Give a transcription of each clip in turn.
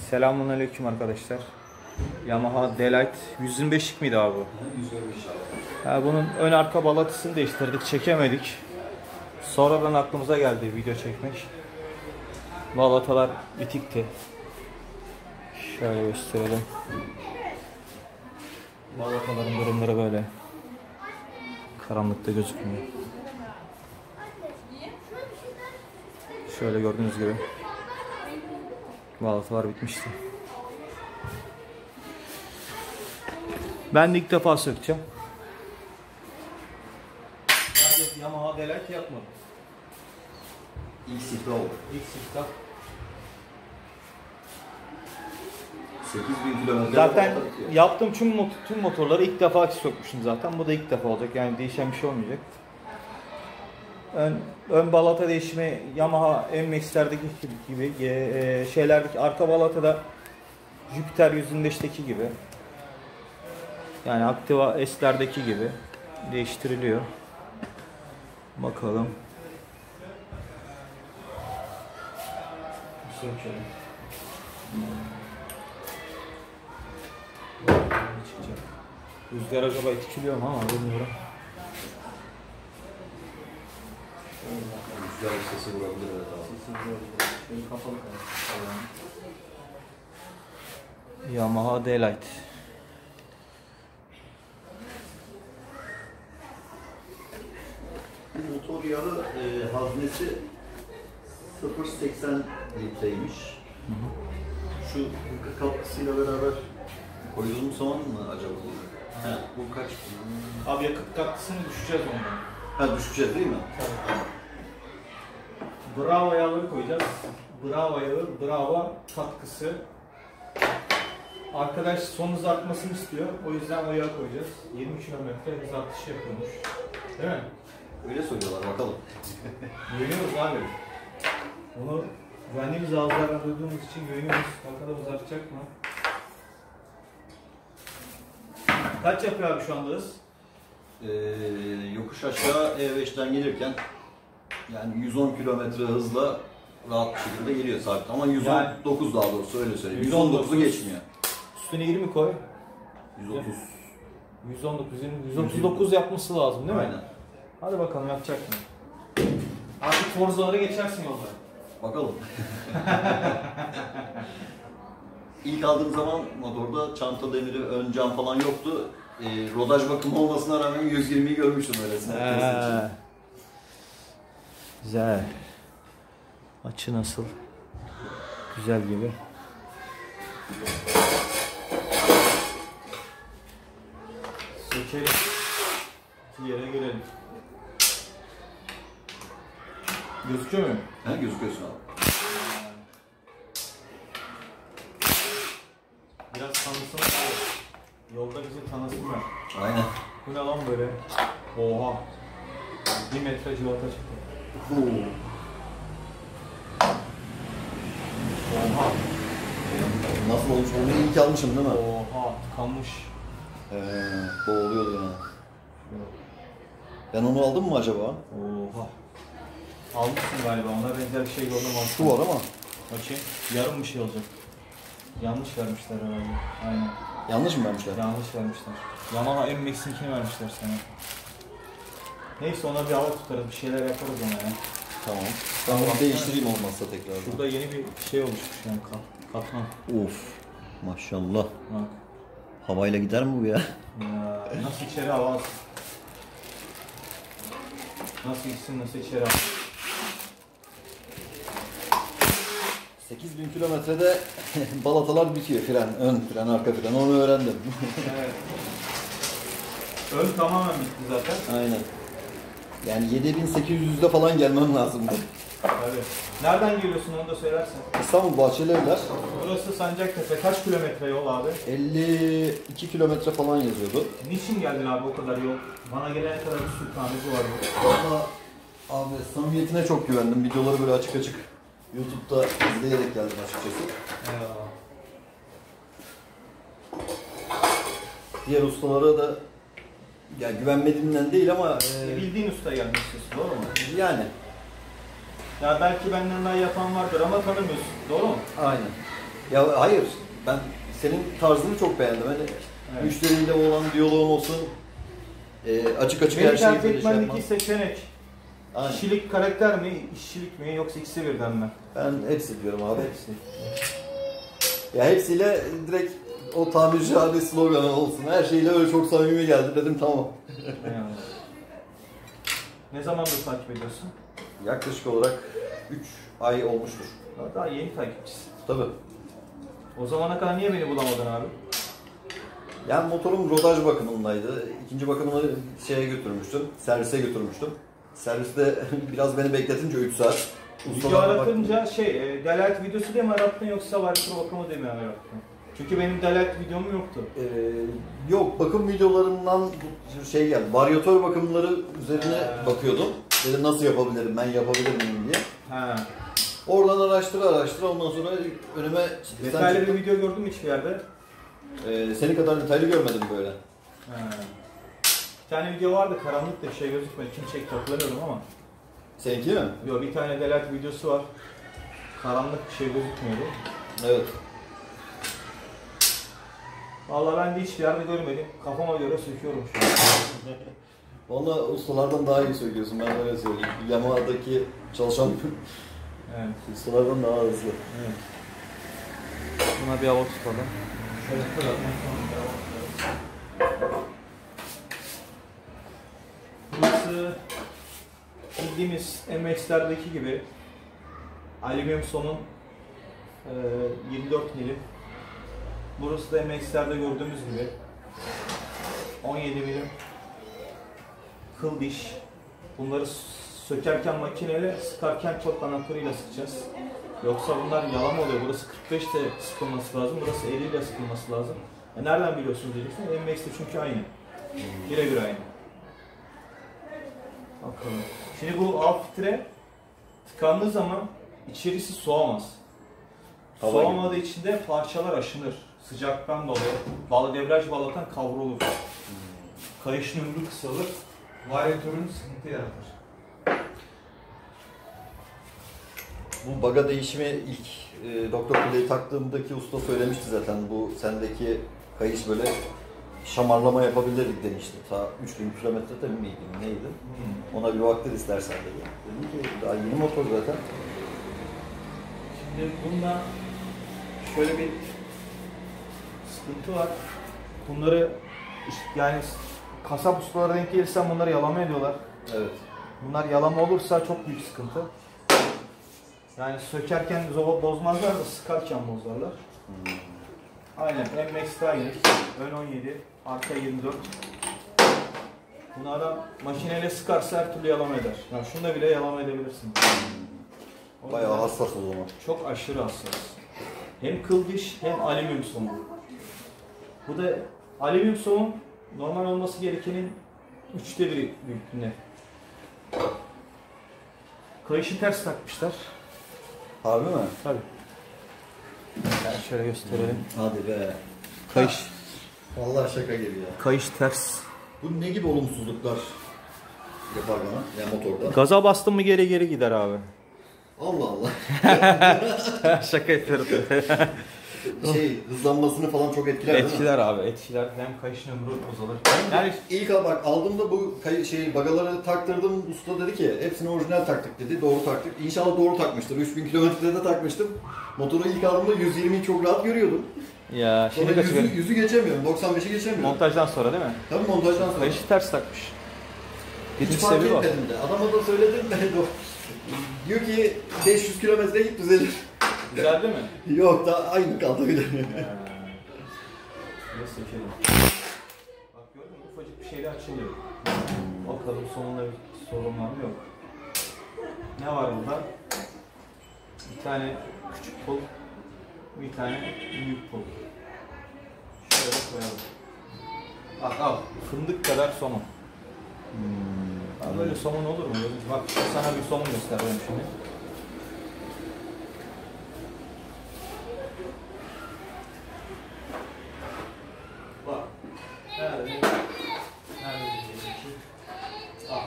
Selamünaleyküm arkadaşlar. Yamaha Delight 125'lik miydi abi bu? 125 abi. Ha, bunun ön arka balatısını değiştirdik, çekemedik. Sonradan aklımıza geldi video çekmek. Balatalar bitikti. Şöyle gösterelim. Balataların durumları böyle. Karanlıkta gözükmüyor. Şöyle gördüğünüz gibi balatalar bitmişti. Ben de ilk defa sökeceğim. Yamaha Delight yapmadım. İlk sifte oldu. İlk siftah. 8000 kilometre. Zaten yaptığım tüm motorları ilk defa sökmüşüm zaten. Bu da ilk defa olacak. Yani değişen bir şey olmayacak. Ön balata değişimi Yamaha MX'lerdeki gibi, şeylerdeki arka balata da Jupiter 125'teki gibi. Yani Activa S'lerdeki gibi değiştiriliyor. Bakalım. Sökelim. Rüzgar acaba etkiliyor mu ama bilmiyorum. Rüzgar sesi vurabilir evet abi. Şöyle kapalı kalın. Yamaha Delight. Motor yağı haznesi 0.80 litreymiş. Şu hırka katkısıyla beraber koyduğum zaman mı acaba bu? He, bu kaç? Abi yakıt katkısını düşeceğiz ondan. Ha düşeceğiz değil mi? Bravo yağları koyacağız. Bravo yağı, Bravo katkısı. Arkadaş son hız artmasını istiyor. O yüzden o yağı koyacağız. 20 kilometre hız artışı yapıyormuş. Değil mi? Öyle söylüyorlar bakalım. Güveniyoruz abi. Onu güvendiğimiz ağızlardan duyduğumuz için güveniyoruz. Bakalım hız artacak mı? Kaç yapıyor abi şu anda hız? Yokuş aşağı E5'ten gelirken yani 110 kilometre hızla rahat bir şekilde geliyor sabit ama 119 daha doğrusu öyle söyleyeyim. 119'u geçmiyor. Üstüne 20 koy. 130. 119, 139 yapması lazım değil mi? Aynen. Hadi bakalım yapacak mı? Artık Forza'lara geçersin yolda. Bakalım. İlk aldığım zaman motorda çanta demiri, ön cam falan yoktu. Rodaj bakımı olmasına rağmen 120'yi görmüştüm öylesine. Güzel. Açı nasıl? Güzel gibi. Sökelim. İki yere girelim. Gözüküyor mu? He gözüküyorsun abi. Biraz tanısın. Yolda bizi tanısınlar. Aynen. Bu ne lan böyle? Oha. 1 metre civata çıktı. Oha. Nasıl olmuş? Onu iyi ki almışım değil mi? Oha. Tıkanmış. Boğuluyordu yani. Ben onu aldım mı acaba? Oha. Almışsın galiba. Ona benzer bir şey gördüm. Şu var ama. Bakayım. Yarım bir şey olacak. Yanlış vermişler herhalde. Aynen. Yanlış mı vermişler? Yanlış vermişler. Yamaha MX'inkini vermişler sana. Neyse ona bir hava tutarız. Bir şeyler yaparız ona ya. Tamam. Ben onu değiştireyim olmazsa tekrar. Şurada yeni bir şey oluşmuş yani katman. Of. Maşallah. Bak. Havayla gider mi bu ya? Ya, nasıl içeri hava alsın? Nasıl gitsin, nasıl içeri hava? 8000 kilometrede balatalar bitiyor. Fren, ön fren, arka fren. Onu öğrendim. Evet. Ön tamamen bitti zaten. Aynen. Yani 7800'de falan gelmem lazımdı. Evet. Nereden geliyorsun onu da söylersen. İstanbul Bahçelievler. Burası Sancaktepe. Kaç kilometre yol abi? 52 kilometre falan yazıyordu. Niçin geldin abi o kadar yol? Bana gelene kadar bir sürü tanesi var bu. Valla abi samimiyetine çok güvendim. Videoları böyle açık açık YouTube'da izleyerek geldim açıkçası. Diğer ustalara da ya güvenmediğimden değil ama Bildiğin usta gelmek istiyorsun, doğru mu? yani. Ya belki benden daha yapan vardır ama tanımıyorsun, doğru mu? Aynen. Ya hayır, ben senin tarzını çok beğendim. Hani Evet. müşteriyle olan diyaloğun olsun, açık açık Beni her şeyi tercih böyle şey etmendeki yapman. seçenek Aynen. kişilik, karakter mi, işçilik mi yoksa ikisi birden mi? Ben hepsi diyorum abi, hepsi. Ya hepsiyle direkt o tamircihane sloganı olsun. Her şeyle öyle çok samimi geldi dedim, tamam. Yani. Ne zamandır takip ediyorsun? Yaklaşık olarak 3 ay olmuştur. Daha yeni takipçisin. Tabii. O zamana kadar niye beni bulamadın abi? Yani motorum rodaj bakımındaydı. İkinci bakımını şeye götürmüştüm, servise götürmüştüm. Serviste biraz beni bekletince 3 saat. Video aratınca Delight videosu diye mi arattın yoksa varyatör bakımı diye mi arattın? Çünkü benim Delight videom yoktu. Yok, bakım videolarından şey geldi. Varyatör bakımları üzerine bakıyordum. Dedim nasıl yapabilirim, ben yapabilir miyim diye. Ha. Oradan araştıra ondan sonra önüme... Detaylı bir video gördüm hiçbir yerde. Senin kadar detaylı görmedim böyle. Ha. Bir tane video vardı, karanlık da bir şey gözükmedi. Kim çekti hatırlamıyorum ama. Seninki mi? Yok, bir tane Delight videosu var. Karanlık bir şey gözükmüyordu. Evet. Vallahi ben de hiçbir yerde görmedim. Kafama göre söküyorum şu an. Valla ustalardan daha iyi söylüyorsun, ben öyle söyleyeyim. Yamaha'daki çalışan Evet. ustalardan daha hızlı. Evet. Buna bir hava tutalım. Şöyle kıralım. Burası bildiğimiz MX'lerdeki gibi alüminyum somun 24 milim. Burası da MX'lerde gördüğümüz gibi 17 milim kıl diş. Bunları sökerken makineyle, sıkarken çok anahtarıyla sıkacağız. Yoksa bunlar yalama oluyor. Burası 45 de sıkılması lazım, burası 50 ile sıkılması lazım. Nereden biliyorsunuz diyeceksin? MX'de çünkü aynı. Birebir aynı. Bakalım. Şimdi bu alt filtre tıkandığı zaman içerisi soğamaz. Hava Soğamadığı için de parçalar aşınır. Sıcaktan dolayı debriyaj balatan kavrulur. Kayışın ömrü kısalır. Varyatörün sıkıntı yaratır. Bu baga değişimi ilk Doktor Kule'yi taktığımdaki usta söylemişti zaten. Bu sendeki kayış böyle şamarlama yapabilirdik demişti. Ta 3000 kilometrede miydi, neydi? Ona bir baktır istersen dedi. Dedim ki daha yeni motor zaten. Şimdi bunda şöyle bir sıkıntı var. Bunları yani kasap ustalara denk gelirsen bunları yalama ediyorlar. Evet. Bunlar yalama olursa çok büyük sıkıntı. Yani sökerken bozmazlar da sıkarken bozarlar. Aynen, MX aynı. Ön 17, arka 24. Bunu adam makineyle sıkarsa her türlü yalama eder. Yani şunu bile yalama edebilirsin. Bayağı hassas o zaman. Çok aşırı hassas. Hem kıl diş hem alüminyum somun. Bu da alüminyum somun normal olması gerekenin 1/3 büyüklüğünde. Kayışı ters takmışlar. Harbi mi? Tabii. Yani şöyle gösterelim. Hadi be. Kayış. Vallahi şaka gibi ya. Kayış ters. Bu ne gibi olumsuzluklar yapar bana? Yani motorda. Gaza bastın mı geri geri gider abi. Allah Allah. Şaka yapıyorum. Hızlanmasını falan çok etkiler değil mi? Etkiler abi, etkiler. Hem kayışın ömrü uzalır. Yani İlk bak aldığımda bu bagaları taktırdım, usta dedi ki hepsini orijinal taktık dedi, doğru taktık. İnşallah doğru takmıştır. 3000 kilometrede takmıştım. Motoru ilk aldığımda 120'yi çok rahat görüyordum. ya Sonra şimdi kaç 100'ü geçemiyorum, 95'i geçemiyorum. montajdan sonra değil mi? Tabii montajdan sonra. Kayışı ters takmış. Hiç Birinci fark sebebi o. etmedim de. Adama da söyledim de diyor ki 500 kilometre git düzelir. Güzel değil mi? Yok da aynı kaldı bile. Neyse seçelim. Bak gördün mü? Ufacık bir şeyler açılıyor. Bakalım sonunda bir sorun var mı yok. Ne var burada? Bir tane küçük pul, bir tane büyük pul. Şöyle koyalım. Bak al, fındık kadar somun. Böyle somun olur mu? Bak sana bir somun göstereyim şimdi. Bak. Nerede? Al.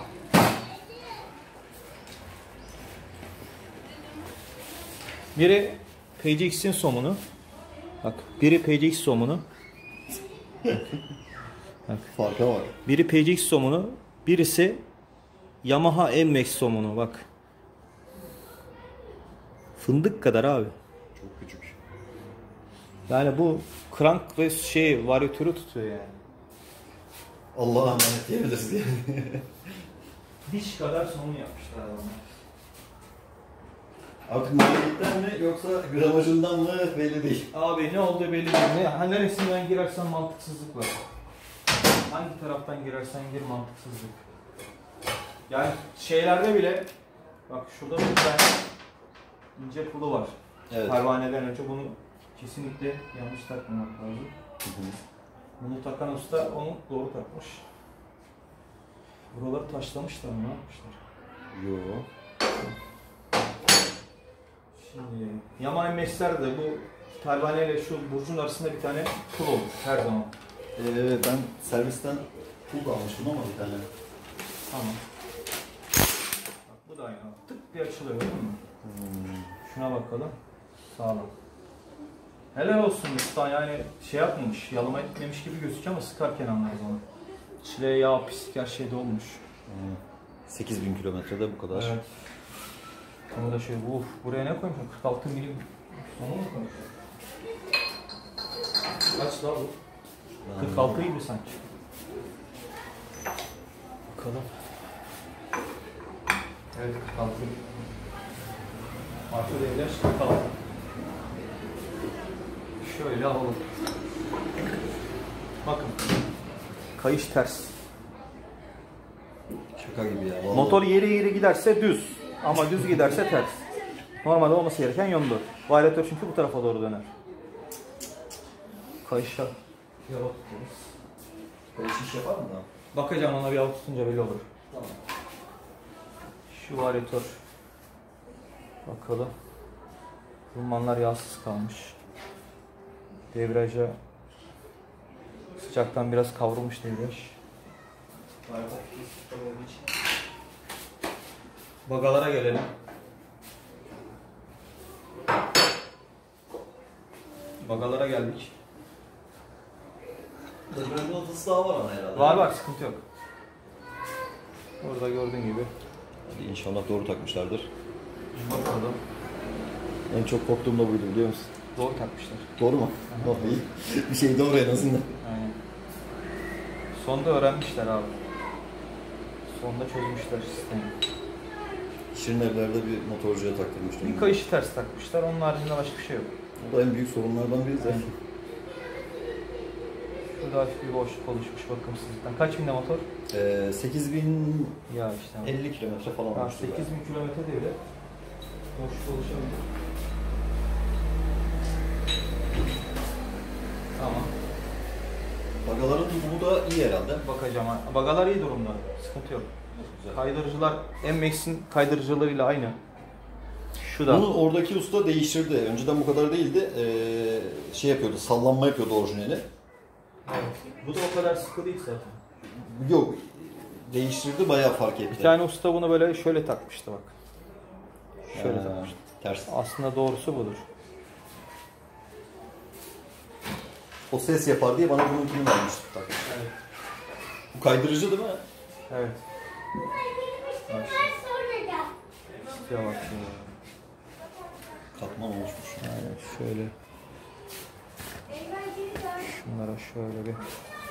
Biri PCX'in somunu. Bak biri PCX somunu. Farka var. Biri PCX somunu. Birisi Yamaha MX somunu. Bak. Fındık kadar abi. Çok küçük. Yani bu crank ve varyatörü tutuyor yani. Allah'a emanet diyebiliriz yani. Diş kadar somun yapmışlar adamlar. Artık maliyetten mi yoksa gramajından mı belli değil. Abi ne olduğu belli değil. Neresinden girersen mantıksızlık var. Hangi taraftan girersen gir mantıksızlık. Yani şeylerde bile bak şurada bir tane ince pulu var. Evet. Pervaneden önce bunu kesinlikle yanlış takmamak lazım. Bunu takan usta onu doğru takmış. Buraları taşlamışlar mı? Ne yapmışlar? Yo. Şimdi Yamaha MX'lerde de bu pervane ile şu burcun arasında bir tane pul olur her zaman. Ben servisten pul da almıştım ama bir tane. Tamam. Bak bu da aynı. Tık diye açılıyor değil mi? Şuna bakalım. Sağlam. Helal olsun usta yani şey yapmamış, yalama etmemiş gibi gözüküyor ama sıkarken anlarız onu. Çile, yağ, pislik her şeyde olmuş. 8000 kilometrede bu kadar. Evet. Bunu da şöyle, buraya ne koymuşsun? 46 milim sonu mu koymuşsun? Kaç daha bu? 46 gibi sanki. Bakalım. Evet 46. Arka devler 46. Şöyle alalım. Bakın. Kayış ters. Şaka gibi ya. Vallahi. Motor yeri giderse düz. Ama düz giderse ters. Normalde olması gereken yönde. Varyatör çünkü bu tarafa doğru döner. Kayışa yava tutuyoruz. Kayış iş yapar mı da? Bakacağım ona bir yava tutunca belli olur. Tamam. Şu varyatör. Bakalım. Rulmanlar yağsız kalmış. Debriyaja sıcaktan biraz kavrulmuş debriyaj. Bagalara gelelim. Bagalara geldik. Debriyajın odası daha var ama herhalde. Var sıkıntı yok. Orada gördüğün gibi. Hadi inşallah doğru takmışlardır. Bakalım. En çok korktuğum da buydu biliyor musun? Doğru takmışlar. Doğru mu? Oh, iyi. Bir şey doğru en azından. Aynen. Sonda öğrenmişler abi. Sonda çözmüşler sistemi. Şirin evlerde bir motorcuya taktırmıştım. Bir kayışı ters takmışlar. Onun haricinde başka bir şey yok. Bu da en büyük sorunlardan biri zaten. Şurada hafif bir boşluk oluşmuş bakımsızlıktan. Kaç binde motor? 8050 Ya işte. kilometre falan olmuştu. 8000 kilometre devre. Boşluk oluşabilir. Tamam. Bagaların durumu da iyi herhalde. Bakacağım. Bagalar iyi durumda. Sıkıntı yok. Güzel. Kaydırıcılar MX'in kaydırıcılarıyla aynı. Şu da. Bunu oradaki usta değiştirdi. Önceden bu kadar değildi. Şey yapıyordu, sallanma yapıyordu orijinali. Evet. Bu da o kadar sıkı değil zaten. Yok, değiştirdi, bayağı fark etti. Bir tane usta bunu böyle şöyle takmıştı bak. Şöyle takmıştı. Ters. Aslında doğrusu budur. O ses yapar diye bana bununkini vermişti. Evet. Bu kaydırıcı değil mi? Evet. Bak. İstiyor bak. Katman oluşmuş. Aynen şöyle. Şunlara şöyle bir.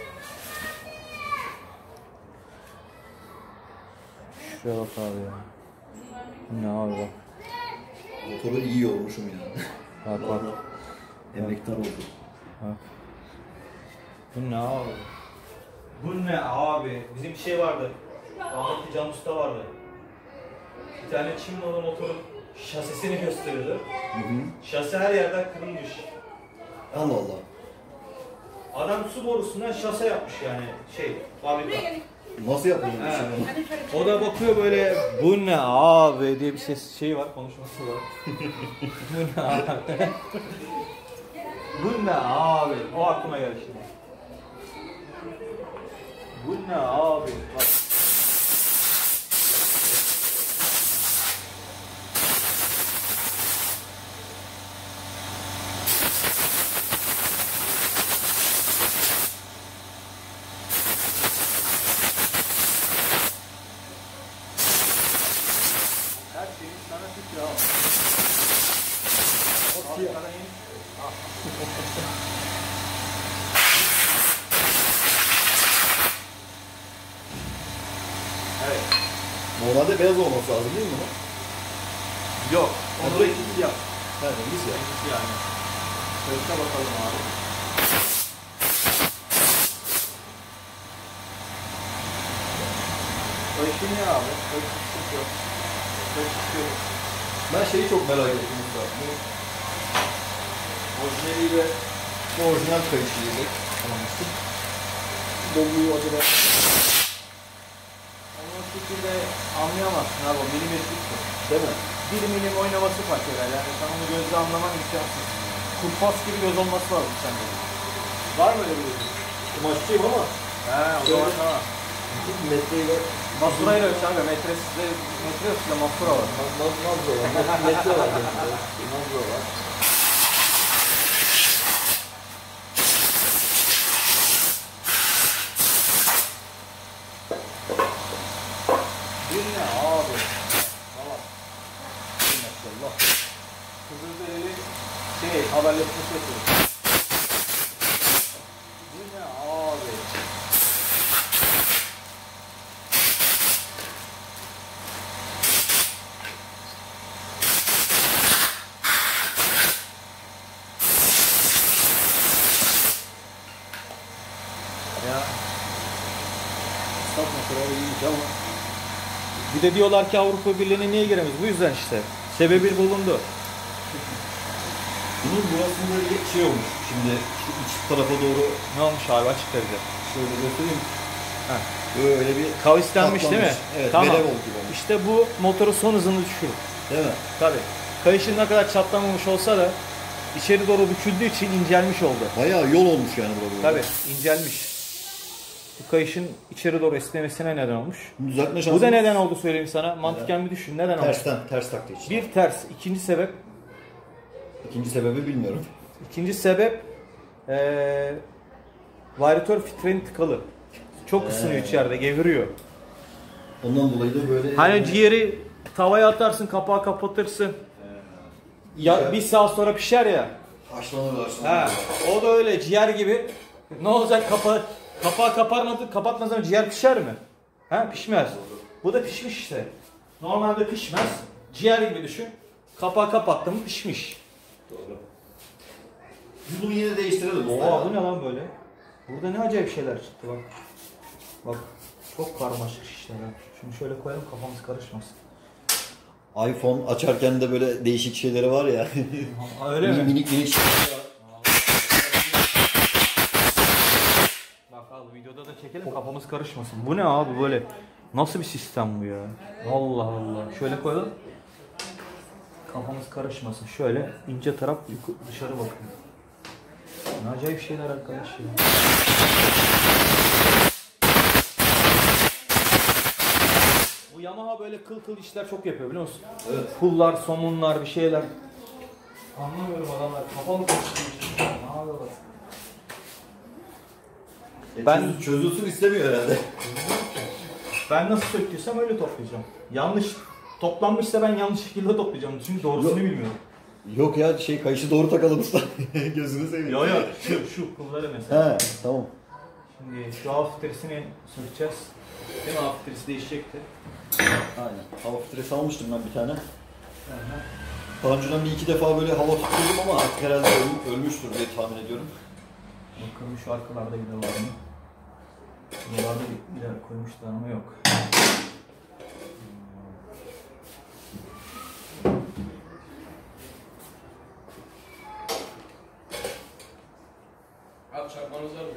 Şuraya bak abi ya. Ne abi bak. Motoru iyi yormuşum yani. Bak. Emektar oldu. Bak. Bu ne abi? Bu ne abi? Bizim bir şey vardı. Rahmetli Can Usta vardı. Bir tane Çin malı motorun şasisini gösteriyordu. Şasi her yerden kırılmış. Allah Allah. Adam su borusundan şase yapmış yani fabrika. Nasıl yaptın O da bakıyor böyle bu ne abi diye bir şey var, konuşması var. Bu ne abi? Bu ne abi? O aklıma geldi şimdi. Bu ne abi? Bak. Evet. Normalde beyaz olması lazım değil mi bu? Yok. Onu da ikisi yap. He, rengiz ya. İkisi yani. Şöyle bakalım abi. Kayışı ne abi? Kayışı çıkıyor. Kayışı çıkıyor. Ben şeyi çok merak ettim usta. Bu orijinaliyle, bu orijinal kayışıyla almıştım. Dolguyu acaba... Onu o şekilde anlayamazsın abi, o milimetrik bu. Değil mi? Bir milim oynaması fark eder yani, sen onu gözle anlaman imkansız. Kumpas gibi göz olması lazım sende. Var mı öyle bir göz? Kumaşçıyım ama He, o zaman tamam. metreyle... Masurayla ölç abi, metresizde, metre yok size masura var. Nazlı var, metre var. Nazlı var. Bir ne abi? Tamam. Maşallah. Kızılderili haberleşmesi yapıyoruz. Bir ne abi? Ya. Satma kadar iyiymiş ama. Bir de diyorlar ki Avrupa Birliği'ne niye giremeyiz? Bu yüzden işte. Sebebi bulundu. Bunun burasında bir şey olmuş. Şimdi şu iç tarafa doğru Ne olmuş abi, açık derece. şöyle göstereyim. Ha. Böyle bir Kavislenmiş değil mi? katlanmış. Evet, Tamam. verev oldu gibi olmuş. İşte bu motorun son hızını düşürür. Değil mi? Tabii. Kayışın ne kadar çatlamamış olsa da içeri doğru büküldüğü için incelmiş oldu. Bayağı yol olmuş yani burada. Tabii, incelmiş. Bu kayışın içeri doğru esnemesine neden olmuş. Düzeltme şansı. Bu da neden oldu söyleyeyim sana. Mantıken bir düşün. Neden oldu? Ters taktığı için. Bir ters. İkinci sebep. İkinci sebebi bilmiyorum. İkinci sebep varyatör filtreni tıkalı. Çok ısınıyor içeride, geviriyor. Ondan dolayı da böyle... Hani ciğeri tavaya atarsın, kapağı kapatırsın. Ya bir saat sonra pişer ya. Haşlanır. Ha, o da öyle ciğer gibi. Ne olacak, kapağı kapatmadan sonra ciğer pişer mi? Ha, pişmez. Bu da pişmiş işte. Normalde pişmez. Ciğer gibi düşün. Kapağı kapattın mı pişmiş. Doğru. Biz bunu yine değiştirelim. Oha, bu ne lan böyle? Burada ne acayip şeyler çıktı bak. Bak, çok karmaşık işler. Şunu şöyle koyalım, kafamız karışmasın. iPhone açarken de böyle değişik şeyleri var ya. Öyle mi? Minik şeyler var. Bak abi, videoda da çekelim, kafamız karışmasın. Bu ne abi böyle? Nasıl bir sistem bu ya? Allah Allah. Şöyle koyalım. Kafamız karışmasın. Şöyle ince taraf dışarı bakıyor. Ne acayip şeyler arkadaş ya. Bu Yamaha böyle kıl işler çok yapıyor biliyor musun? Evet. Pullar, somunlar, bir şeyler. Anlamıyorum adamlar. Kafamı karıştırıyor. Ne yapıyorlar? Ben- Çözülsün istemiyor herhalde. Ben nasıl söktüysem öyle toplayacağım. Yanlış toplanmışsa ben yanlış şekilde toplayacağım. Çünkü doğrusunu bilmiyorum. Yok ya kayışı doğru takalım usta. Gözünü seveyim. Yo şu pulları mesela. He tamam. Şimdi şu hava filtresini sökeceğiz. Değil mi, hava filtresi değişecekti. Aynen. Hava filtresi almıştım ben bir tane. Daha önceden bir iki defa böyle hava tutturdum ama artık herhalde ölmüştür diye tahmin ediyorum. Bakalım şu arkalarda bir de var mı? Buralarda bir yer koymuşlar ama yok. Abi çakmanız var mı?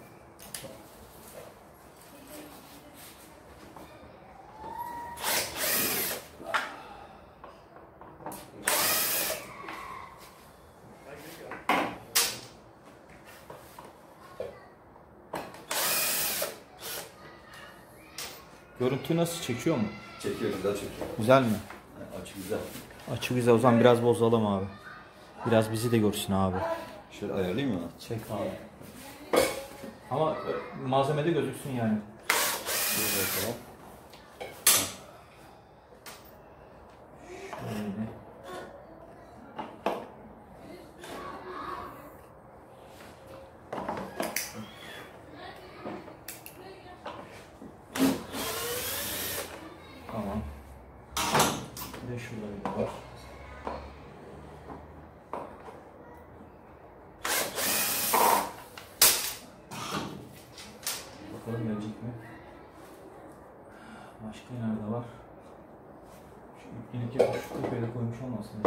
Görüntü nasıl, çekiyor mu? Çekiyor güzel çekiyor. Güzel mi? Açı güzel. Açı güzel, o zaman biraz bozalım abi. Biraz bizi de görsün abi. Şöyle ayarlayayım mı? Çek abi. Ama malzemede gözüksün yani. Şöyle yapalım. Şöyle. de şurada bir var. Bakalım gelecek mi? Başka nerede var? Şu iplik yapıp şu tepeye koymuş olmasın?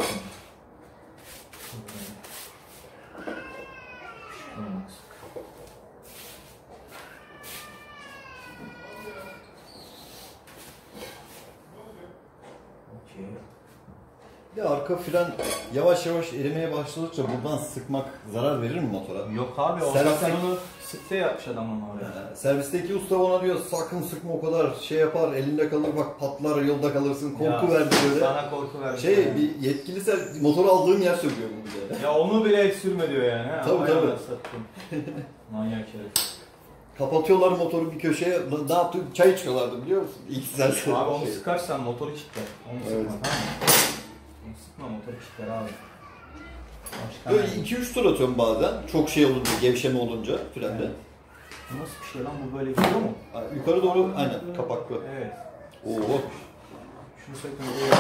Bir de arka fren yavaş yavaş erimeye başladıkça buradan sıkmak zarar verir mi motora? Yok abi, o zaten onu sıkta yapmış adam onu oraya. Servisteki usta ona diyor sakın sıkma, o kadar şey yapar, elinde kalır, bak patlar, yolda kalırsın, korku verdi böyle. Sana korku verdi. Bir yetkilisi motoru aldığım yer söylüyor bunu bize. Ya onu bile sürme diyor yani. Tabii. Manyak herif. Kapatıyorlar motoru bir köşeye, ne yaptı? Çay içiyorlardı biliyor musun? İlk sensör. Abi onu sıkarsan motoru kilitler. Onu sıkma, evet. Tamam mı? Onu sıkma, motoru kilitler abi. Başka Böyle 2-3 tur atıyorum bazen. Çok şey olunca, gevşeme olunca frende. Evet. Bu nasıl bir şey lan? Bu böyle gidiyor mu? Yukarı doğru aynen kapaklı. Evet. Oo. Şunu sökmeyi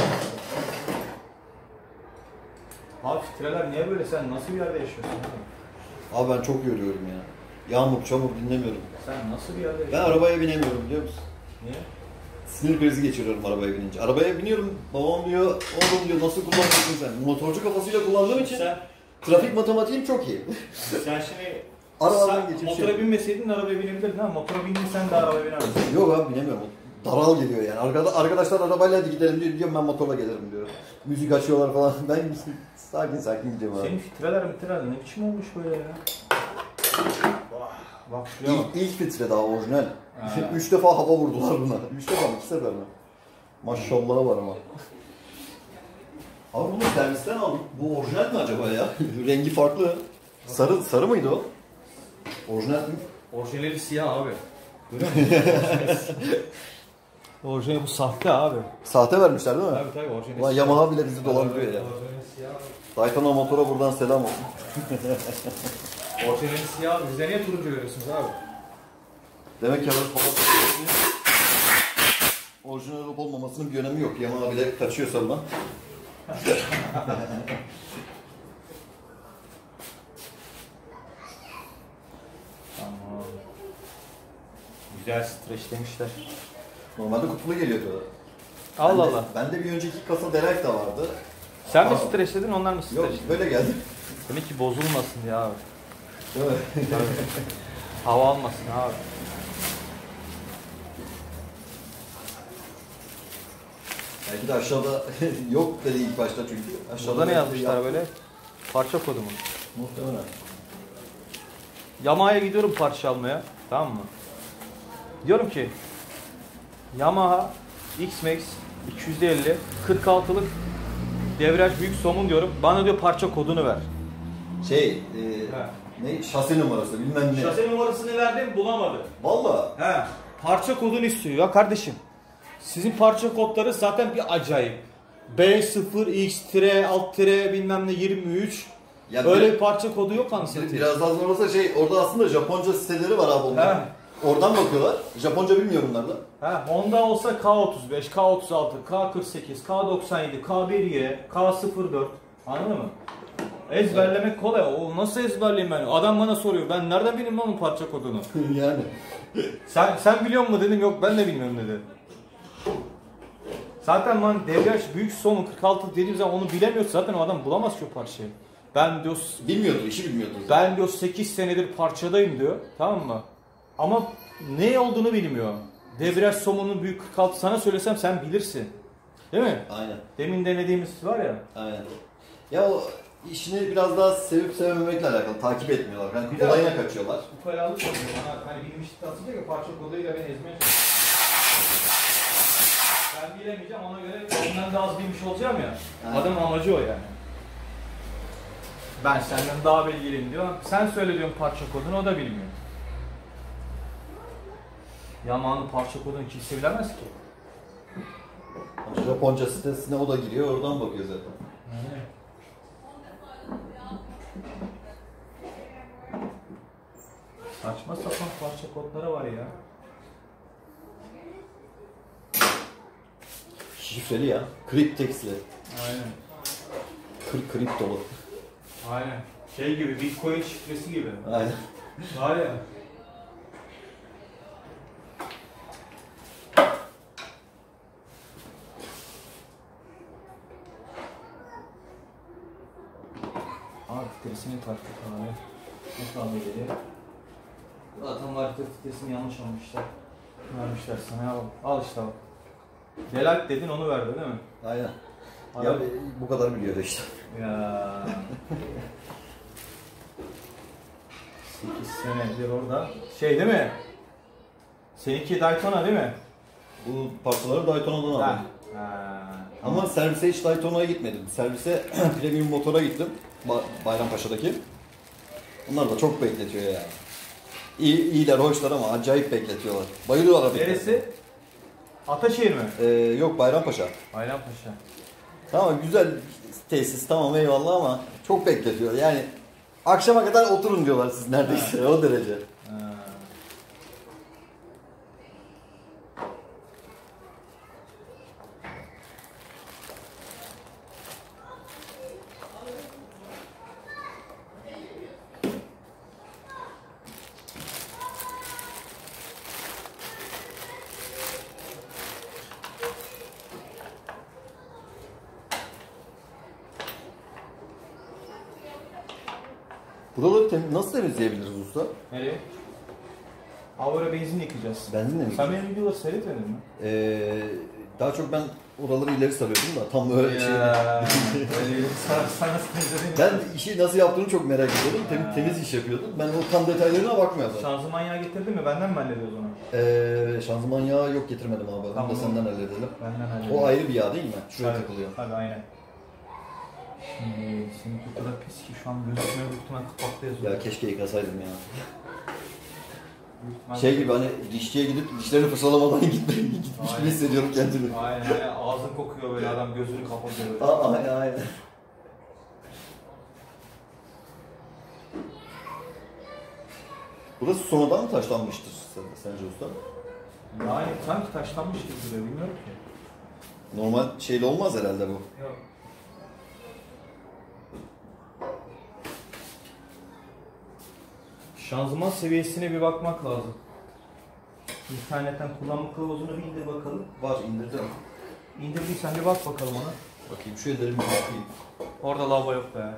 abi filtreler niye böyle? Sen nasıl bir yerde yaşıyorsun? Abi ben çok yoruluyorum ya. Yağmur, çamur dinlemiyorum. Sen nasıl bir yerde Ben yaşıyorsun? arabaya binemiyorum biliyor musun? Niye? Sinir krizi geçiriyorum arabaya binince. Arabaya biniyorum, babam diyor, oğlum diyor nasıl kullanacaksın sen? Motorcu kafasıyla kullandığım için trafik matematiğim çok iyi. Sen şimdi Arabadan geçip motora binmeseydin arabaya binebilirdin ha. Motora bindin sen de arabaya binemezsin. Yok abi binemiyorum. Daral geliyor yani. Arkadaşlar arabayla hadi gidelim diyor, ben motorla gelirim diyor. Müzik açıyorlar falan. Ben sakin gidiyorum abi. Senin filtreler ne biçim olmuş böyle ya? Bak şuraya bak. İlk filtre daha orijinal. 3 defa hava vurdular buna. 3 defa mı? 2 sefer mi? Maşallah var ama. Abi bunu servisten aldık. Bu orijinal mi acaba ya? Rengi farklı. Sarı mıydı o? Orijinal mi? Orijinali siyah abi. Görüyor musun? Orijinali bu sahte abi. Sahte vermişler değil mi? Tabii orijinali. Ulan Yamaha bile bizi dolandırıyor ya. Orijinali siyah. Daytona motora buradan selam olsun. Orijinali siyah. Bize niye turuncu veriyorsunuz abi? Demek ki orijinal olup olmamasının bir önemi yok. Yamaha bile kaçıyor sallan. Tamam. Güzel streçlemişler. Normalde kutulu geliyordu. Allah Allah. Bende bir önceki kasa Derek de vardı. Sen mi Abi. streçledin, onlar mı Yok streçledi? böyle geldi. Demek ki bozulmasın ya abi. Değil mi? Hava almasın abi. Belki de aşağıda yok dedi ilk başta çünkü. Aşağıda Burada ne yazmışlar böyle? Parça kodu mu? Muhtemelen. Yamaha'ya gidiyorum parça almaya. Tamam mı? Diyorum ki Yamaha X-Max 250 46'lık devraj büyük somun diyorum. Bana diyor parça kodunu ver. Ne? Şase numarası bilmem ne. Şase numarasını verdim, bulamadım. Valla. He. Parça kodunu istiyor ya kardeşim. Sizin parça kodları zaten bir acayip. B0X-alt- bilmem ne 23. Ya Böyle bir parça kodu yok anasını. Biraz daha sonrası orada aslında Japonca siteleri var abi onlar. He. Oradan bakıyorlar. Japonca bilmiyor bunlar da. Ha, Honda olsa K35, K36, K48, K97, K1Y, K04. Anladın mı? Ezberlemek kolay. O nasıl ezberleyeyim ben? Adam bana soruyor. Ben nereden bileyim onun parça kodunu? Yani. Sen biliyor musun dedim. Yok ben de bilmiyorum dedi. Zaten ben devriyaj büyük somun 46 dediğim zaman onu bilemiyorsa zaten o adam bulamaz ki o parçayı. Ben diyor Bilmiyordu, işi bilmiyordu. Zaten. ben diyor 8 senedir parçadayım diyor. Tamam mı? Ama ne olduğunu bilmiyor. Debriyaj somunun büyük 46 sana söylesem sen bilirsin. Değil mi? Aynen. Demin denediğimiz var ya. Aynen. Ya o işini biraz daha sevip sevmemekle alakalı. Takip etmiyorlar. Yani Bir de kolayına kaçıyorlar. Bu kalalık oluyor bana. Hani bilmişlik atınca ki parça koduyla beni ezmeye çalışıyor. Ben bilemeyeceğim, ona göre ondan daha az bilmiş olacağım ya. Aynen. Adamın amacı o yani. Ben senden daha bilgiliyim diyor. Sen söyle diyorum parça kodunu, o da bilmiyor. Yamaha'nın parça kodunu kimse bilemez ki. Japonca sitesine o da giriyor, oradan bakıyor zaten. Saçma sapan parça kodları var ya. şifreli ya. Kripteksli. Aynen. Kriptolu. Aynen. Şey gibi, Bitcoin şifresi gibi. Aynen. Var ya. Abi filtresini taktık abi. Bu kaldı geliyor. Zaten market filtresini yanlış almışlar. Vermişler sana, al işte bak. Delalt dedin, onu verdi değil mi? Aynen. Adam- Ya bu kadar biliyor işte. Ya. 8 senedir orada. Şey değil mi? Seninki Daytona değil mi? Bu parçaları Daytona'dan aldım. Ha. Ama servise hiç Daytona'ya gitmedim. Servise premium motora gittim. Bayrampaşa'daki. Onlar da çok bekletiyor yani. İyiler, hoşlar ama acayip bekletiyorlar. Bayılıyorlar. Neresi? Ataşehir mi? Yok, Bayrampaşa. Bayrampaşa. Tamam, güzel tesis, tamam, eyvallah ama çok bekletiyor. Yani akşama kadar oturun diyorlar siz neredeyse, o derece. Ha. Buraları nasıl temizleyebiliriz usta? Nereye? Avra benzin yıkayacağız. Benzinle mi? Sen benim videoları seyretmedin mi? Daha çok ben oraları ileri sarıyordum da tam öyle şey. Sana seyredin. Ben işi nasıl yaptığını çok merak ediyordum. Temiz iş yapıyordum. Ben o tam detaylarına bakmıyordum. Şanzıman yağı getirdin mi? Benden mi hallediyoruz onu? Şanzıman yağı yok, getirmedim abi. Onu Tamam. da senden halledelim. Benden hallediyorum. O ayrı bir yağ değil mi? Şuraya Tabii, takılıyor. Tabii aynen. Şimdi seninki o kadar pis ki şu an gözükmüyor, büyük ihtimal kapakta yazıyor. Ya keşke yıkasaydım ya. Büyük ihtimal- Şey gibi, hani dişçiye gidip dişlerini fırçalamadan gitmiş gibi hissediyorum kendimi. Aynen aynen, ağzın kokuyor böyle, adam gözünü kapatıyor böyle. Aynen. Burası sonradan mı taşlanmıştır sence usta? Yani sanki taşlanmış gibi duruyor, bilmiyorum ki. Normal şeyle olmaz herhalde bu. Yok. Şanzıman seviyesine bir bakmak lazım. İnternetten kullanma kılavuzunu bir indir bakalım. Var, indirdim. İndirdiysen bir bak bakalım ona. Bakayım şu ellerimi bakayım. Orada lavabo yok be.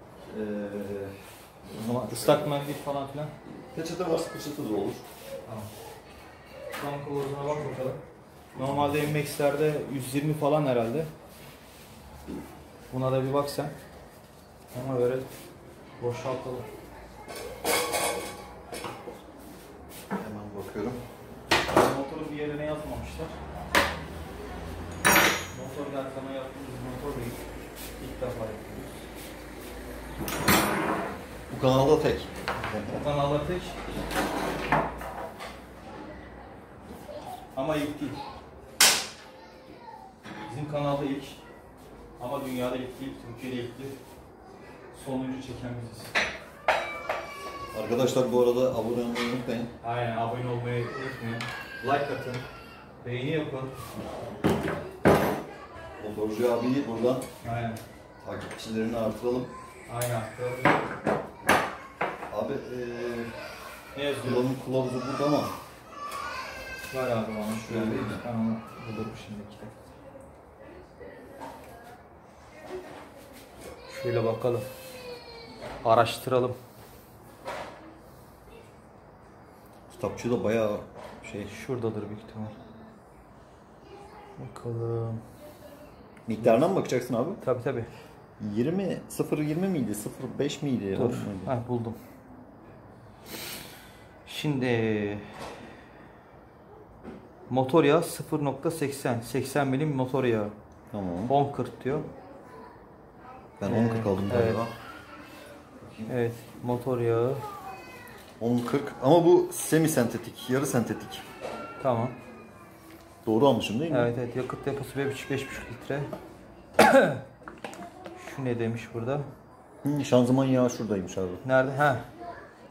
O zaman Islak mendil falan filan. peçete varsa peçete de olur. Tamam. Kullanma kılavuzuna bak bakalım. Normalde MX'lerde 120 falan herhalde. Buna da bir bak sen. Ama böyle boşaltalım. Hemen bakıyorum. Motorun bir yerine yazmamışlar. Motor yaklama yaptığımız motor değil. İlk defa yapıyoruz. Bu kanalda tek. Bu kanalda tek. Ama ilk değil. Bizim kanalda ilk. Ama dünyada ilk değil, Türkiye'de ilk değil. Sonuncu çeken biziz. Arkadaşlar bu arada abone olmayı unutmayın. Aynen, abone olmayı unutmayın. Like atın. Beğeni yapın. Motorcu abiyi buradan Aynen. takipçilerini artıralım. Aynen. Abi Ne yazıyor? kılavuzu burada ama Ver abi bana şuraya Öyle değil mi? Ben onu bulurum şimdi. Şöyle bakalım. Araştıralım. kitapçı da bayağı şey. Şuradadır büyük ihtimal. Bakalım. Miktarına mı bakacaksın abi? Tabii tabii. 0.20 miydi? 0.5 miydi? Dur. O muydu? Ha, buldum. Şimdi motor yağı 0.80. 80 milim motor yağı. Tamam. 10.40 diyor. Ben 10.40 aldım galiba. Evet. Evet, motor yağı. 10.40 ama bu semi sentetik, yarı sentetik. Tamam. Doğru almışım değil mi? Evet evet, yakıt deposu 5,5 litre. Şu ne demiş burada? Şanzıman yağı şuradaymış abi. Nerede?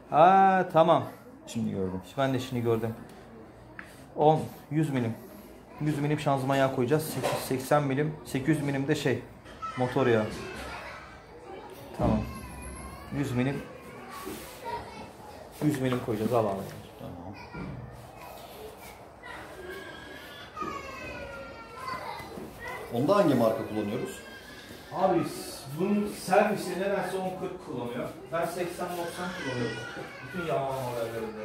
Ha tamam. Şimdi gördüm. Ben de şimdi gördüm. 100 milim. 100 milim şanzıman yağı koyacağız. 80 milim, 800 milim de şey motor yağı. Tamam. 100 milim koyacağız. Al abi. Tamam. Onda hangi marka kullanıyoruz? Abi bunun servisi nedense 10-40 kullanıyor. Ben 80-90 kullanıyorum. Bütün Yamaha modellerinde.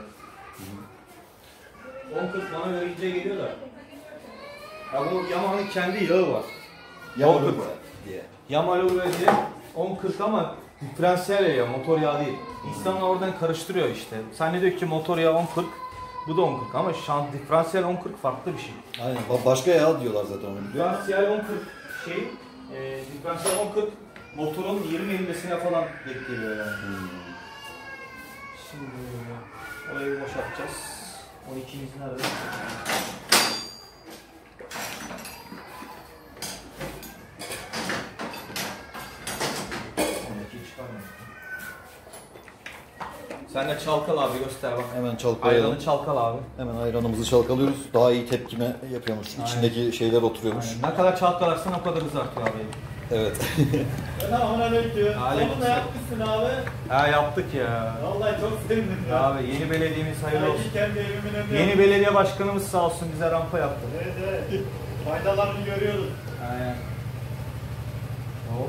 10-40 bana göre ince geliyor da. Ya bu Yamaha'nın kendi yağı var. Yamaha diye. Yamaha diye 10-40 ama diferansiyel yağı, motor yağı değil. İnsanlar oradan karıştırıyor işte. Sen ne diyor ki motor yağı 10-40, bu da 10-40 ama diferansiyel 10-40 farklı bir şey. Aynen. Başka yağ diyorlar zaten onu biliyor. Diferansiyel 10-40 şey, diferansiyel 10-40 motorun 20-50'sine falan denk geliyor yani. Şimdi orayı boşaltacağız. 12'miz nerede? Sen de çalkal abi, göster bak. Hemen çalkalayalım. Ayranı çalkal abi. Hemen ayranımızı çalkalıyoruz. Daha iyi tepkime yapıyormuş. İçindeki şeyler oturuyormuş. Aynen. Ne kadar çalkalarsan o kadar hız artıyor abi. Evet. Selamünaleyküm. Aleyküm Sonunda selam. yapmışsın abi. Ha yaptık ya. Vallahi çok sevindim ya. Abi yeni belediyemiz hayırlı olsun. Sanki kendi evimin önünde. Yeni belediye başkanımız sağ olsun bize rampa yaptı. Evet evet. Faydalarını görüyoruz. Aynen. Hop.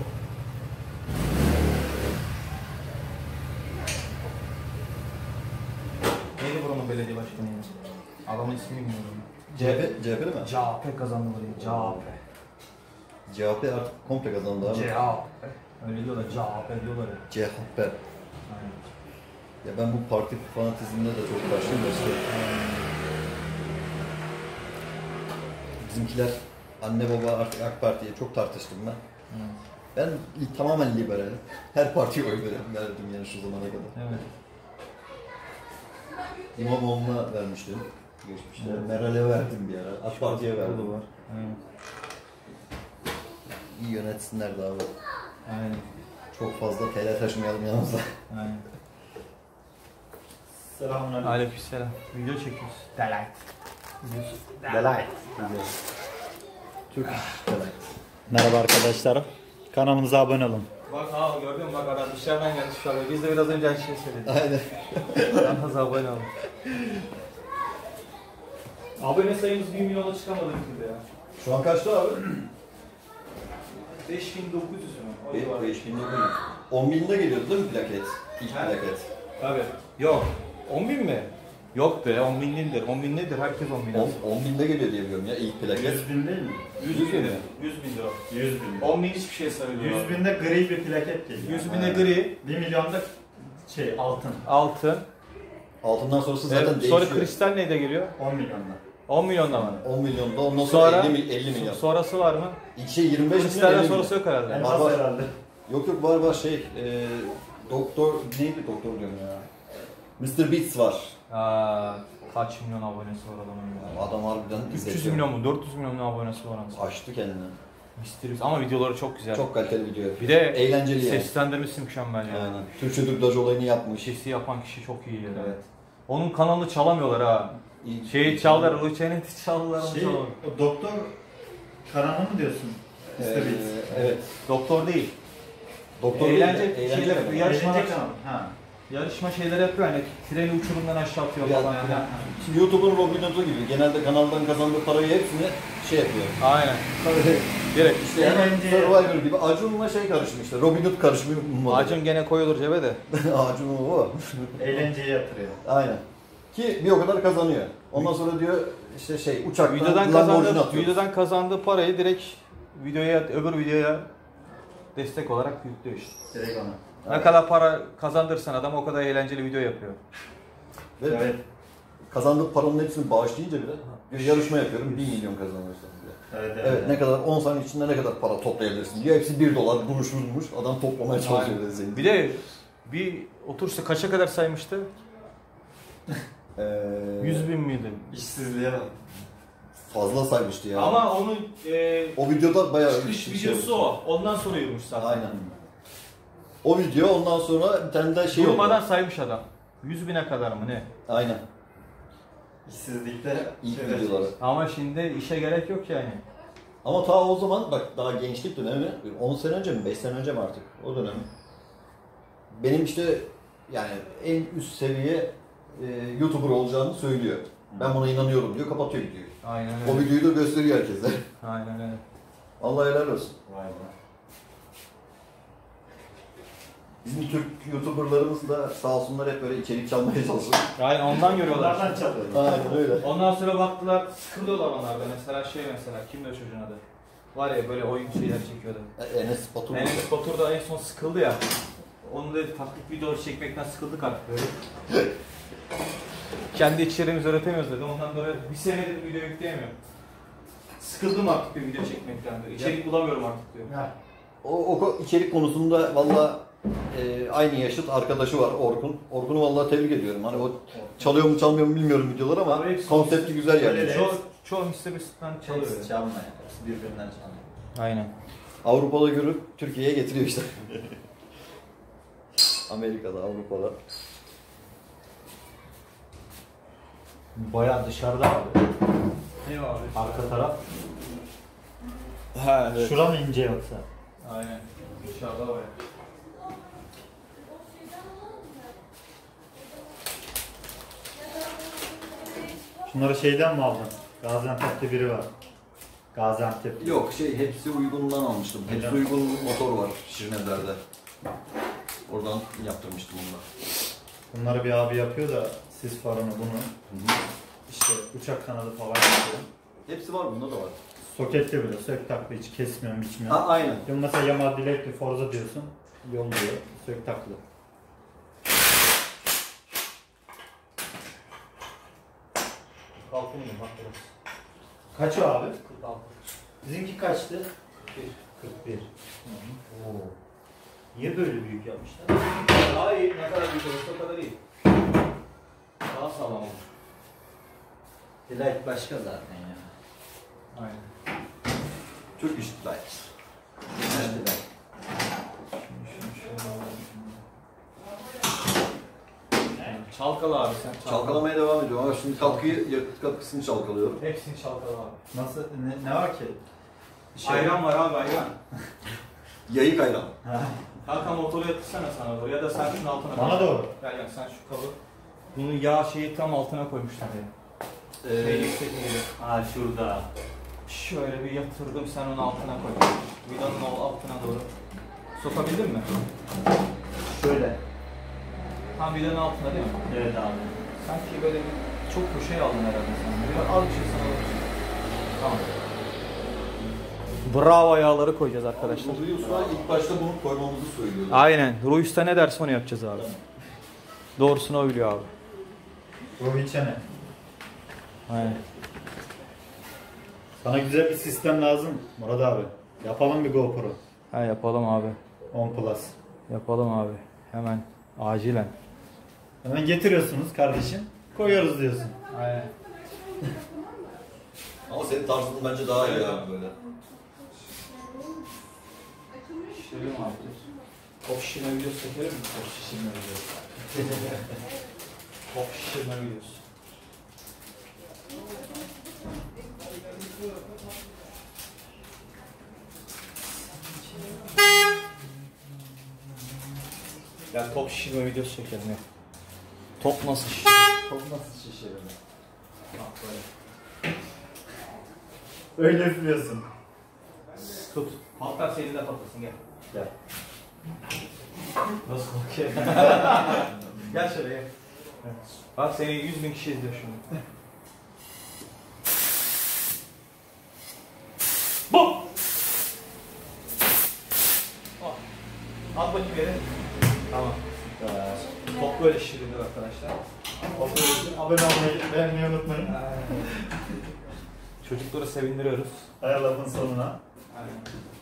Neydi buranın belediye başkanı ya? Adamın ismini bilmiyorum. CHP'li mi? CHP kazandı burayı. CHP. CHP artık komple kazandı abi. CHP. Öyle diyorlar. CHP diyorlar ya. CHP. Aynen. Ya ben bu parti fanatizmine de çok karşıyım da işte. Bizimkiler anne baba artık AK Parti'ye çok tartıştım ben. Ben tamamen liberalim. Her partiye oy verdim yani şu zamana kadar. Evet. İmamoğlu'na vermiştim. Geçmişte. Evet. Meral'e verdim bir ara. AK Parti'ye O da verdim. var. Aynen. İyi yönetsinler de abi. Aynen. Çok fazla TL taşımayalım yanımıza. Aynen. Selamünaleyküm. Aleykümselam. Video çekiyoruz. Delight. Delight. Türk Delight. Merhaba arkadaşlar. Kanalımıza abone olun. Bak abi gördün mü bak adam dışarıdan gelmiş şu an. Biz de biraz önce aynı şeyi söyledik. Aynen. Kanalımıza abone olun. Abone sayımız 1 milyona çıkamadı bir türlü ya. Şu an kaçta abi? 5900 mü? O civarı. 5.900. 10.000'de geliyordu değil mi plaket? İlk Ha? plaket. Tabii. Yok. 10.000 mi? Yok be 10.000 değildir. 10.000 nedir? Herkes 10.000 alır. 10.000'de geliyor diye biliyorum ya ilk plaket. 100 bin değil mi? 100 bin lira. 100 bin lira. 100 bin. 10.000 hiçbir şey sayılıyor. 100 binde gri bir plaket geliyor. 100 bine gri, 1 milyonda altın. altın. Altından sonrası zaten değişiyor. Sonra kristal neyde geliyor? 10 milyonda. 10 milyonda mı? 10 milyonda ondan sonra Sonra 50 milyon. sonrası var mı? İlk şey 25 milyon Kristalden 50 sonrası milyon. yok herhalde. Elmas var. herhalde. Yok var doktor neydi doktor diyorum ya. Mr. Beats var. Aa, kaç milyon abonesi var adamın ya? Adam harbiden 300 izletiyor. milyon mu? 400 milyon mu abonesi var aslında. Açtı kendini. Misterius ama videoları çok güzel. Çok kaliteli video yapıyor. Bir de Eğlenceli yani. seslendirmesi mükemmel yani. Aynen. Türkçe dublaj olayını yapmış. Sesi yapan kişi çok iyi yani. Evet. Onun kanalını çalamıyorlar ha. İyi. Şeyi çaldılar, Lucianet'i çaldılar, onu çaldılar. O doktor Karan'ı mı diyorsun? Mr. Beats. Evet. Doktor değil. Doktor Eğlence değil de, eğlence şeyler, kanalı. yarışmalar, Eğlence kanalı. Ha. yarışma şeyleri yapıyor hani treni uçurumdan aşağı atıyor Ya, falan filan. Şimdi YouTube'un Robin Hood'u gibi genelde kanaldan kazandığı parayı hepsini şey yapıyor. Aynen. Direkt. İşte hemen Eğlence- Survivor gibi Acun'la şey karışmış işte. Robin Hood karışımı modeli. Acun gene koyulur cebe de. Acun o. Eğlenceye yatırıyor. Aynen. Ki bir o kadar kazanıyor. Ondan sonra diyor işte şey uçaktan Videodan Lamborghini atıyor. kazandığı parayı direkt öbür videoya destek olarak yüklüyor işte. Direkt ona. Ne kadar para kazandırsan adam o kadar eğlenceli video yapıyor. Ve Evet. kazandığı paranın hepsini bağışlayınca bile bir yarışma yapıyorum 1 milyon kazanırsın diye. Evet, Evet ne kadar 10 saniye içinde ne kadar para toplayabilirsin diyor. Hepsi 1 dolar buruşmuş. Adam toplamaya çalışıyor dedi zengin. Bir de bir oturuşta kaça kadar saymıştı? 100 bin miydi? İşsizliğe bak. Fazla saymıştı ya. Ama onun o videoda bayağı çıkış bir videosu olmuş. o. Ondan sonra yürümüş zaten. Aynen. O video ondan sonra bir tane de şey oldu. Durmadan saymış adam. 100 bine kadar mı ne? Aynen. İşsizlikte İlk şeyler- videoları. Ama şimdi işe gerek yok yani. Ama ta o zaman bak daha gençlik dönemi 10 sene önce mi 5 sene önce mi artık o dönem. Benim işte yani en üst seviye YouTuber olacağını söylüyor. Ben buna inanıyorum diyor, kapatıyor videoyu. Aynen O videoyu da gösteriyor herkese. Aynen öyle. Allah helal olsun. Vay be. Bizim Türk YouTuber'larımız da sağ olsunlar hep böyle içerik çalmaya çalışıyor. Aynen ondan görüyorlar. Onlardan çalıyor. Aynen öyle. Ondan sonra baktılar, sıkılıyorlar onlarda. Mesela kimdi o çocuğun adı? Var ya böyle oyun şeyler çekiyordu. Enes Batur. Enes Batur da en son sıkıldı ya. Onu da taklit videoları çekmekten sıkıldık artık böyle. Kendi içeriğimizi üretemiyoruz dedi. Ondan dolayı bir senedir video yükleyemiyorum. Sıkıldım artık bir video çekmekten diyor. İçerik bulamıyorum artık diyor. Ya. O içerik konusunda valla aynı yaşıt arkadaşı var Orkun. Orkun'u valla tebrik ediyorum. Hani o çalıyor mu çalmıyor mu bilmiyorum videolar ama Hepsi- konsepti güzel yani. Öyle. Çoğu Mr. Beast'ten çalıyor. Hepsi çalma yani. Hepsi birbirinden çalıyor. Aynen. Avrupa'da görüp Türkiye'ye getiriyor işte. Amerika'da, Avrupa'da. Bayağı dışarıda abi. Ne abi? Arka taraf. Ha evet. Şura mı ince yoksa? Aynen. Dışarıda var ya. Şunları şeyden mi aldın? Gaziantep'te biri var. Gaziantep. Yok hepsi uygundan almıştım. Hepsi Neden? uygun motor var Şirinevler'de. Oradan yaptırmıştım onu da. Bunları bir abi yapıyor da sis farını bunu. İşte uçak kanadı falan yapıyor. Hepsi var bunda da var. Sokette bile sök taklı hiç kesmiyorum biçmiyorum. Aynen. Diyorum mesela Yamaha Dilekli Forza diyorsun. Yolluyor. Sök taklı. Kalkın mı? Bak biraz. Kaç o abi? 46. Bizimki kaçtı? 41. Oo. Niye böyle büyük yapmışlar? Daha iyi. Ne kadar büyük olursa o kadar iyi. Daha sağlam olur. Dilek başka zaten ya. Aynen. Türk iş light. Çalkala abi sen. Çalkalamaya devam ediyorum ama şimdi yakıt katkısını çalkalıyorum. Hepsini çalkala abi. Nasıl? Ne var ki? Ayran var abi ayran. Yayık ayran. Hakan motoru yatırsana sana doğru ya da sen şunun altına Bana koy. doğru. Gel gel sen şu kabı. Bunun yağ şeyi tam altına koymuşlar ya. Şey yüksek miydi? Ha şurada. Şöyle bir yatırdım sen onun altına koy. Vidanın o altına doğru. Sokabildin mi? Şöyle. Tam vidanın altına değil mi? Evet abi. Sanki böyle çok bir şey aldın herhalde sen. Biraz al bir şey sana alırsın. Tamam. Bravo yağları koyacağız arkadaşlar. Nuri Usta ilk başta bunu koymamızı söylüyordu. Aynen. Ruhi Usta ne derse onu yapacağız abi. Doğrusunu o biliyor abi. Ruhi Çene. Aynen. Sana güzel bir sistem lazım Murat abi. Yapalım bir GoPro. Ha yapalım abi. 10 Plus. Yapalım abi. Hemen. Acilen. Hemen getiriyorsunuz kardeşim. Koyuyoruz diyorsun. Aynen. Ama senin tarzın bence daha iyi abi böyle. Şişirelim abi. Top şişirme videosu çekelim mi? Top şişirme videosu. Top şişirme videosu. Ya top şişirme videosu çekelim ya. Top nasıl şişirir? Çok nasıl şişirir? Bak böyle. Öyle üflüyorsun. Tut. Hatta senin de patlasın gel. Gel. Nasıl korkuyor? Gel şöyle gel. Bak seni 100.000 kişi izliyor şimdi. Bum! Oh. At bakayım yere. Tamam. Top böyle şişirilir arkadaşlar. Abone olmayı, beğenmeyi unutmayın. Çocukları sevindiriyoruz. Her lafın sonuna. Aynen.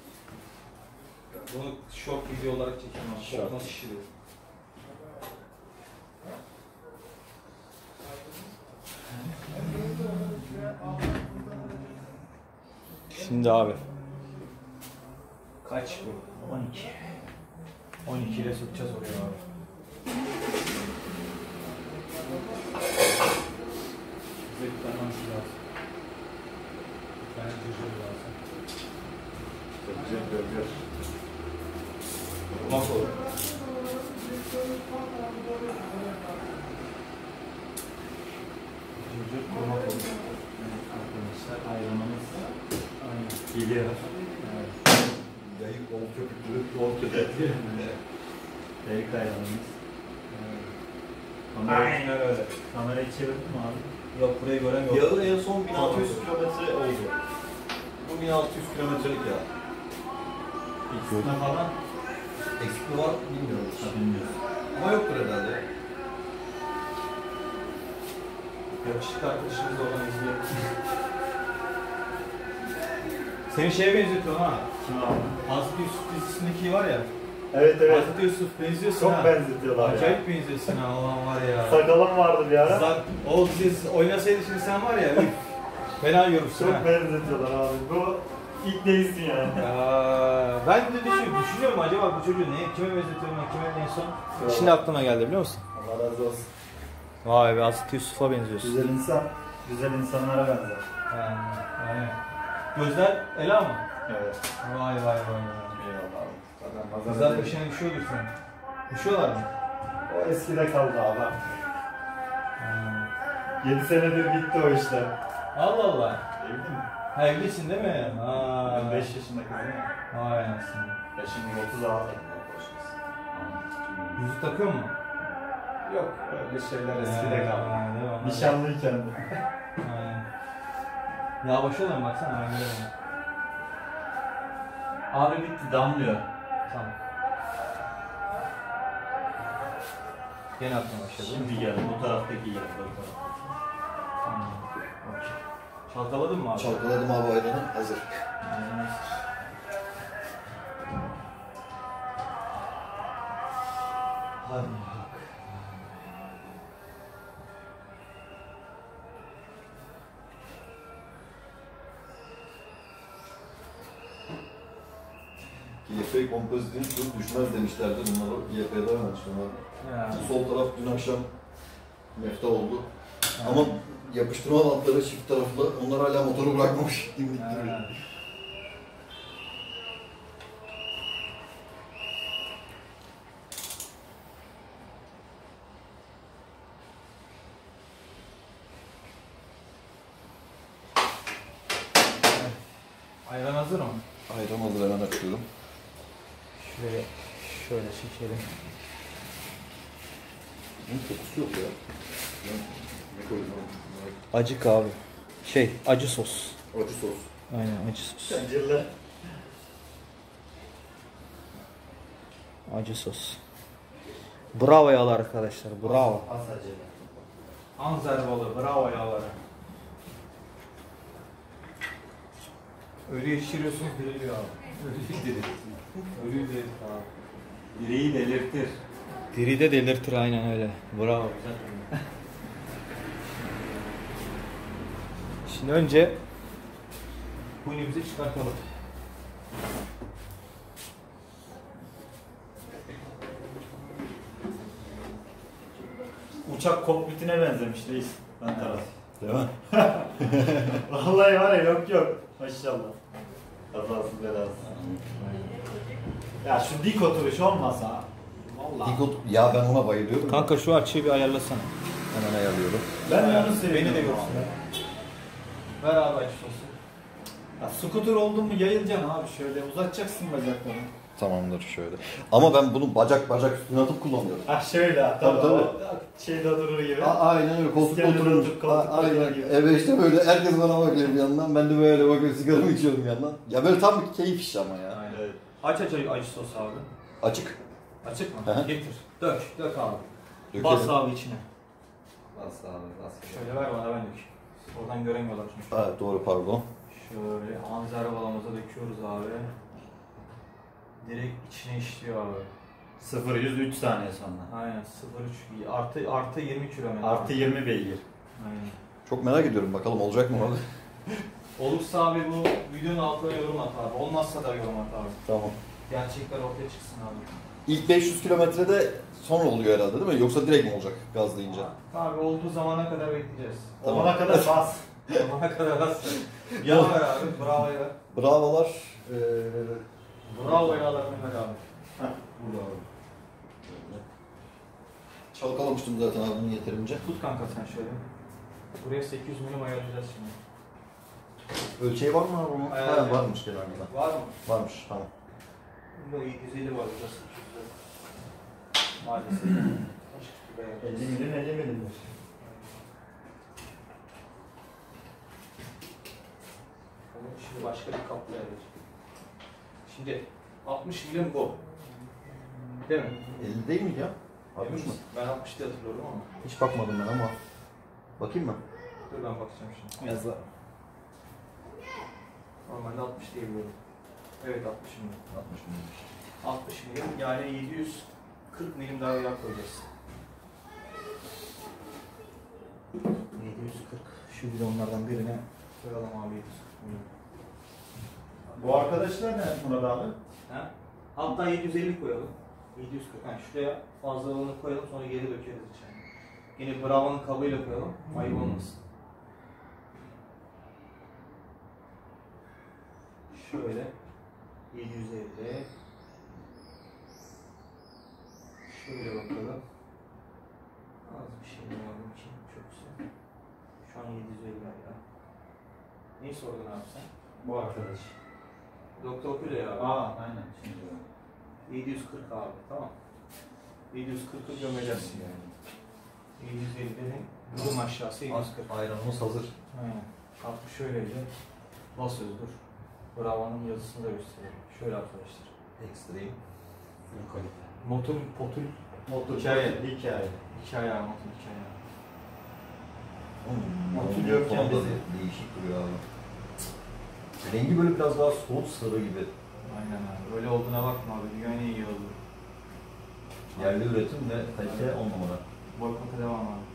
Bunu short video olarak çekeyim abi. Top Short. nasıl şişiriyor? Şimdi abi. Kaç bu? 12. 12 ile sokacağız oraya abi. Kurmak olur. Cırcır kurmak olur. Evet, arkadaşlar ayranımız geliyor. Evet. Yayık, bol köpüklü, bol köpüklü. Yayık ayranımız. Aynen öyle. Kamerayı çevirdin mi abi? Yok burayı göremiyorum. Yağı en son 1600 kilometre oldu. Bu 1600 kilometrelik yağ. Eksiltme falan. Eksik mi var bilmiyorum. Bilmiyorum. Ama yoktur herhalde. Yakışıklı arkadaşımız oradan izliyor. Seni şeye benzetiyorum ha. Kim abi? Hazreti Yusuf dizisindeki var ya. Evet evet. Hazreti Yusuf benziyorsun Çok ha. benzetiyorlar ya. Acayip benziyorsun ha ulan var ya. Sakalım vardı bir ara. O dizi oynasaydı şimdi sen var ya. Üf, fena yorulsun ha. Çok benzetiyorlar abi. Bu ilk değilsin yani. Ben de düşünüyorum acaba bu çocuğu kime benzetiyorum ben kime en son. Şimdi aklıma geldi biliyor musun? Allah razı olsun. Vay be Hazreti Yusuf'a benziyorsun. Güzel insan, güzel insanlara benzer. Yani. Gözler Ela mı? Evet. Vay vay vay. Eyvallah abi. Zaten Kızlar pazar peşine düşüyordur sen. Düşüyorlar mı? O eskide kaldı abi. 7 senedir bitti o işler. Allah Allah. Evli mi? Ha, evlisin değil mi? Ben 5 yaşında kızım ya. Vay anasını. Ya şimdi 30 abi. Yüzük takıyor mu? Yok öyle şeyler eskide kaldı. Değil mi? Nişanlıyken de. Aynen. Ya boşa lan baksana. Aynen öyle. Abi bitti damlıyor. Tamam. Gene aklıma başladı. Şimdi geldi bu taraftaki geldi o taraf. Tamam. Okey. Çalkaladın mı abi? Çalkaladım abi ayranı, hazır. Aynen. Hadi. YP kompozitin çok düşmez demişlerdi. Bunları YP'den açtılar. Ya. Sol taraf dün akşam mefta oldu. Ama yapıştırma bantları çift taraflı. Onlar hala motoru bırakmamış. Dimdik duruyor. Ha. Ayran hazır mı? Ayran hazır, hemen açıyorum. Şöyle çekelim. Bunun kokusu yok ya. Ne koydum? Acık abi. Acı sos. Acı sos. Aynen acı sos. Zincirli. Acı sos. Bravo yağlar arkadaşlar. Bravo. Az acele. Anzer balığı. Bravo yağları. Öyle yetiştiriyorsunuz diriliyor abi. Öyle delirtir. Öyle delirtir abi. Direği delirtir. Diri de delirtir aynen öyle. Bravo. Güzel. Şimdi önce hunimizi çıkartalım. Uçak kokpitine benzemiş reis. Ben taraf. Değil mi? Vallahi var ya yok. Maşallah. Kazasız belasız. Ya şu dik oturuş olmasa. Vallahi. Ya ben ona bayılıyorum. Kanka şu açıyı bir ayarlasana. Hemen ayarlıyorum. Ben de onu seviyorum. Beni de görsün. Ver abi acı sosu. Ya skuter oldun mu yayılacaksın abi şöyle uzatacaksın bacaklarını. Tamamdır şöyle. Ama ben bunu bacak üstüne atıp kullanıyorum. Ha şöyle Tabii, tabii. o şeyde durur gibi. Aynen öyle, koltukta İskelede oturmuş. oturup koltukta Aynen. oturur gibi. Evet işte böyle herkes bana bakıyor bir yandan. Ben de böyle bakıyorum, sigaramı içiyorum bir yandan. Ya böyle tam bir keyif işi ama ya. Aynen. Evet. Aç acı sos abi. Açık. Açık Hı mı? hı. Getir. Dök abi. Dökelim. Bas abi içine. Bas abi bas. Şöyle ver bana ben dök. Oradan göremiyorlar çünkü. Ha, doğru pardon. Şöyle anzer balımıza döküyoruz abi. Direkt içine işliyor abi. 0-100 3 saniye sonra. Aynen 0.3 artı 20 kilometre. Artı 20 beygir. Aynen. Çok merak ediyorum, bakalım olacak mı abi? Olursa abi bu videonun altına yorum at abi. Olmazsa da yorum at abi. Tamam. Gerçekler ortaya çıksın abi. İlk 500 kilometrede sonra oluyor herhalde değil mi? Yoksa direkt mi olacak gazlayınca? Abi olduğu zamana kadar bekleyeceğiz. Tamam. Ona kadar bas. Zamana kadar nasıl? Yağ ver abi. Bravo ya. Bravolar. Bravo yağlarını ver abi. Burada abi. Çalkalamıştım zaten abi bunu yeterince. Tut kanka sen şöyle. Buraya 800 milim ayarlayacağız şimdi. Ölçeği var mı abi bunun? Evet. Varmış genelde. Var mı? Varmış, tamam. Bunda 750 var burada 800'de. Maalesef. 50 milim 50 milim. Şimdi başka bir kapla ayarlayacağım. Şimdi 60 milim bu. Değil mi? 50 değil miydi ya? Emin 60 mı? misin? Ben 60 diye hatırlıyorum ama. Hiç bakmadım ben ama. Bakayım mı? Dur ben bakacağım şimdi. Biraz daha. Normalde 60 diye biliyorum. Evet 60 milim. 60 mı? 60 milim yani 740 milim daha yağ koyacağız. 740. Şu bidonlardan birine koyalım abi 740 milim. Bu arkadaşlar ne Murat abi? Ha? Hatta 750 koyalım. 740. Yani şuraya fazlalığını koyalım sonra geri dökeriz içine. Yine Bravo'nun kabıyla koyalım. Ayıp olmasın. Şöyle 750. Şöyle bakalım. Az bir şey yapalım için çok güzel. Şu an 750 ya. Neyi sordun abi sen? Bu arkadaş. Doktor Kule ya. Aynen. Şimdi 740 abi tamam. 740'ı gömeceğiz yani. 750'nin durum aşağısı 740. Ayranımız hazır. Aynen. Kalkmış şöyleydi. Basıyoruz dur. Bravo'nun yazısını da gösterelim. Şöyle arkadaşlar. Extreme. Full kalite. Motor, potul, motor Hikaye. hikaye. hikaye abi, motor hikaye. Motor Motor yokken falan da bizi- değişik duruyor abi. Rengi böyle biraz daha soğuk sarı gibi. Aynen abi. Öyle olduğuna bakma abi. Dünyanın en iyi oldu. Yerli üretim ve kalite 10 numara. Boykota devam abi.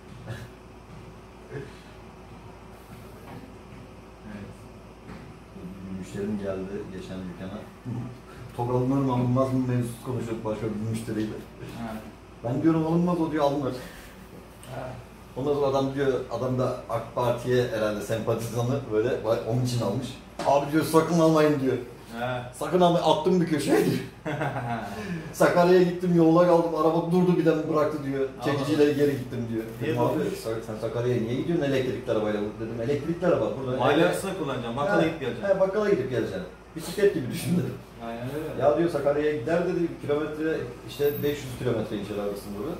Evet. Müşterim geldi geçen dükkana. Tok alınır mı alınmaz mı mevzusu konuşuyorduk başka bir müşteriyle. Ha. Ben diyorum alınmaz, o diyor alınır. Ha. Ondan sonra adam diyor, adam da AK Parti'ye herhalde sempatizanı böyle onun için almış. Abi diyor sakın almayın diyor. Ha. Sakın almayın, attım bir köşeye diyor. Sakarya'ya gittim, yolda kaldım, araba durdu birden bıraktı diyor. Çekiciyle geri gittim diyor. Niye Dedim abi durdu? sen Sakarya'ya niye gidiyorsun elektrikli arabayla? Dedim elektrikli araba burada. Malyasını kullanacağım. Bakkala gidip geleceğim. He, bakkala gidip geleceksin. Bisiklet gibi düşün dedim. Aynen öyle. Ya diyor Sakarya'ya gider dedi, kilometre işte 500 kilometre inşallah arasında doğru.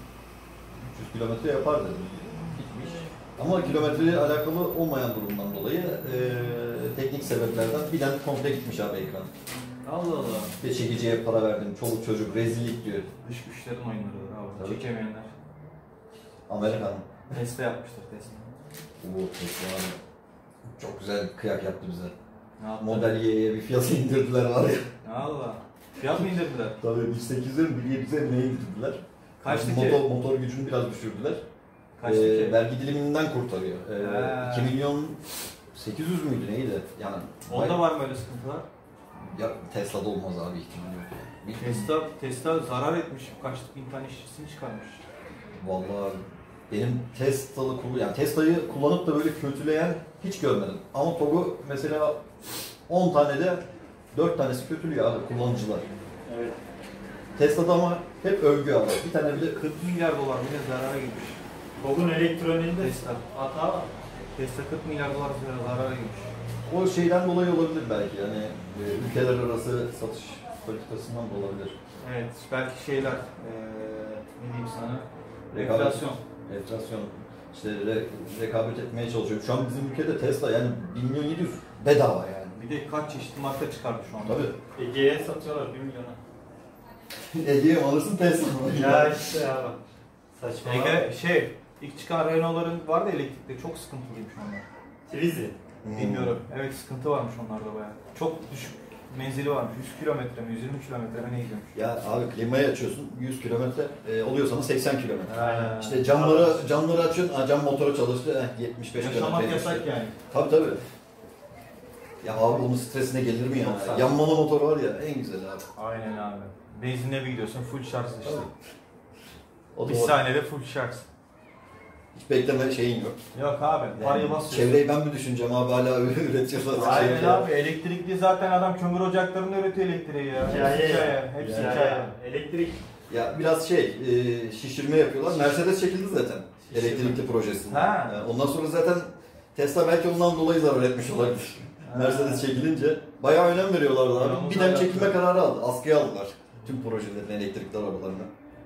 300 kilometre yapar dedim. Gitmiş. Ama kilometreyle alakalı olmayan durumdan dolayı teknik sebeplerden bilen komple gitmiş abi ekran. Allah Allah. Ve çekiciye para verdim, çoluk çocuk rezillik diyor. Dış güçlerin oyunları var abi. Tabii. Çekemeyenler. Amerikan. Tesla yapmıştır Tesla. Bu Tesla abi. Çok güzel kıyak yaptı bize. Ne yaptı? Model Y'ye bir fiyatı indirdiler var ya. Allah. Fiyat mı indirdiler? Tabii 1800'e mi 1700'e mi ne indirdiler? Kaçtı ki? Motor gücünü biraz düşürdüler. Kaçtı ki? Vergi diliminden kurtarıyor. Ha. 2 milyon 800 müydü neydi? Yani Onda var mı öyle sıkıntılar? ya Tesla'da olmaz abi ihtimali yok. Tesla zarar etmiş. Kaç bin tane işçisini çıkarmış. Vallahi benim Tesla'yı kullanıp da böyle kötüleyen hiç görmedim. Ama TOG'u mesela 10 tane de 4 tanesi kötülüyor abi kullanıcılar. Evet. Tesla'da ama hep övgü abi. Bir tane bile 40 milyar dolar bile zarara girmiş. Bugün elektroniğinde Tesla. Hatta Tesla 40 milyar dolar zarara girmiş. o şeyden dolayı olabilir belki yani ülkeler arası satış politikasından da olabilir. Evet, belki şeyler, ne diyeyim sana, Rekabet. enflasyon. Enflasyon işte rekabet etmeye çalışıyor. Şu an bizim ülkede Tesla yani 1 milyon 700 bedava yani. Bir de kaç çeşitli marka çıkardı şu anda. Tabii. Ege'ye satıyorlar 1 milyona. Ege'ye mi alırsın Tesla mı? Ya işte ya bak. Saçma. İlk çıkan Renault'ların vardı elektrikli, çok sıkıntılıymış onlar. Twizy. Bilmiyorum. Evet, sıkıntı varmış onlarda bayağı. Çok düşük menzili varmış. 100 kilometre mi, 120 kilometre mi ne gidiyormuş. Ya abi klimayı açıyorsun 100 kilometre oluyor sana 80 kilometre. Aynen. İşte camları açıyorsun, cam motoru çalıştı 75 Yaşamak kilometre. yasak yani. Tabii. Ya abi onun stresine gelir mi Çok ya? sağ ol. Yanmalı motor var ya en güzel abi. Aynen abi. Benzinle bir gidiyorsun, full şarj işte. O Bir doğru. saniyede full şarj. Hiç bekleme şeyin yok. Yok abi, parayı basıyorsun. Çevreyi ben mi düşüneceğim abi, hala üretiyorlar. Aynen abi, elektrikli zaten adam kömür ocaklarında üretiyor elektriği ya. Hepsi hikaye. Elektrik. Ya biraz şişirme yapıyorlar. Mercedes çekildi zaten elektrikli projesinde. Ondan sonra zaten Tesla belki ondan dolayı zarar etmiş olabilir. Mercedes çekilince bayağı önem veriyorlardı abi. Bir dem çekilme kararı aldı. Askıya aldılar tüm projelerini, elektrikli arabalarını.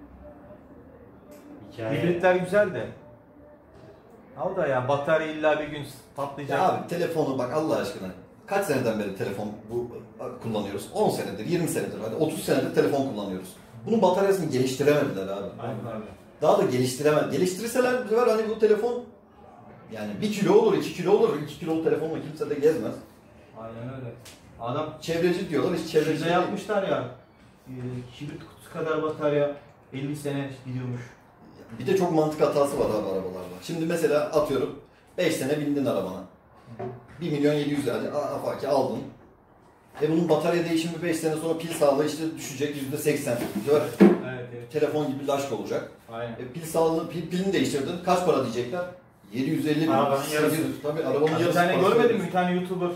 Hibritler güzel de. Al da ya, batarya illa bir gün patlayacak. Ya abi telefonu bak Allah aşkına. Kaç seneden beri telefon kullanıyoruz? 10 senedir, 20 senedir, hadi 30 senedir telefon kullanıyoruz. Bunun bataryasını geliştiremediler abi. Aynen abi. Daha da geliştiremez. Geliştirseler bu sefer hani bu telefon yani 1 kilo olur, 2 kilo olur. 2 kiloluk telefonla kimse de gezmez. Aynen öyle. Adam Çevreci diyorlar, hiç çevreci bize değil. yapmışlar ya. Kibrit kutusu kadar batarya 50 sene gidiyormuş. Bir de çok mantık hatası var abi arabalarda. Şimdi mesela atıyorum 5 sene bindin arabana. 1.700.000 hadi afaki aldın. Bunun batarya değişimi 5 sene sonra pil sağlığı işte düşecek %80. Evet. Telefon gibi laşk olacak. Aynen. Pil sağlığı, pilini değiştirdin. Kaç para diyecekler? 750 bin. Arabanın yarısı. Tabii arabanın yarısı. Bir tane parası. görmedin mi? Bir tane YouTuber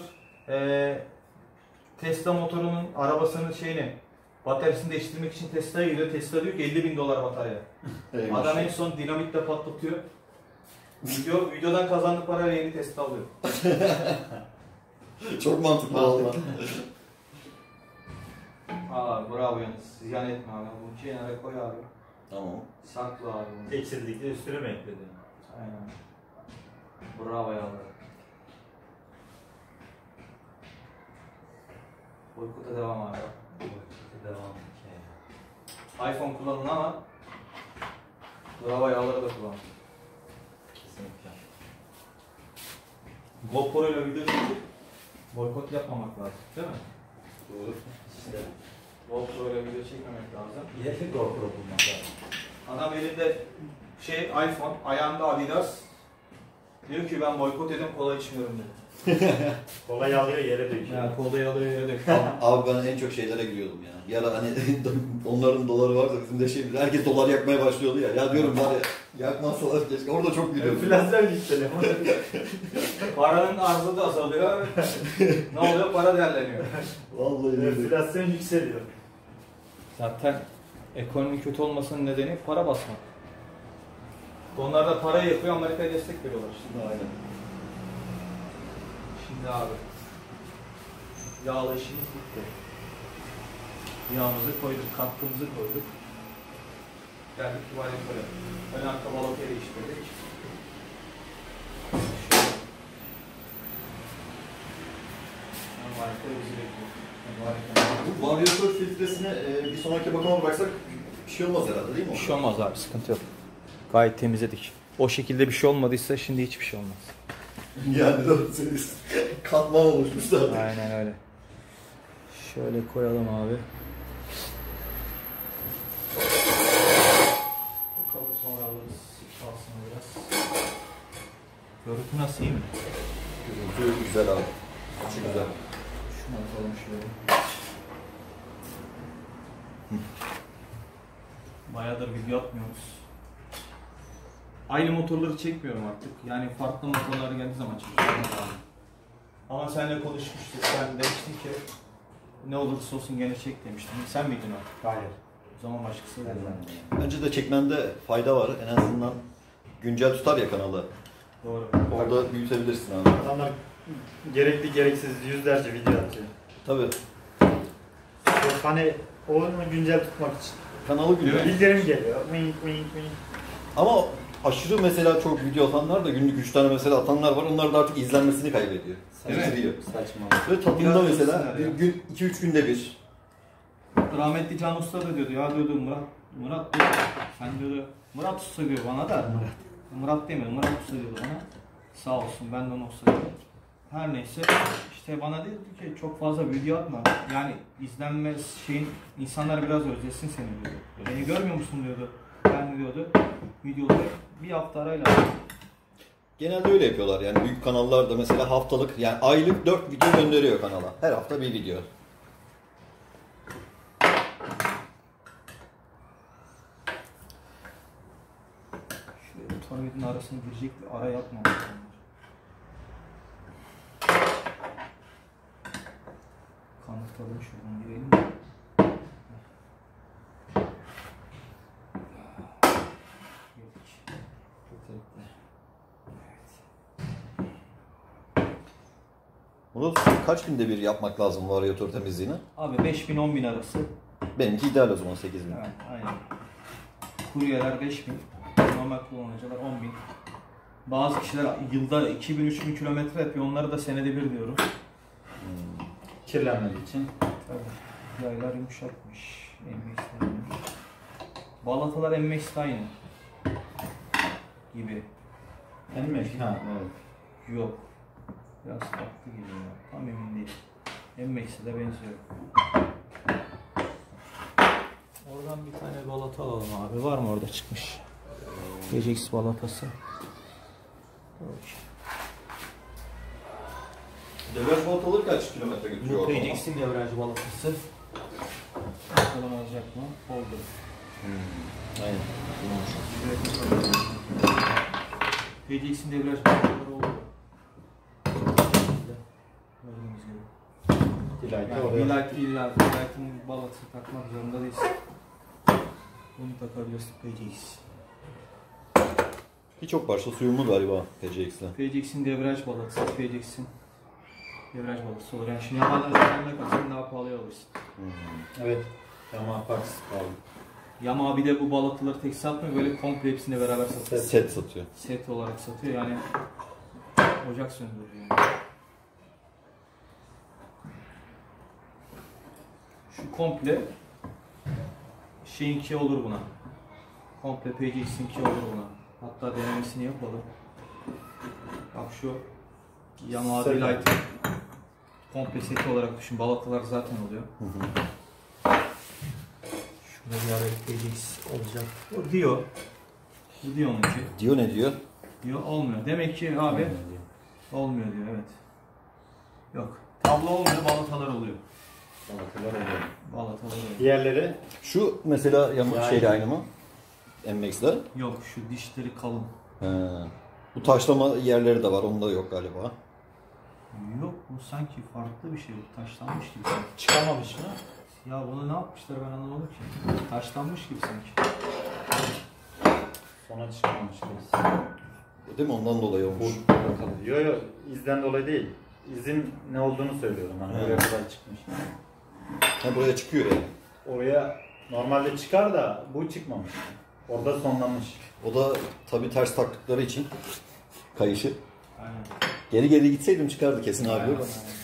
Tesla motorunun arabasının bataryasını değiştirmek için Tesla'ya gidiyor. Tesla diyor ki $50.000 batarya. Eyvallah. Adam en son dinamitle patlatıyor. Videodan kazandığı parayla yeni Tesla alıyor. Çok mantıklı oldu. Bravo yalnız. Ziyan etme abi. Bu kenara koy abi. Tamam. Sakla abi bunu. Eksildik üstüne mi ekledin? Aynen. Bravo yavrum. Boykota devam abi. Devam. iPhone kullanın ama bravo yağları da kullanın. Kesinlikle. GoPro ile video çekip boykot yapmamak lazım, değil mi? Doğru. İşte GoPro ile video çekmemek lazım. yeni GoPro bulmak lazım. Adam elinde iPhone, ayağında Adidas. Diyor ki ben boykot edeyim, kola içmiyorum dedi. Kolay alıyor yere döküyor. Ya kolayı alıyor yere döküyor. Abi ben en çok şeylere gülüyordum ya. Bir ara hani onların doları varsa bizim de herkes dolar yakmaya başlıyordu ya. Ya diyorum var ya yakmazsalar keşke. Orada çok gülüyordum. Enflasyon yükseliyor. Paranın arzı da azalıyor. Ne oluyor? Para değerleniyor. Vallahi öyle. Enflasyon yükseliyor. Zaten ekonomi kötü olmasının nedeni para basmak. Onlar da para yapıyor, Amerika'ya destek veriyorlar işte. Aynen. Şimdi abi, yağla işimiz bitti. Yağımızı koyduk, katkımızı koyduk. Geldik duvarı yukarı. Ön arka balatayı değiştirdik. Harika bizi bekliyor. Bu varyatör filtresini bir sonraki bakıma bıraksak bir şey olmaz herhalde değil mi? Bir şey olmaz abi, sıkıntı yok. Gayet temizledik. O şekilde bir şey olmadıysa şimdi hiçbir şey olmaz. Yani katman oluşmuş zaten. Aynen öyle. Şöyle koyalım abi. Bakalım sonra alırız. Kalsın biraz. Görüntü nasıl, iyi mi? Görüntü güzel abi. Açı güzel. Şunu atalım şöyle. Bayağıdır video atmıyoruz. Aynı motorları çekmiyorum artık. Yani farklı motorlar geldiği zaman çekiyorum. Ama seninle konuşmuştuk. Sen demiştin ki ne olursa olsun gene çek demiştin. Sen miydin o? Hayır. O zaman başkası da. Bence de çekmende fayda var. En azından güncel tutar ya kanalı. Doğru. Orada büyütebilirsin abi. Adamlar gerekli gereksiz yüzlerce video atıyor. Tabii. Hani onu güncel tutmak için. Kanalı güncel. Bildirim geliyor. Wink wink wink. Ama aşırı mesela çok video atanlar da günlük 3 tane mesela atanlar var. Onlar da artık izlenmesini kaybediyor. Bitiriyor. Saçma. Ve tadında Biraz mesela görsünler bir ya. gün 2-3 günde bir. Rahmetli Can Usta da diyordu ya, diyordu Murat diyor, sen diyordu Murat Usta diyor bana da Murat demiyor, Murat Usta diyordu bana, sağ olsun, ben de ona Usta diyorum. Her neyse işte bana dedi ki çok fazla video atma, yani izlenme insanlar biraz özlesin seni diyordu. Beni görmüyor musun diyordu, ben diyordu videoları bir hafta arayla. Genelde öyle yapıyorlar yani büyük kanallar da mesela haftalık yani aylık 4 video gönderiyor kanala. Her hafta bir video. tornavidin arasına girecek bir ara yapmamış. Kanıtalım şuradan girelim de. Bunu kaç günde bir yapmak lazım varyatör temizliğini? Abi 5.000-10.000 arası. Benimki ideal o zaman 8.000. Evet, aynen. Kuryeler 5.000, normal kullanıcılar 10.000. Bazı kişiler yılda 2.000-3.000 kilometre yapıyor. Onları da senede bir diyorum. Kirlenmediği için. Tabii. Yaylar yumuşakmış. MX'de aynı. Balatalar MX'de aynı. Gibi. Emmek. Ha evet. Yok. Biraz farklı geliyor. Tam emin değilim. MX'e de benziyor. Oradan bir tane balata alalım abi. Var mı orada çıkmış? PCX balatası. Devraj balataları kaç kilometre götürüyor? Bu PCX'in devraj balatası. Bakalım olacak mı? Oldu. Aynen. PCX'in devraj balataları oldu. Gördüğünüz gibi. Yani Delight'in balatası takmak zorunda değilsin. Bunu takabilirsin PCX. Birçok parça suyumlu galiba PCX'le. PCX'in devraj balatası, PCX'in devraj balatası olur. Yani şimdi Yamaha'dan üzerine kalsın daha pahalıya alırsın. Evet. Yamaha Pax kaldı. Yamaha bir de bu balataları tek satmıyor, böyle komple hepsini beraber satıyor. Set satıyor. Set olarak satıyor yani ocak söndürüyor. Şu komple şeyinki olur buna. Komple PCX'inki olur buna. Hatta denemesini yapalım. Bak şu Yamaha Delight'ın komple seti olarak düşün. Balatalar zaten oluyor. Şurada bir ara PCX olacak. O diyor. Bu diyor onunki. Diyor ne diyor? Diyor olmuyor. Demek ki abi olmuyor diyor, evet. Yok. Tablo olmuyor, balatalar oluyor. Balatalar oluyor. Balatalar oluyor. Diğerleri Şu mesela şeyle aynı mı? MX'de. Yok, şu dişleri kalın. Bu taşlama yerleri de var. Onda yok galiba. Yok, bu sanki farklı bir şey. Taşlanmış gibi. çıkamamış mı? Ya bunu ne yapmışlar ben anlamadım ki. Taşlanmış gibi sanki. Sona çıkamamış. Değil mi? Ondan dolayı olmuş. Yok yok, izden dolayı değil. İzin ne olduğunu söylüyorum. Hani oraya kadar çıkmış. Ha, buraya çıkıyor yani. Oraya normalde çıkar da bu çıkmamış. Orada sonlanmış. O da tabii ters taktıkları için kayışı. Aynen. Geri geri gitseydim çıkardı kesin abi. Aynen.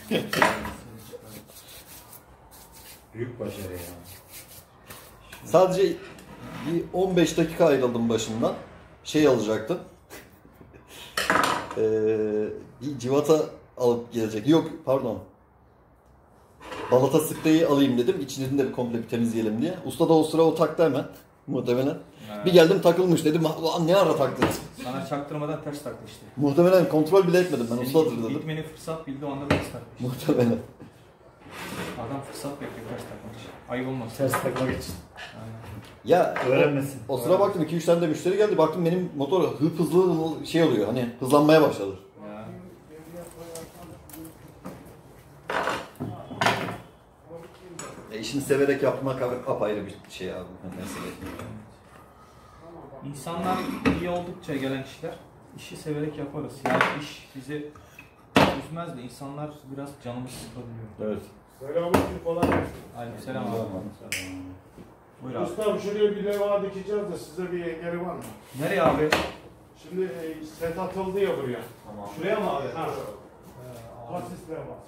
Büyük başarı ya. Sadece bir 15 dakika ayrıldım başından. Şey alacaktım. Bir civata alıp gelecek. Yok pardon. Balata spreyi alayım dedim. İçini de komple bir temizleyelim diye. Usta da o sıra o taktı hemen. Muhtemelen. Evet. Bir geldim takılmış dedim. Ulan ne ara taktın? Sana çaktırmadan ters taktı işte. Muhtemelen kontrol bile etmedim ben. Ustadır dedim. Bitmeni fırsat bildi, o anda ters taktı. Muhtemelen. Adam fırsat bekliyor ters takmak için. Ayıp olmaz. Ters takmak için. Aynen. Ya Öğrenmesin. o sıra baktım 2-3 tane de müşteri geldi. Baktım benim motor hızlı şey oluyor. Hani hızlanmaya başladı. Ya. İşini severek yapmak apayrı bir şey abi. Mesele. İnsanlar iyi oldukça gelen kişiler işi severek yaparız. Yani iş bizi üzmez de insanlar biraz canımız sıkabiliyor. Evet. Selamünaleyküm, kolay gelsin. Aleykümselam abi. Buyur abi. Ustam şuraya bir leva dikeceğiz de size bir engeli var mı? Nereye abi? Şimdi set atıldı ya buraya. Tamam. Şuraya mı abi? Ha. Kasis leva.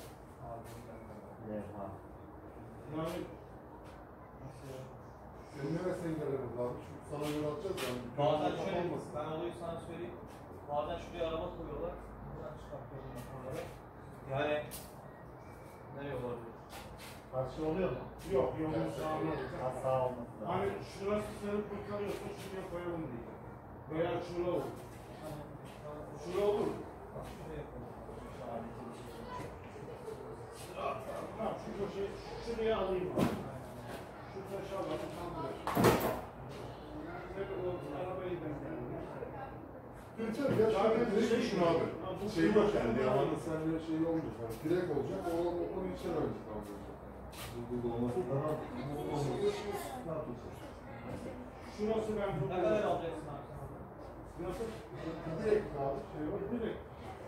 Yani senin neresi engellemez abi? Çünkü sana göre atacağız yani. Bazen şöyle, ben olayı sana söyleyeyim. Bazen şuraya araba koyuyorlar. Buradan çıkartıyorlar motorları. Yani nereye olabilir? Karşı oluyor mu? yok, yolun sağına. Sağ olması lazım. Hani şurası seni kurtarıyorsa şuraya koyalım diye. Veya şura olur. Şura olur mu? Tamam, şu köşeyi şuraya alayım abi. Şu taşı alalım, tam buraya. Sen o arabayı ben geldim. Geçer ya. Zaten Direkt düşün abi. Bu Şey yok yani. yani. Devamlı sen bir şey olmayacak. Yani direkt olacak. Onu içer önce kalacak. Şurası ben çok... Ne kadar alacaksın abi? Nasıl? Direkt abi. Şey var. Direkt.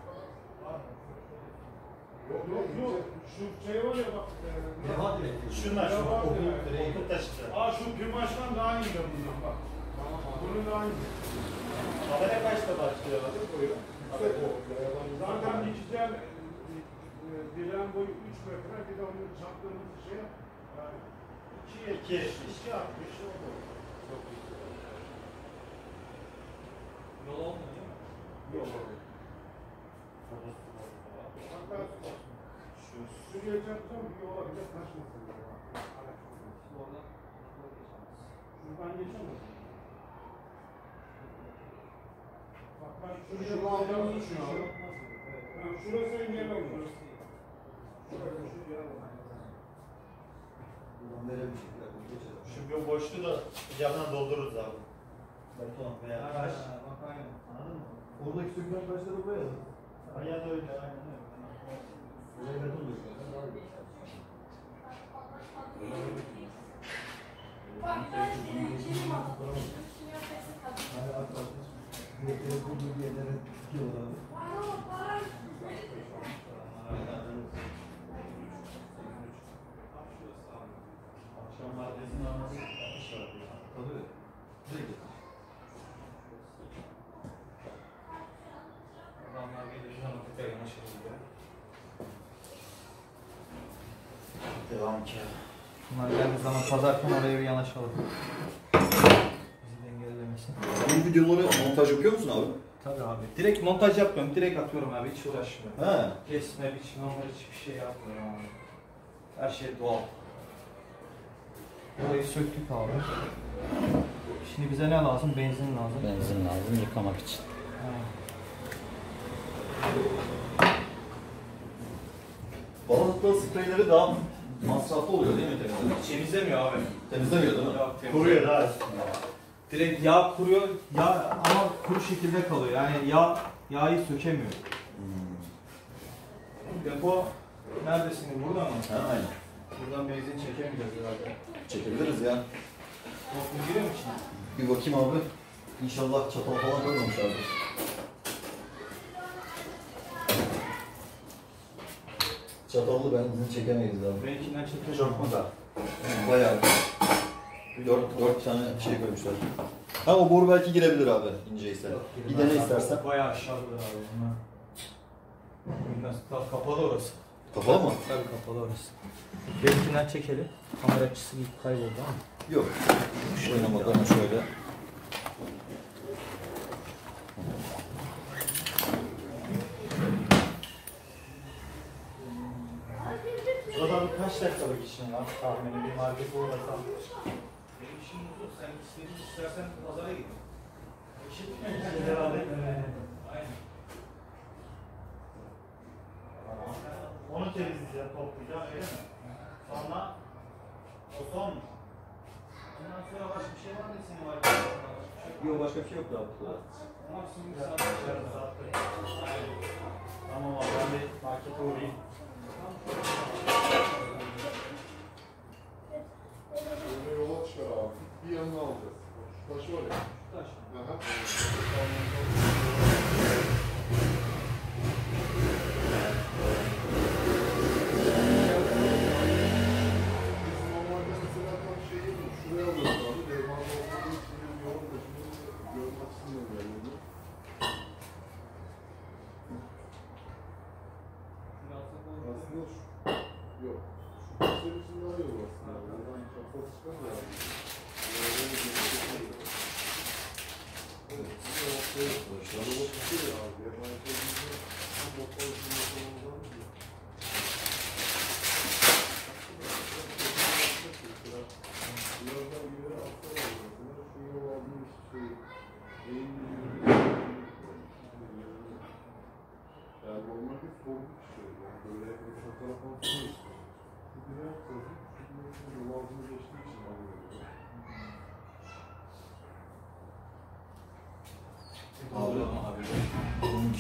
Yok Yok. Şu şey var ya bak. Şunlar şu Levha okul direği. okul taşısı. Aa şu pimaçtan daha iyi de bundan bak. Bunun daha iyi. Habere kaçta başlıyor? Zaten dikeceğim diren boyu 3 metre, bir de onun çaptığımız şey yani 2 60 oldu. Yol olmuyor değil mi? Yok abi. Hatta şuraya çarpsam bir yola bile taşmasın. Oradan Şuradan geçemez. Bak ben Şunu şuraya aldığımızı aldığımızı düşün abi. düşünüyorum. Yani şurası engel olmuyor. Şurası şu yer olmuyor. Şu bir boşluğu da yanına doldururuz abi. Beton veya taş. bak aynen. Anladın mı? Oradaki sökülen taşları buraya yazın. Aynen öyle, aynen öyle. Buraya beton döküyorlar. Hani arkadaşlar, direkleri kurduğu bir yerlere dikiyorlar abi. Akşam maddesinin anası yapmışlar. Tabii. Buraya getir. Adamlar gelir jantı yanaşır gibi. Devam ki. Bunlar geldiği zaman pazarken oraya bir yanaşalım. Bizi engellemesin. Bu videoları montaj yapıyor musun abi? Tabii abi. Direkt montaj yapmıyorum. Direkt atıyorum abi. Hiç uğraşmıyorum. He. Kesme, biçme, onları hiçbir şey yapmıyorum abi. Her şey doğal. Burayı söktük abi. Şimdi bize ne lazım? Benzin lazım. Benzin lazım yıkamak için. Ha. Balıklı spreyleri daha masraflı oluyor değil mi temizlemek? Temizlemiyor abi. Temizlemiyor değil mi? Yok, Kuruyor daha. Direkt yağ kuruyor. Yağ ama kuru şekilde kalıyor. Yani yağı sökemiyor. Depo neredesin? Burada mı? Ha, aynen. Buradan benzin çekemeyeceğiz herhalde. Çekebiliriz ya. Korkun giriyor mu içine? Bir bakayım abi. İnşallah çatal falan koymamış abi. Çatallı benzin çekemeyiz abi. Benimkinden çekiyor. Çok mu da? Bayağı. Dört tane şey koymuşlar. Ha o boru belki girebilir abi inceyse. Bir dene istersen. Bayağı aşağıdır abi bunlar. Nasıl? Kapalı orası. Kapalı mı? Tabii kapalı orası. Benimkinden çekelim. Kamera açısı kayboldu ama. Yok. Oynamadan şöyle. Buradan kaç dakikalık işin var? Tahmini bir market uğrasam. Benim işim uzun. Sen istediğin istersen pazara git. Herhalde. Aynen. Onu temizleyeceğim, toplayacağım öyle mi? Sonra o son mu? Ondan sonra başka bir şey var mı senin var? Yok başka bir şey yok daha burada. Maksimum bir Yarım saat içeride. saatte. Tamam abi ben bir markete uğrayayım. Böyle yola çıkar abi. Bir yanına alacağız. Şu taşı var ya. Taş. Aha. Biz normalde mesela tam şey yapıyoruz. Şuraya alıyoruz abi. Devamlı olmadığı için yolun başını görmek açısından yani. Aslında şu... Yok. Şu taşlar için daha iyi olur aslında. Buradan kafa çıkar ya. Evet. Bu ortaya yapmışlar. Bu tutuyor ya abi. Yabancı olduğunda tam bokal için yapılmadan diyor. Biraz daha ileri atlar alıyor. Mesela şu yol aldığım şey eğimli yani normalde soğuk bir şey. Yani böyle bir fotoğraf falan değil. Şu diğer tarafı, şu yol altını geçtiği için alıyor. Abi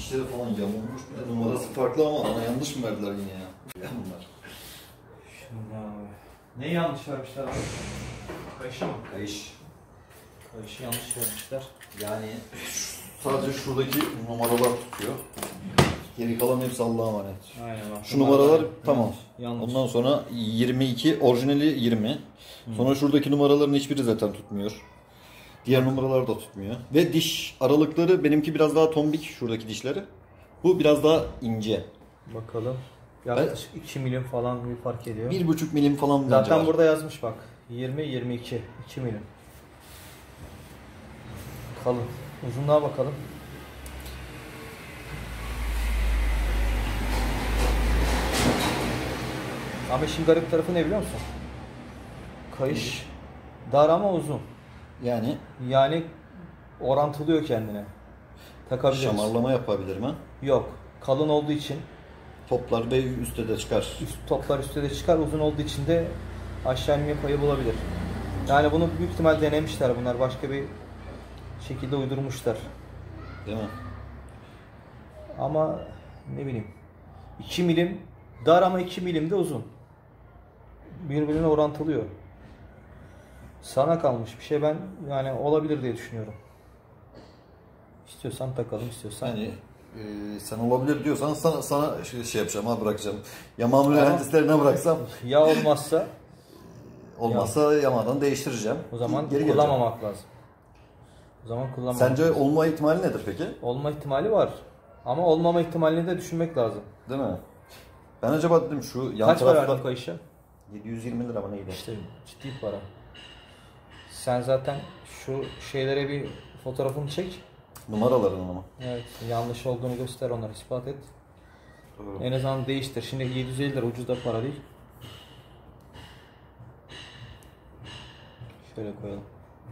dişleri falan yamulmuş. Bir de numarası farklı ama bana yanlış mı verdiler yine ya? Ya bunlar. Şimdi abi. Ne yanlış vermişler abi? Kayışı mı? Kayış. Kayışı yanlış vermişler. Yani sadece şuradaki numaralar tutuyor. Geri kalan hepsi Allah'a emanet. Aynen bak. Şu numaralar tamam. Yanlış. Ondan sonra 22, orijinali 20. Sonra şuradaki numaraların hiçbiri zaten tutmuyor. Diğer numaralar da tutmuyor. Ve diş aralıkları benimki biraz daha tombik şuradaki dişleri. Bu biraz daha ince. Bakalım. Yaklaşık 2 milim falan bir fark ediyor. 1,5 milim falan bence Zaten var. burada yazmış bak. 20-22. 2 milim. Kalın. Uzunluğa bakalım. Ama işin garip tarafı ne biliyor musun? Kayış dar ama uzun. Yani Orantılıyor kendine. Takabiliriz. şamarlama yapabilirim ha. Yok. Kalın olduğu için Toplar ve üstte de çıkar. toplar üstte de çıkar. Uzun olduğu için de aşağı inme payı bulabilir. Yani bunu büyük ihtimal denemişler bunlar. Başka bir şekilde uydurmuşlar. Değil mi? Ama ne bileyim. 2 milim dar ama 2 milim de uzun. Birbirine orantılıyor. Sana kalmış bir şey, ben yani olabilir diye düşünüyorum. İstiyorsan takalım, istiyorsan. Yani sen olabilir diyorsan sana şey yapacağım ha, bırakacağım. Yamağı mühendislerine bıraksam. Ya olmazsa Olmazsa yamadan değiştireceğim. o zaman Geri geleceğim. kullanmamak lazım. O zaman kullanmamak Sence lazım. olma ihtimali nedir peki? Olma ihtimali var. Ama olmama ihtimalini de düşünmek lazım. Değil mi? Ben acaba dedim şu yan Kaç para tarafta verdin kayışa? 720 lira mı neydi? İşte ciddi para. Sen zaten şu şeylere bir fotoğrafını çek. Numaraların ama. Evet, yanlış olduğunu göster, onları ispat et. Doğru. En azından değiştir. Şimdi 750 lira ucuz da para değil. Şöyle koyalım.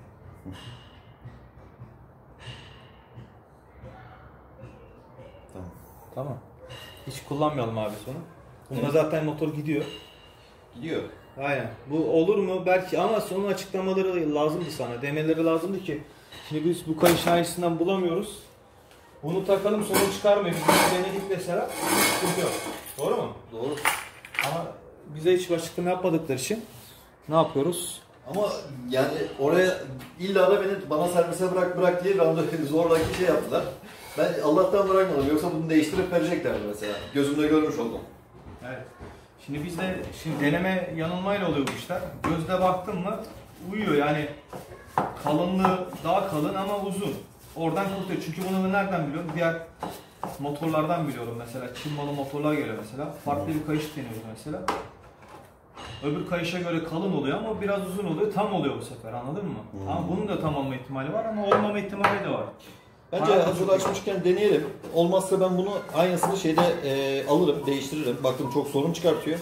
Tamam. Tamam. Hiç kullanmayalım abi sonu. Bunda zaten motor gidiyor. Gidiyor. Aynen. Bu olur mu belki ama sonun açıklamaları lazımdı sana. Demeleri lazımdı ki. Şimdi biz bu kayış aynısından bulamıyoruz. Bunu takalım, sorun çıkarmıyor. Biz denedik mesela. Sıkıntı yok. Doğru mu? Doğru. Ama bize hiç açıklama yapmadıkları için ne yapıyoruz? Ama yani oraya illa da bana servise bırak diye randevu zorlaki şey yaptılar. Ben Allah'tan bırakmadım. Yoksa bunu değiştirip vereceklerdi mesela. Gözümde görmüş oldum. Evet. Şimdi bizde deneme yanılmayla oluyor bu işler. Gözle baktın mı uyuyor yani, kalınlığı daha kalın ama uzun. Oradan kurtuyor. Çünkü bunu nereden biliyorum? Diğer motorlardan biliyorum mesela. Çin malı motorlar geliyor mesela. Farklı bir kayış deniyoruz mesela. Öbür kayışa göre kalın oluyor ama biraz uzun oluyor. Tam oluyor bu sefer, anladın mı? Ama bunun da tam olma ihtimali var ama olmama ihtimali de var. Bence Para hazır çok açmışken deneyelim. Olmazsa ben bunu aynısını şeyde alırım, değiştiririm. Baktım çok sorun çıkartıyor.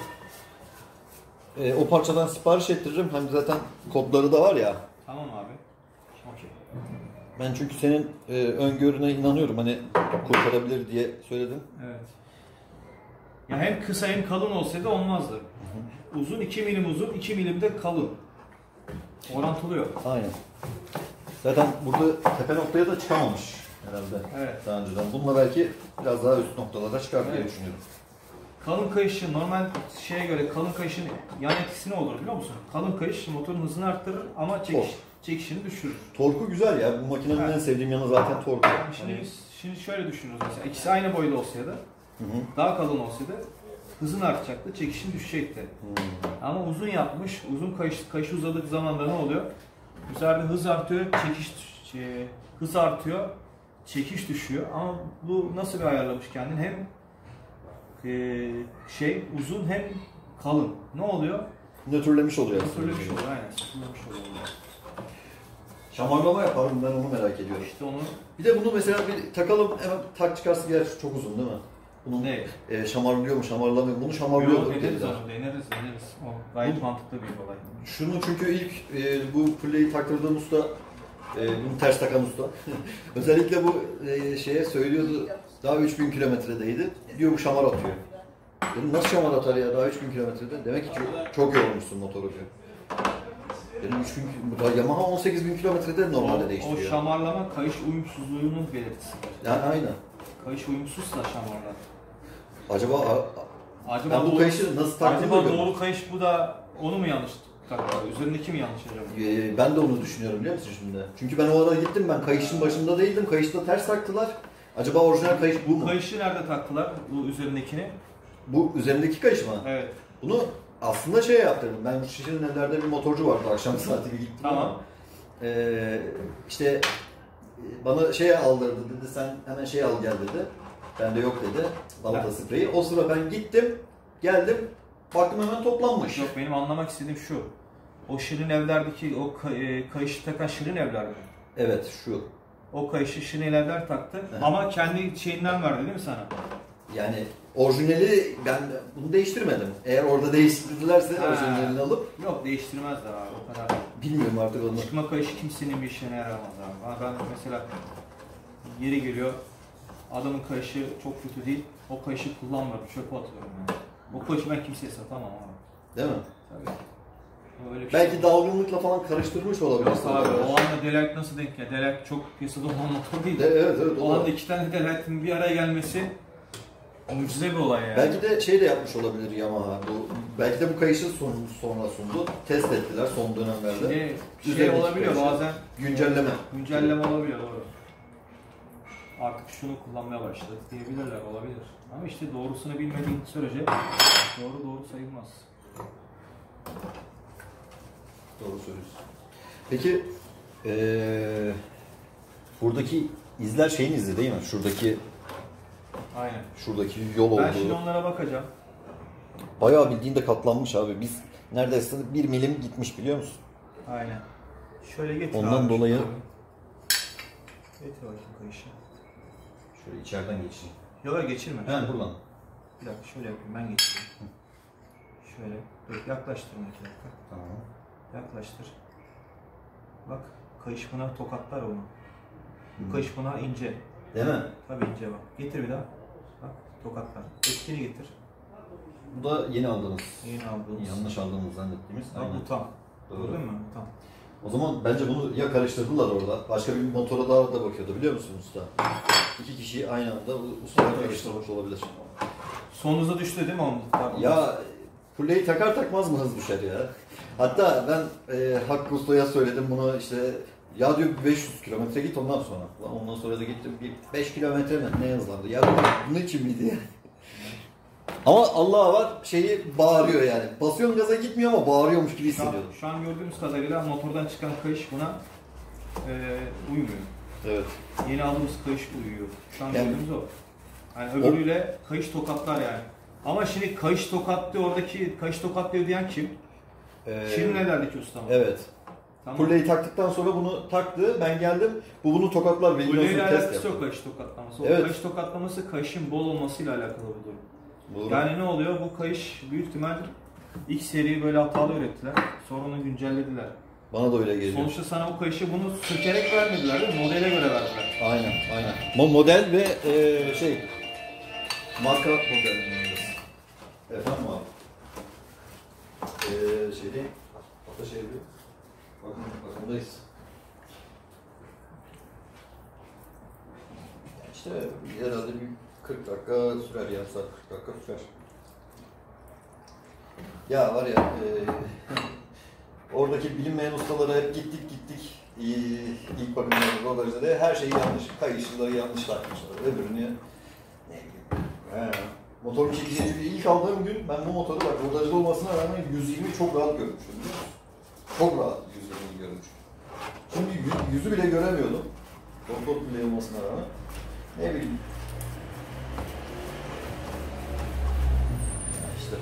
O parçadan sipariş ettiririm. Hani zaten kodları da var ya. Tamam abi. Okey. Ben çünkü senin öngörüne inanıyorum. Hani kurtarabilir diye söyledim. Evet. Ya hem kısa hem kalın olsaydı olmazdı. Uzun 2 milim uzun, 2 milim de kalın. Orantılıyor. Aynen. Zaten burada tepe noktaya da çıkamamış herhalde. Evet. Daha önceden. Bununla belki biraz daha üst noktalara çıkar diye Evet. düşünüyorum. Kalın kayışın normal şeye göre kalın kayışın yan etkisi ne olur biliyor musun? Kalın kayış motorun hızını arttırır ama çekişini düşürür. Torku güzel ya. Bu makinenin Evet. en sevdiğim yanı zaten torku. Şimdi biz şöyle düşünürüz mesela. İkisi aynı boyda olsaydı, daha kalın olsaydı hızın artacaktı, çekişin düşecekti. Ama uzun yapmış, uzun kayış uzadığı zaman da ne oluyor? Bu sefer de hız artıyor, hız artıyor, çekiş düşüyor. Ama bu nasıl bir ayarlamış kendini? Hem uzun hem kalın. Ne oluyor? Nötrlemiş oluyor. Nötrlemiş oluyor, aynen. Nötrlemiş oluyor. Şamarlama yaparım, ben onu merak ediyorum. İşte onu Bir de bunu mesela bir takalım, hemen tak çıkarsın, gerçi çok uzun değil mi? Bunun ne? Şamarlıyor mu, şamarlamıyor mu? Bunu şamarlıyor mu? Deneriz onu, deneriz. O gayet mantıklı bir olay. Şunu çünkü ilk bu pulleyi taktırdığım usta, bunu ters takan usta, özellikle bu şeye söylüyordu, daha 3000 kilometredeydi. Diyor bu şamar atıyor. Dedim nasıl şamar atar ya daha 3000 kilometrede? Demek ki çok yorulmuşsun motoru diyor. Dedim 3000, Yamaha 18.000 kilometrede normalde değiştiriyor. O şamarlama kayış uyumsuzluğunun belirtisidir. Yani aynen. Kayış uyumsuzsa şamarla. Acaba Acaba ben bu kayışı nasıl taktığımı acaba görmedim. doğru kayış bu da onu mu yanlış taktılar? Üzerindeki mi yanlış acaba? Ben de onu düşünüyorum biliyor musun şimdi? Çünkü ben o ara gittim, ben kayışın başında değildim. Kayışta ters taktılar. Acaba orijinal kayış bu mu? Kayışı nerede taktılar bu üzerindekini? Bu üzerindeki kayış mı? Evet. Bunu aslında şey yaptırdım. Ben bu Şişli'nin evlerde bir motorcu vardı. Akşam saati bir gittim. Tamam. Ama, işte bana şey aldırdı dedi. Sen hemen şey al gel dedi. Bende yok dedi. Balata spreyi. O sıra ben gittim. Geldim. Baktım hemen toplanmış. Yok, benim anlamak istediğim şu. O şirin evlerdeki o kayışı takan şirin evler mi? Evet şu. O kayışı şirin evler taktı. Ama kendi şeyinden verdi değil mi sana? Yani orijinali ben bunu değiştirmedim. Eğer orada değiştirdilerse Ha. orijinalini alıp Yok, değiştirmezler abi o kadar. bilmiyorum artık onu. Çıkma kayışı kimsenin bir işine yaramaz abi. Ben mesela yeri geliyor, adamın kayışı çok kötü değil, o kayışı kullanmıyorum, çöpe atıyorum yani. O kayışı ben kimseye satamam abi. Değil mi? Tabii. Öyle bir Belki şey. dalgınlıkla falan karıştırmış olabilir. Yok abi, o anda Delight nasıl denk ya? Delight çok piyasada olan motor değil. Evet evet. O anda iki tane Delight'ın bir araya gelmesi mucize bir olay yani. Belki de şey de yapmış olabilir Yamaha. Belki de bu kayışı sonra sundu. Test ettiler son dönemlerde. Şey Üzerindeki olabiliyor kayışı. bazen. Güncelleme. Güncelleme olabiliyor, doğru. Artık şunu kullanmaya başladık diyebilirler, olabilir. Ama işte doğrusunu bilmediğin sürece doğru sayılmaz. Doğru söylüyorsun. Peki buradaki izler şeyin izi değil mi? Aynen. Şuradaki yol Ben şimdi olduğu. onlara bakacağım. Bayağı bildiğinde katlanmış abi. Biz neredeyse 1 milim gitmiş biliyor musun? Aynen. Şöyle getir Ondan abi, dolayı- şöyle. Getir bakayım kayışı. Şöyle içeriden geçeyim. Yok geçirme. He buradan. Bir dakika şöyle yapayım, ben geçireyim. Şöyle. Dur, yaklaştırma 2 dakika. Tamam. Yaklaştır. Bak, kayış buna tokatlar onu. Bu kayış buna ince. Değil mi? Tabii ince bak. Getir bir daha. Bak, tokatlar. Etkini getir. Bu da yeni aldığımız. Yeni aldığımız. Yanlış aldığımız zannettiğimiz. Bak bu tam. Doğru. Gördün mü? Tam. O zaman bence bunu ya karıştırdılar orada. Başka bir motora daha da bakıyordu biliyor musun usta? 2 kişi aynı anda ustalar karıştırmış olabilir. Son hıza düştü değil mi onun? Ya kulleyi takar takmaz mı hız düşer ya? Hatta ben Hakkı Usta'ya söyledim bunu işte ya diyor 500 kilometre git ondan sonra. Lan ondan sonra da gittim bir 5 kilometre mi ne hızlandı? Ya bunun için miydi ya? Ama Allah'a var şeyi bağırıyor yani. Basıyorsun gaza gitmiyor ama bağırıyormuş gibi hissediyorum. Şu an gördüğümüz kadarıyla motordan çıkan kayış buna uymuyor. Evet. Yeni aldığımız kayış uyuyor. Şu an Yani- gördüğümüz o. Yani öbürüyle kayış tokatlar yani. Ama şimdi kayış tokatlıyor, oradaki kayış tokatlıyor diyen kim? Şirin evlerdeki usta mı? Evet. Tamam. Kulleyi taktıktan sonra bunu taktı. Ben geldim. Bu bunu tokatlar. Benim Kulleyle nasıl test alakası yok yaptı. kayış tokatlaması. O Evet. kayış tokatlaması kayışın bol olmasıyla alakalı bir durum. Doğru. Yani ne oluyor? Bu kayış büyük ihtimal ilk seri böyle hatalı ürettiler. Sonra onu güncellediler. Bana da öyle geliyor. Sonuçta sana bu kayışı bunu sökerek vermediler değil mi? Modele göre verdiler. Aynen, aynen. Model ve şey marka model diyoruz. Efendim abi. Şeyde Ataşehir'de. Bakın buradayız. İşte herhalde bir 40 dakika sürer, yarım saat 40 dakika sürer. Ya var ya oradaki bilinmeyen ustalara hep gittik. İlk bakımlarda rodajda her şeyi yanlış. Kayışları yanlış takmışlar. Öbürünü ne bileyim. Motor çekici ilk aldığım gün ben bu motoru bak rodajda olmasına rağmen 120 çok rahat görmüştüm. Çok rahat 120 görmüştüm. Şimdi yüzü bile göremiyordum. Doktor bile olmasına rağmen. Ne bileyim. İşte.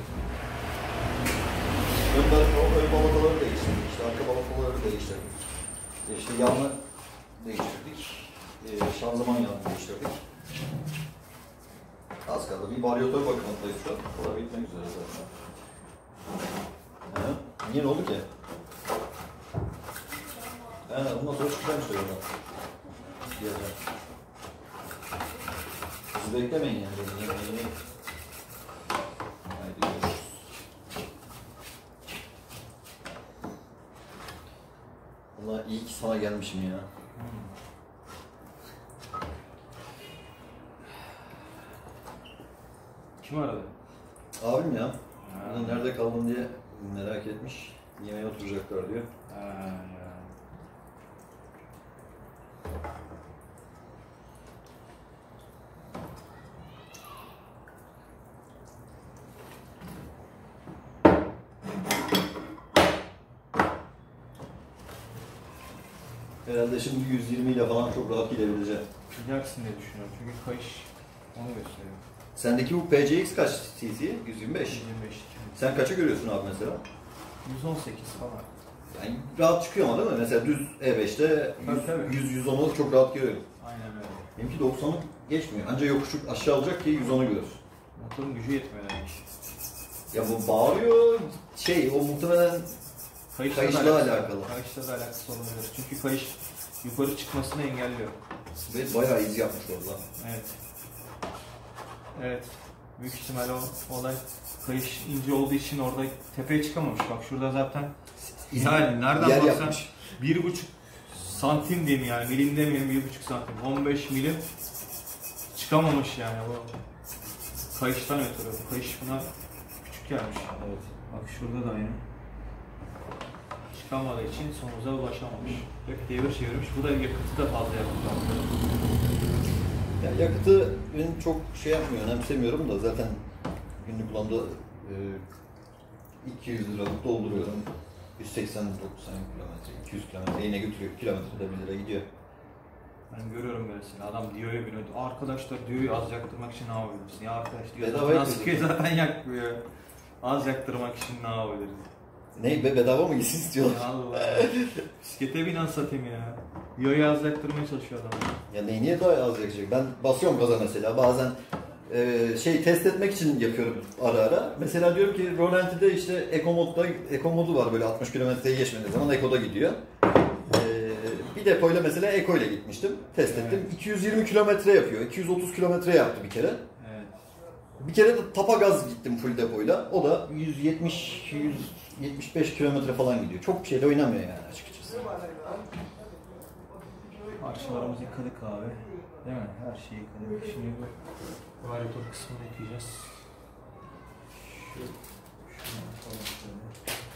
Ön balataları değiştirdik, işte arka balataları değiştirdik. İşte yanı değiştirdik. Şanzıman yanı değiştirdik. Az kaldı. Bir varyatör bakımındayız şu an. Kolay bitmek üzere zaten. Niye ne oldu ki? Bundan sonra çıkacağım işte oradan. Diyeceğim. Siz beklemeyin yani. Haydi görüşürüz. Valla iyi ki sana gelmişim ya. Kim aradı? Abim ya. Nerede kaldın diye merak etmiş. Yemeğe oturacaklar diyor. Ya. Herhalde şimdi 120 ile falan çok rahat gidebileceğim. Gidersin diye düşünüyorum çünkü kayış onu gösteriyor. Sendeki bu PCX kaç cc? 125. 125. Sen kaça görüyorsun abi mesela? 118 falan. Yani rahat çıkıyor ama değil mi? Mesela düz E5'te Tabii. 100-110'u çok rahat görüyorum. Aynen öyle. Benimki 90'ı geçmiyor. Ancak yokuşu aşağı alacak ki 110'u görsün. Motorun gücü yetmiyor demek. Ya bu bağırıyor, o muhtemelen Kayışla alakalı. Kayışla da alakası olabilir. Çünkü kayış yukarı çıkmasını engelliyor. Ve bayağı iz yapmış orada. Evet. Evet. Büyük ihtimal o olay kayış ince olduğu için orada tepeye çıkamamış. Bak şurada zaten yani nereden yer baksan yapmış. 1,5 santim diyeyim yani milim demeyelim 1,5 santim 15 milim çıkamamış yani bu kayıştan ötürü. Kayış buna küçük gelmiş. Evet. Bak şurada da aynı. Çıkamadığı için sonuza ulaşamamış. Ve devir çevirmiş. Bu da yakıtı da fazla yakıtı. Yani yakıtı benim çok yapmıyor, önemsemiyorum da zaten günlük kullanımda 200 liralık dolduruyorum. 180-90 kilometre, 200 kilometre yine götürüyor. Kilometrede 1 lira gidiyor. Ben görüyorum böylesini. Adam diyoya biniyor. Arkadaşlar diyoyu az yaktırmak için ne yapabilirsin? Ya arkadaş diyor Bedava zaten yakıyor. sıkıyor zaten yakmıyor. Az yaktırmak için ne yapabiliriz? Ne be, bedava mı gitsin istiyorlar? Ya Allah. Bisiklete bin satayım ya. Diyoyu az yaktırmaya çalışıyor adam. Ya niye daha az yakacak? Ben basıyorum gaza mesela bazen test etmek için yapıyorum ara ara. Mesela diyorum ki Rolanti'de işte Eco modu var böyle 60 kilometreyi geçmediği zaman Eco'da gidiyor. Bir depoyla mesela Eco ile gitmiştim. Test ettim. Evet. 220 kilometre yapıyor. 230 kilometre yaptı bir kere. Evet. Bir kere de tapa gaz gittim full depoyla. O da 175 kilometre falan gidiyor. Çok bir şeyle oynamıyor yani açıkçası. Parçalarımızı yıkadık abi. Değil mi? Her şeyi yıkadık. Şimdi bu varyatör kısmını yıkayacağız. Şunu koyalım şöyle.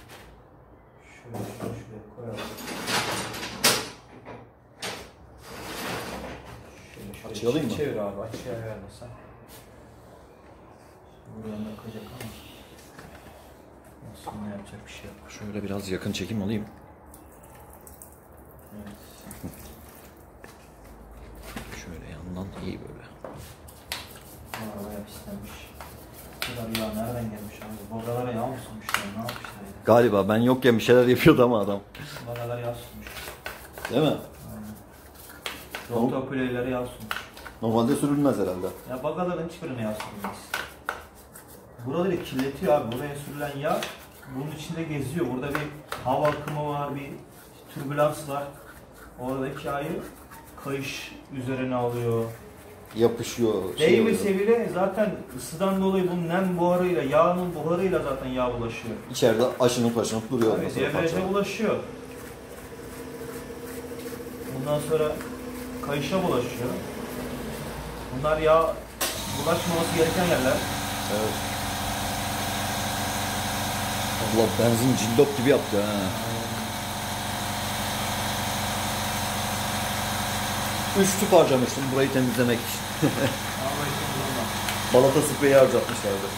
Şuraya koyalım. Şöyle Açıyalayım mı? Çevir abi. Açıya vermesen. Buradan da kayacak ama. Aslında yapacak bir şey yok. Şöyle biraz yakın çekim alayım. Evet. Şöyle yandan iyi böyle. Arabaya pislenmiş. Bu kadar yağ nereden gelmiş abi? Bogalara yağ mı sunmuşlar? Ne yapmışlar ya? Galiba ben yokken bir şeyler yapıyordu ama adam. Bogalara yağ sunmuş. Değil mi? Aynen. Rotoplaylere yağ sunmuş. Normalde sürülmez herhalde. Ya bagaların hiçbirine yağ sürülmez. Buraları kirletiyor abi. Buraya sürülen yağ bunun içinde geziyor. Burada bir hava akımı var, bir türbülans var. Oradaki yağı kayış üzerine alıyor. Yapışıyor. Değmese bile zaten ısıdan dolayı bu nem buharıyla, yağın buharıyla zaten yağ bulaşıyor. İçeride aşınıp duruyor. Tabii debriyaja bulaşıyor. Bundan sonra kayışa bulaşıyor. Bunlar yağ bulaşmaması gereken yerler. Evet. Allah benzin cillop gibi yaptı ha. 3 tüp harcamıştım burayı temizlemek için. Balata spreyi harcatmışlardı.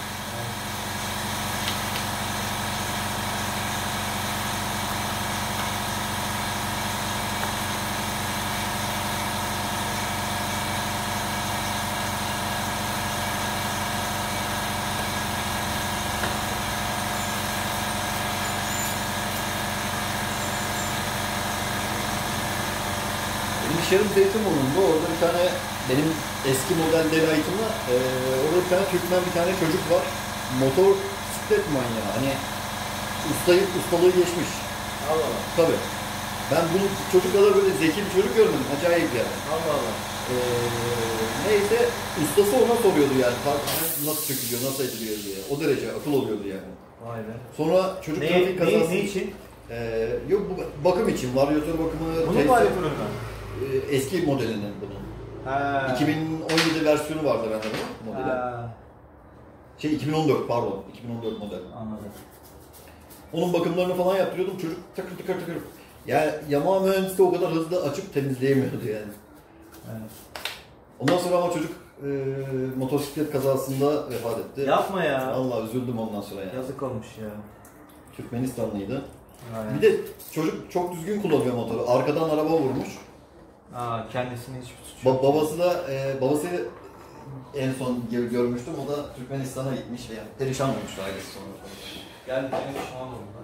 Benim iş yerim Zeytinburnu'nda. Orada bir tane benim eski model Delight'ımla orada bir tane Türkmen bir tane çocuk var. Motor bisiklet manyağı. Hani ustalığı geçmiş. Allah Allah. Tabii. Ben bunu çocuk kadar böyle zeki bir çocuk görmedim. Acayip yani. Allah Allah. Neyse ustası ona soruyordu yani. Nasıl çökülüyor, nasıl ediliyor diye. O derece akıl oluyordu yani. Vay be. Sonra çocuk trafik kazası... Ne için? Yok bu bakım için. Varyatör bakımı... Bunun varyatörü mü? Eski modelinin bunun. Ha. 2017 versiyonu vardı bende bunun modeli. 2014 pardon. 2014 model. Anladım. Onun bakımlarını falan yaptırıyordum. Çocuk takır takır takır. Ya Yamaha mühendisi de o kadar hızlı açıp temizleyemiyordu yani. Evet. Ondan sonra ama çocuk motosiklet kazasında vefat etti. Yapma ya. Vallahi üzüldüm ondan sonra yani. Yazık olmuş ya. Türkmenistanlıydı. Aynen. Bir de çocuk çok düzgün kullanıyor motoru. Arkadan araba vurmuş. Kendisinin hiçbir suçu yok. Babası da babası en son görmüştüm. O da Türkmenistan'a gitmiş ve yani perişan olmuş ailesi sonra. Geldi benim pişman oldular.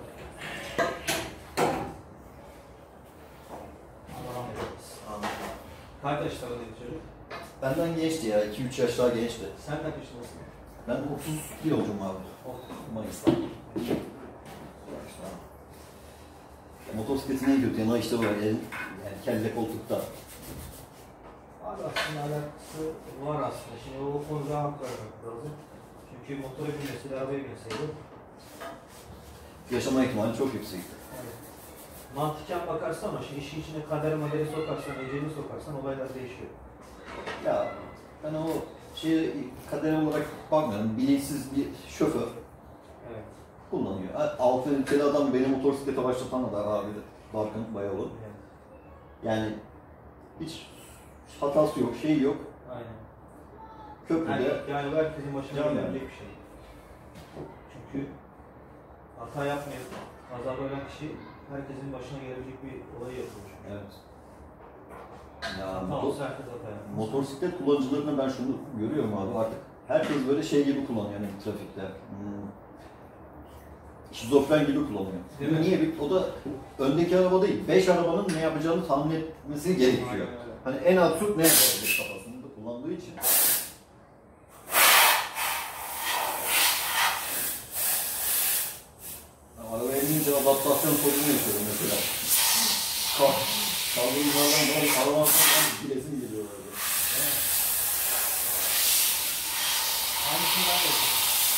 Allah'ım eylesin. Kaç yaşlarındaydı çocuk? Benden gençti ya. 2-3 yaş daha gençti. Sen kaç yaşındasın? Ben 31 olacağım abi. Oh. Mayıs'ta. Motosikletin en kötü yanı işte bu. Yani kelle koltukta. Abi aslında alakası var aslında. Şimdi o konuda hak vermek lazım. Çünkü motora binmesiyle arabaya binseydi. Yaşama ihtimali çok yüksekti. Evet. Mantıken bakarsan ama şimdi işin içine kaderi sokarsan, eceli sokarsan olaylar değişiyor. Ya ben o kader olarak bakmıyorum. Bilinçsiz bir şoför Evet. kullanıyor. Altı ülkeli adam beni motosiklete başlatan da abi Barkın Bayalı. Evet. Yani hiç hatası yok, şey yok. Aynen. Köprüde Yani bu herkesin başına Yani. gelebilecek bir şey. Çünkü hata yapmayıp kaza ölen kişi herkesin başına gelebilecek bir olay yapıyor. evet. Ya Hata olsa herkes hata yapar. motosiklet kullanıcılarına ben şunu görüyorum abi artık. Herkes böyle şey gibi kullanıyor yani trafikte. Şizofren gibi kullanıyor. Değil mi? Niye? O da öndeki araba değil. 5 arabanın ne yapacağını tahmin etmesi gerekiyor. Aynen öyle. Hani en absürt ne yapabilir kafasında kullandığı için. Arabaya binince adaptasyon sorunu yaşıyorum mesela. Kaldırımlardan böyle arabalardan bilesim geliyor böyle. Aynısından da yapıyor.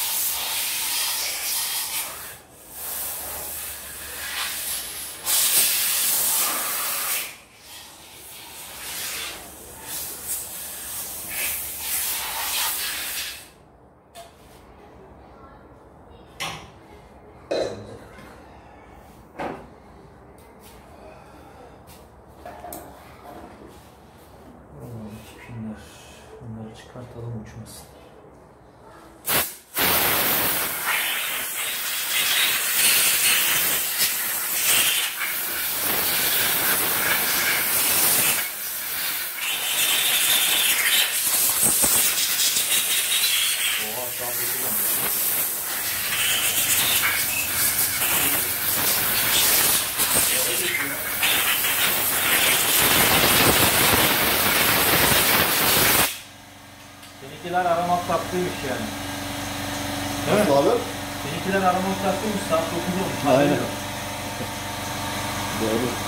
Pinler. Bunları çıkartalım uçmasın. Oha şu an Seninkiler aramak tatlıymış yani. Nasıl abi? Seninkiler aramak tatlıymış. Saat 9 olmuş. Aynen. Haberin yok. Doğru.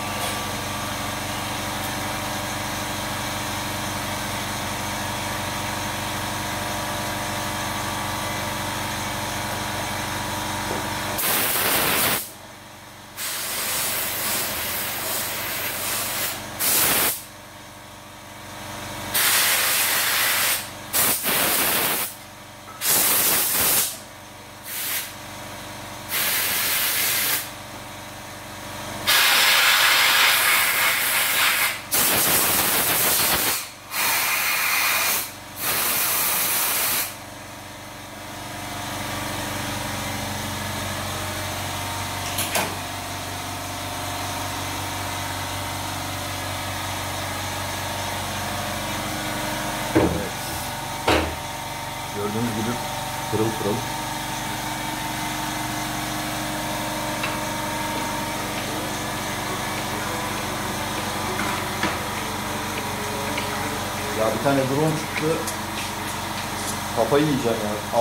Gördüğünüz gibi pırıl pırıl. Ya bir tane drone çıktı. Kafayı yiyeceğim ya.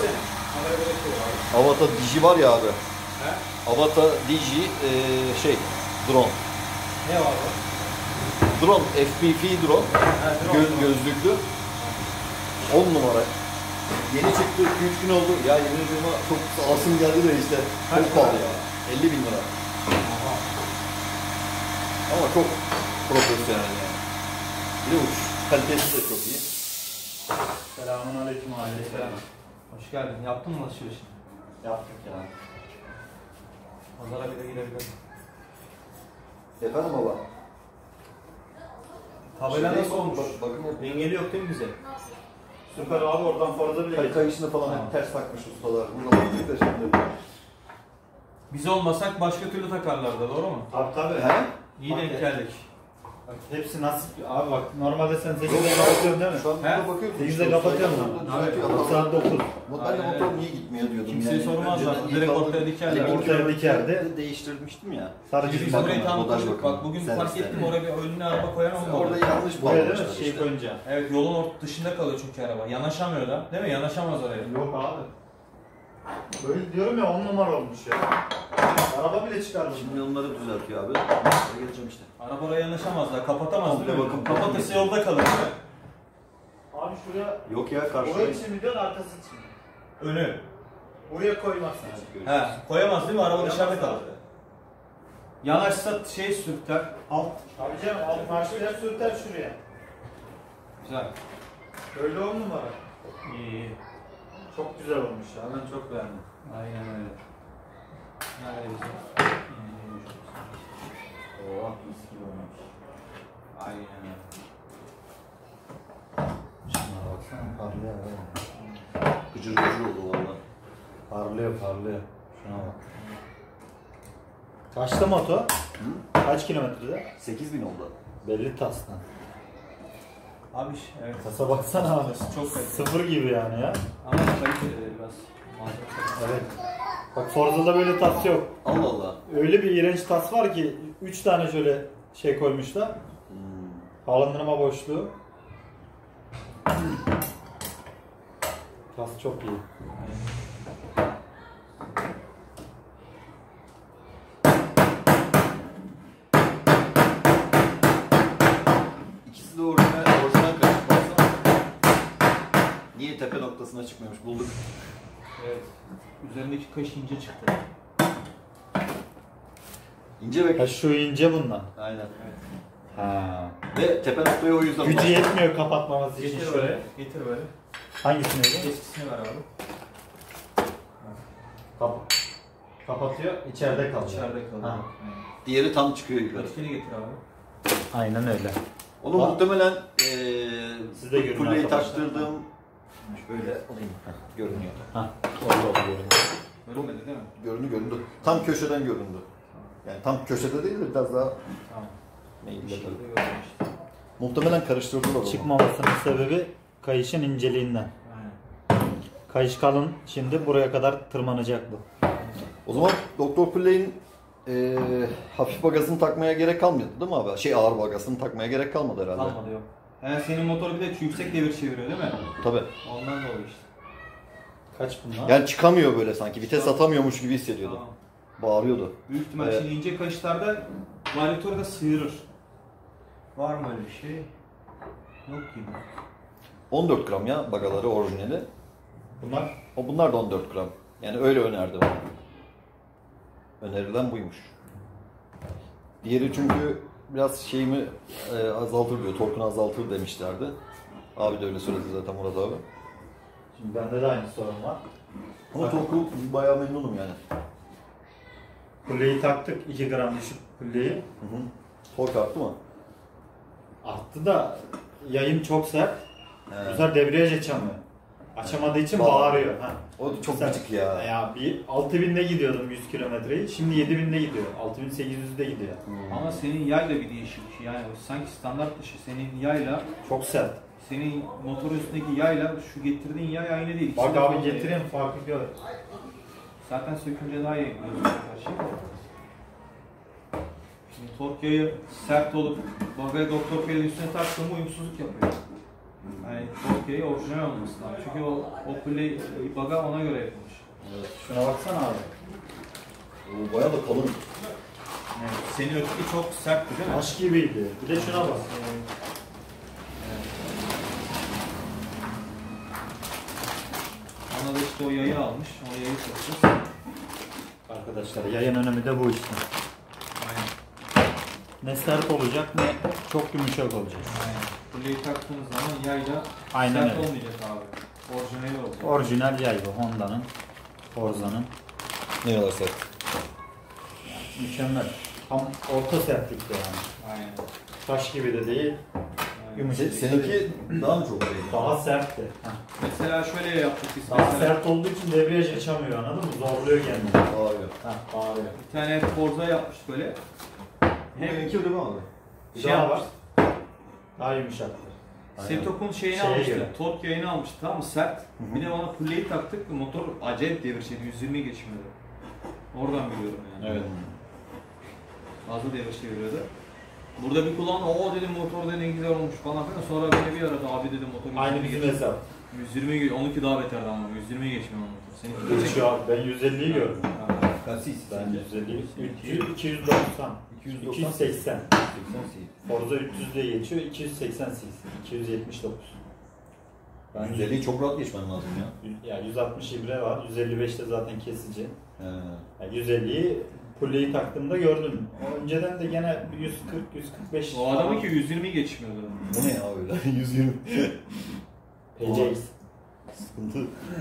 Avata Digi var ya abi. He? Avata Digi drone. Ne var o? Drone, FPV drone. Ha, drone. Gözlüklü. 10 numara. Yeni çıktı, 2-3 gün oldu. Ya yemin ediyorum çok alasım geldi de işte. Kaç Çok pahalı para? ya. 50.000 lira. Ama çok profesyonel yani. Bir de uç kalitesi de çok iyi. Selamun aleyküm. Aleykümselam. Hoş geldin. Yaptın mı alışverişini? Yaptık ya. Pazara bile girebilirim. Efendim baba? Tabela nasıl olmuş? Bakın hep Engeli yok değil mi bize? Süper abi, oradan fazla bile kayışını falan hep ters takmış ustalar. Burada baktık da şimdi. Biz olmasak başka türlü takarlardı, doğru mu? Tabii. He? İyi denk geldik. Bak, hepsi nasip. Abi bak, normalde sen 8'de kapatıyorsun değil mi? Şu an burada bakıyorum. 8'de kapatıyorsun lan. Saat 9. Ben de motor niye gitmiyor diyordum. Kimseye sormazlar. Önceden Direkt ilk ortaya aldığım- dikerler. Hani Ortaya dikerdi. Değiştirmiştim ya. Sadece Biz Bakın, orayı tam modaj kurduk. bakın. Bak bugün Sen fark ister. ettim, oraya bir önüne araba koyan olmadı. Orada yanlış buraya değil mi? bağlamışlar Şey işte. koyunca. Evet, yolun dışında kalıyor çünkü araba. Yanaşamıyor da. Değil mi? Yanaşamaz oraya. Yok abi. Böyle diyorum ya, 10 numara olmuş ya. Araba bile çıkarmış. Şimdi onları düzeltiyor abi. Sonra geleceğim işte. Araba oraya yanaşamaz da. Kapatamaz değil mi? Bakın, Kapatırsa yolda kalır değil mi? Abi şuraya, Yok ya karşıda. oraya için mi diyorsun, arkası için mi? Önü. Oraya koymazsın. He, koyamaz değil mi? Araba dışarıda kalır. Yanaşsa şey sürter. Alt. Abi canım, alt marşlar sürter şuraya. Güzel. Böyle 10 numara. İyi. Çok güzel olmuş ya, ben çok beğendim. Aynen öyle. Nerede güzel. Oo, mis gibi olmuş. Aynen öyle. Şuna baksana, parlıyor ya. Gıcır gıcır oldu valla. Parlıyor. Şuna bak. Kaçta motor? Kaç kilometrede? 8000 oldu. Belli tastan. Abi evet. Tasa baksana abi. Çok kaliteli. Sıfır gibi yani ya. Ama kaliteli biraz. Malzeme. Evet. Bak Forza'da böyle tas yok. Allah Allah. Öyle bir iğrenç tas var ki 3 tane şöyle şey koymuşlar. Havalandırma boşluğu. Tas çok iyi. İkisi de orijinal karışık baksana. Niye tepe noktasına çıkmıyormuş bulduk. Evet. Üzerindeki kaş ince çıktı. İnce ve Ha, şu ince bundan. aynen. Ha. Ve tepe noktayı o yüzden Gücü yetmiyor kapatmaması için Getir şöyle. böyle. Getir böyle. Hangisini öyle? Eskisini ver abi. Kapatıyor, içeride kalıyor. İçeride kalıyor. Ha. Diğeri tam çıkıyor yukarı. Ötekini getir abi. Aynen öyle. Onu Bak. muhtemelen Siz de görün kulleyi arkadaşlar. taktırdığım şöyle alayım. Görünüyor. Ha, orada oluyor. Bölünmedi değil mi? Göründü. Tam köşeden göründü. Yani tam köşede değil de biraz daha Tamam. neydi Bir bakalım. şekilde görmüştüm. Muhtemelen karıştırdılar onu. Çıkmamasının sebebi kayışın inceliğinden. Aynen. Kayış kalın, şimdi buraya kadar tırmanacak bu. O zaman Doktor Pulley'in hafif bagasını takmaya gerek kalmadı değil mi abi? Ağır bagasını takmaya gerek kalmadı herhalde. Kalmadı yok. Senin motoru bir de yüksek devir çeviriyor değil mi? Tabii. Ondan dolayı işte. Kaç bunlar? Yani çıkamıyor böyle sanki. Vites atamıyormuş gibi hissediyordu. Tamam. Bağırıyordu. Büyük ihtimal Evet. şimdi ince kaşlarda varyatörü de sıyırır. Var mı öyle bir şey? Yok gibi. 14 gram ya bagaları orijinali. Bunlar Bunlar da 14 gram. Yani öyle önerdi bana. Önerilen buymuş. Diğeri çünkü biraz şeyimi azaltır diyor, torkunu azaltır demişlerdi. Abi de öyle söyledi zaten Murat abi. şimdi bende de aynı sorun var. Ama torku bayağı memnunum yani. Kulleyi taktık, 2 gram düşük kulleyi. Hı. Tork arttı mı? Arttı da yayın çok sert. He. Bu sefer debriyaj açamıyor. Açamadığı için bağırıyor. Ha. O da çok Sert. gıcık ya. Ya bir 6000'de gidiyordum 100 kilometreyi. Şimdi 7000'de gidiyor. 6800'de gidiyor. Ama senin yayla bir değişik. Yani sanki standart dışı. Senin yayla, Çok sert. senin motor üstündeki yayla şu getirdiğin yay aynı değil. Bak İkisi de abi farklı. getireyim farkı gör. Zaten sökünce daha iyi gözüküyor her şey. Şimdi tork yayı sert olup bagaya Doktor Pell'in üstüne taktığım uyumsuzluk yapıyor. Yani tork yayı orijinal olması lazım. Çünkü o play baga ona göre yapılmış. Şuna baksana abi. O bayağı da kalın. Yani senin öteki çok sertti değil mi? Taş gibiydi. Bir de şuna bak. Ona da işte o yayı almış. O yayı takacağız. Arkadaşlar yayın önemi de bu işte. Aynen. Ne sert olacak ne çok yumuşak olacak. Aynen. Play'i taktığınız zaman yayla Aynen sert öyle. olmayacak abi. Orijinali oldu. Orijinal yay bu Honda'nın, Forza'nın. Ne kadar sert. Mükemmel. Tam orta sertlikte yani. Aynen. Taş gibi de değil. Yumuşak. Seninki daha mı çok öyleydi? Daha sertti. Mesela şöyle yaptık biz. Daha Mesela sert olduğu için debriyaj açamıyor, anladın mı? Zorluyor kendini. Bağırıyor. Bağırıyor. bir tane Forza yapmıştık böyle. Benimki öyle mi abi? Şey Daha var. yapmıştık. Daha yumuşaktır. Setop'un şeyini Şeye almıştık. göre. Torque yayını almıştık, tamam mı? Sert. Bir de ona pulleyi taktık. Motor acayip devirçeydi. 120 geçmiyordu. Oradan biliyorum yani. Evet. Fazla devir çeviriyordu. Burada bir kulağım, o dedim motor da ne güzel olmuş falan filan. Sonra beni bir aradı, abi dedim motor Aynı 120 bizim geçiyor. hesap. 120 onunki daha beterdi ama 120 geçmiyor motor. Seninki Geçiyor abi. Ben 150'yi gördüm. Kaç cc? Ben 150'yi. 300, 290, 280. Forza 300 diye geçiyor. 280 cc. 279. Ben 150'yi çok rahat geçmen lazım ya. Ya 160 ibre var. 155'te zaten kesici. He. Yani 150'yi pulleyi taktığımda gördüm. Önceden de gene 140 145. O adamınki 120 geçmiyordu. Bu ne ya öyle? 120. PCX. Sıkıntı.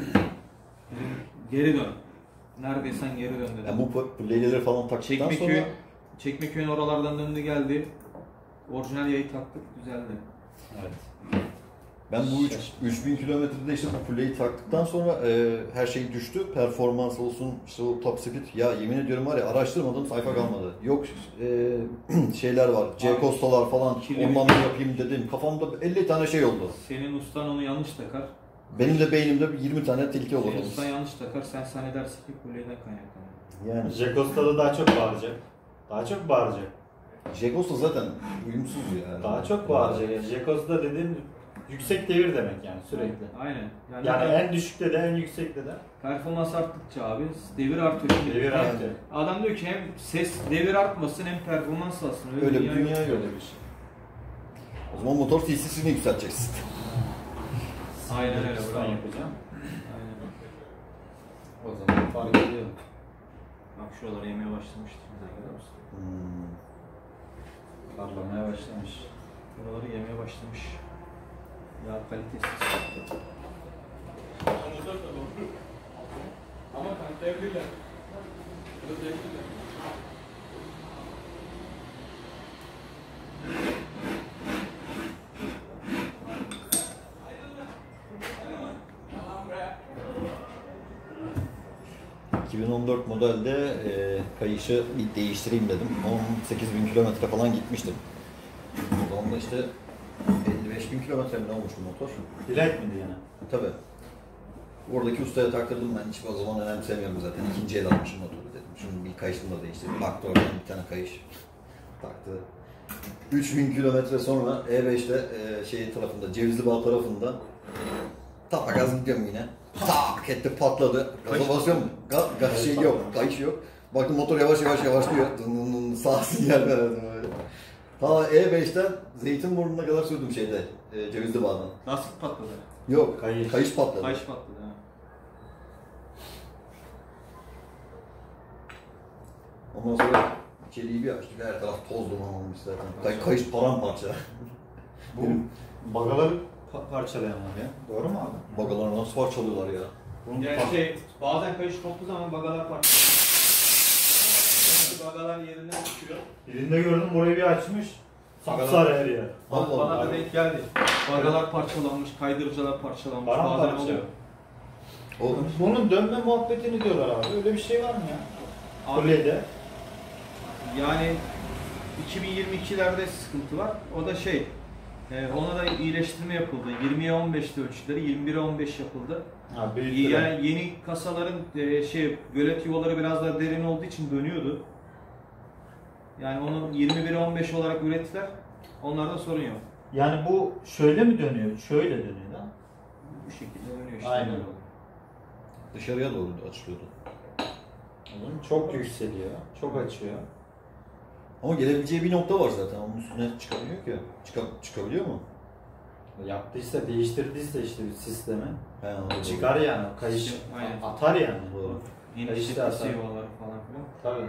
Geri dön. Neredeysen geri dön dedim. Yani bu playleri falan taktıktan sonra... Çekmeköy'ün oralardan döndü geldi. Orijinal yayı taktık, güzeldi. Evet. Ben bu 3000 kilometrede işte bu play'i taktıktan sonra her şey düştü. Performans olsun, işte o top speed. Ya yemin ediyorum var ya, araştırmadım sayfa kalmadı. Yok şeyler var, C-Costa'lar falan, ondan mı yapayım dedim. Kafamda 50 tane şey oldu. Senin ustan onu yanlış takar. Benim de beynimde 20 tane tilki olur. Senin ustan yanlış takar, sen zannedersin ki kulleyden kaynaklanıyor. Yani Jacosta'da daha çok bağıracak. Daha çok bağıracak. J-Costa zaten uyumsuz ya. Daha çok bağıracak. Yani Jacosta'da dediğim yüksek devir demek yani sürekli. Aynen. Yani en düşükte de en yüksekte de performans arttıkça abi devir artıyor. devir artıyor. Adam diyor ki hem ses devir artmasın hem performans alsın. Öyle bir yok. dünya yok. Öyle bir şey. O zaman motor TC'sini yükselteceksin. Aynen öyle. Ben Bravo. yapacağım. Aynen. O zaman fark ediyor. Bak şuraları yemeye başlamıştır. Güzel görüyor musun? Parlamaya başlamış. Buraları yemeye başlamış. Yağ kalitesiz. Ama kanıtlayabilirler. Kanıtlayabilirler. Hmm. 2014 modelde kayışı bir değiştireyim dedim. 18.000 kilometre falan gitmiştim. O zaman da işte 55.000 kilometre mi ne olmuş bu motor? Direkt mi diyene? Tabii. Oradaki ustaya taktırdım, ben hiç o zaman önemsemiyorum zaten. İkinci el almışım motoru dedim. Şunun bir kayışını da değiştirdim. Baktı oradan bir tane kayış taktı. 3000 kilometre sonra E5'te şey tarafında, Cevizlibağ tarafında gaz gidiyorum yine. Tak etti, patladı. Gaza basıyorum. Gaz şey yok, kayış yok. Baktım motor yavaş yavaşlıyor. Sağ sinyal verdim böyle. Ta E5'ten Zeytinburnu'na kadar sürdüm şeyde, Cevizlibağ'dan. Lastik patladı. Yok, Kayış. kayış patladı. Kayış patladı. Ha. Ondan sonra içeriği bir açtık, her taraf toz duman olmuş zaten. Kayış paramparça. Bu bagaları parçalayanlar ya. Doğru mu abi? Bagaları nasıl parçalıyorlar ya? Yani şey, bazen kayış koptuğu zaman bagalar parçalıyor. Bagalar yerinden düşüyor. Birinde gördüm burayı bir açmış. Sapsarı her yer. Allah Bana Allah. da denk geldi. Bagalar parçalanmış, kaydırıcılar parçalanmış. Paramparça. Bazen oluyor. Oğlum, Bunun dönme muhabbetini diyorlar abi. Öyle bir şey var mı ya? Abi, Kulleyde. yani 2022'lerde sıkıntı var. O da şey, ona da iyileştirme yapıldı. 20'ye 15'te ölçüleri, 21'e 15 yapıldı. Ha, büyüttüler. Yani yeni kasaların şey, gölet yuvaları biraz daha derin olduğu için dönüyordu. Yani onu 21'e 15 olarak ürettiler. Onlarda sorun yok. Yani bu şöyle mi dönüyor? Şöyle dönüyor da. Bu şekilde dönüyor işte. Aynen. böyle oluyor. dışarıya doğru açılıyordu. Oğlum çok yükseliyor. Çok açıyor. Ama gelebileceği bir nokta var zaten. Onun üstüne çıkabiliyor ki. Çıkabiliyor mu? Yaptıysa, değiştirdiyse işte bir sistemi. He, anladım. Çıkar yani. Kayış Aynen. atar yani. Doğru. Yeni İşte işte aslında. yuvaları falan filan. Tabii.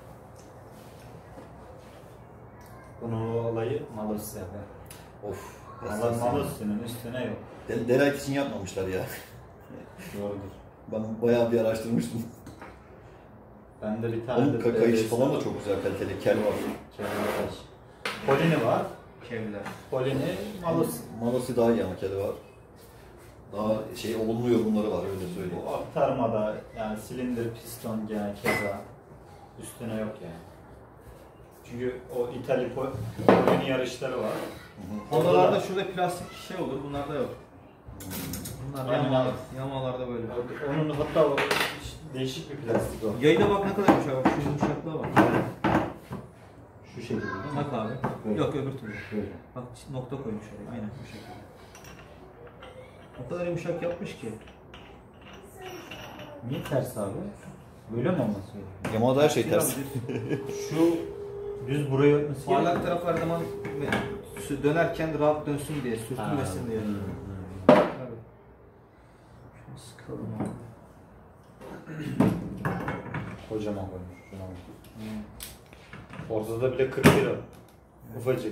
Bunu olayı Malos yapar. Of. Malosinin üstüne yok. Derek için yapmamışlar ya. Doğrudur. Ben bayağı bir araştırmıştım. Ben de bir tane Onun kayışı falan da çok güzel kaliteli. Kel var. Polini var. Kevler. Polini, Malos. Malosi daha iyi ama kedi var. Daha olumlu yorumları var öyle söyleyeyim. Bu aktarmada yani silindir, piston gene keza üstüne yok yani. Çünkü o İtalya Polini yarışları var. Hondalarda şurada plastik şey olur, bunlarda yok. Bunlar Aynen. yamalarda böyle. Onun hatta o değişik bir plastik o. Yayına bak ne kadar yumuşak, bak şu yumuşaklığa bak. Şu şekilde değil mi? Bak abi. Böyle. Yok öbür türlü. Böyle. Bak nokta koymuş oraya, aynen bu şekilde. O kadar yumuşak yapmış ki. Niye ters abi? Böyle mi olması gerekiyor? Yamada her şey ters. Şu düz buraya ötmesi Parlak taraf her zaman dönerken rahat dönsün diye, sürtünmesin diye. Tabii. Şunu sıkalım abi. Kocaman koymuş. Şuna bak. Ortada bile 40 lira. Ufacık.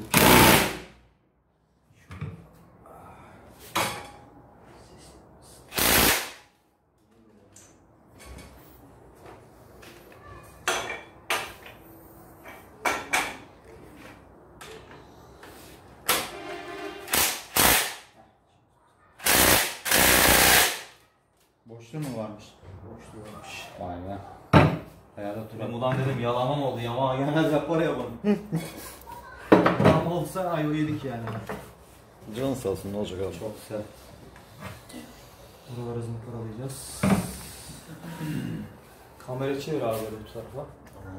Boşluğu mu varmış? Boşluğu varmış. Vay be. Hayata Ben ulan dedim yalamam oldu, yamağa gelmez yapar ya bunu. Yalan olsa ayı yedik yani. Canın sağ olsun ne olacak abi. Çok güzel. Buraları zımparalayacağız. Kamera çevir abi böyle bu tarafa. Tamam.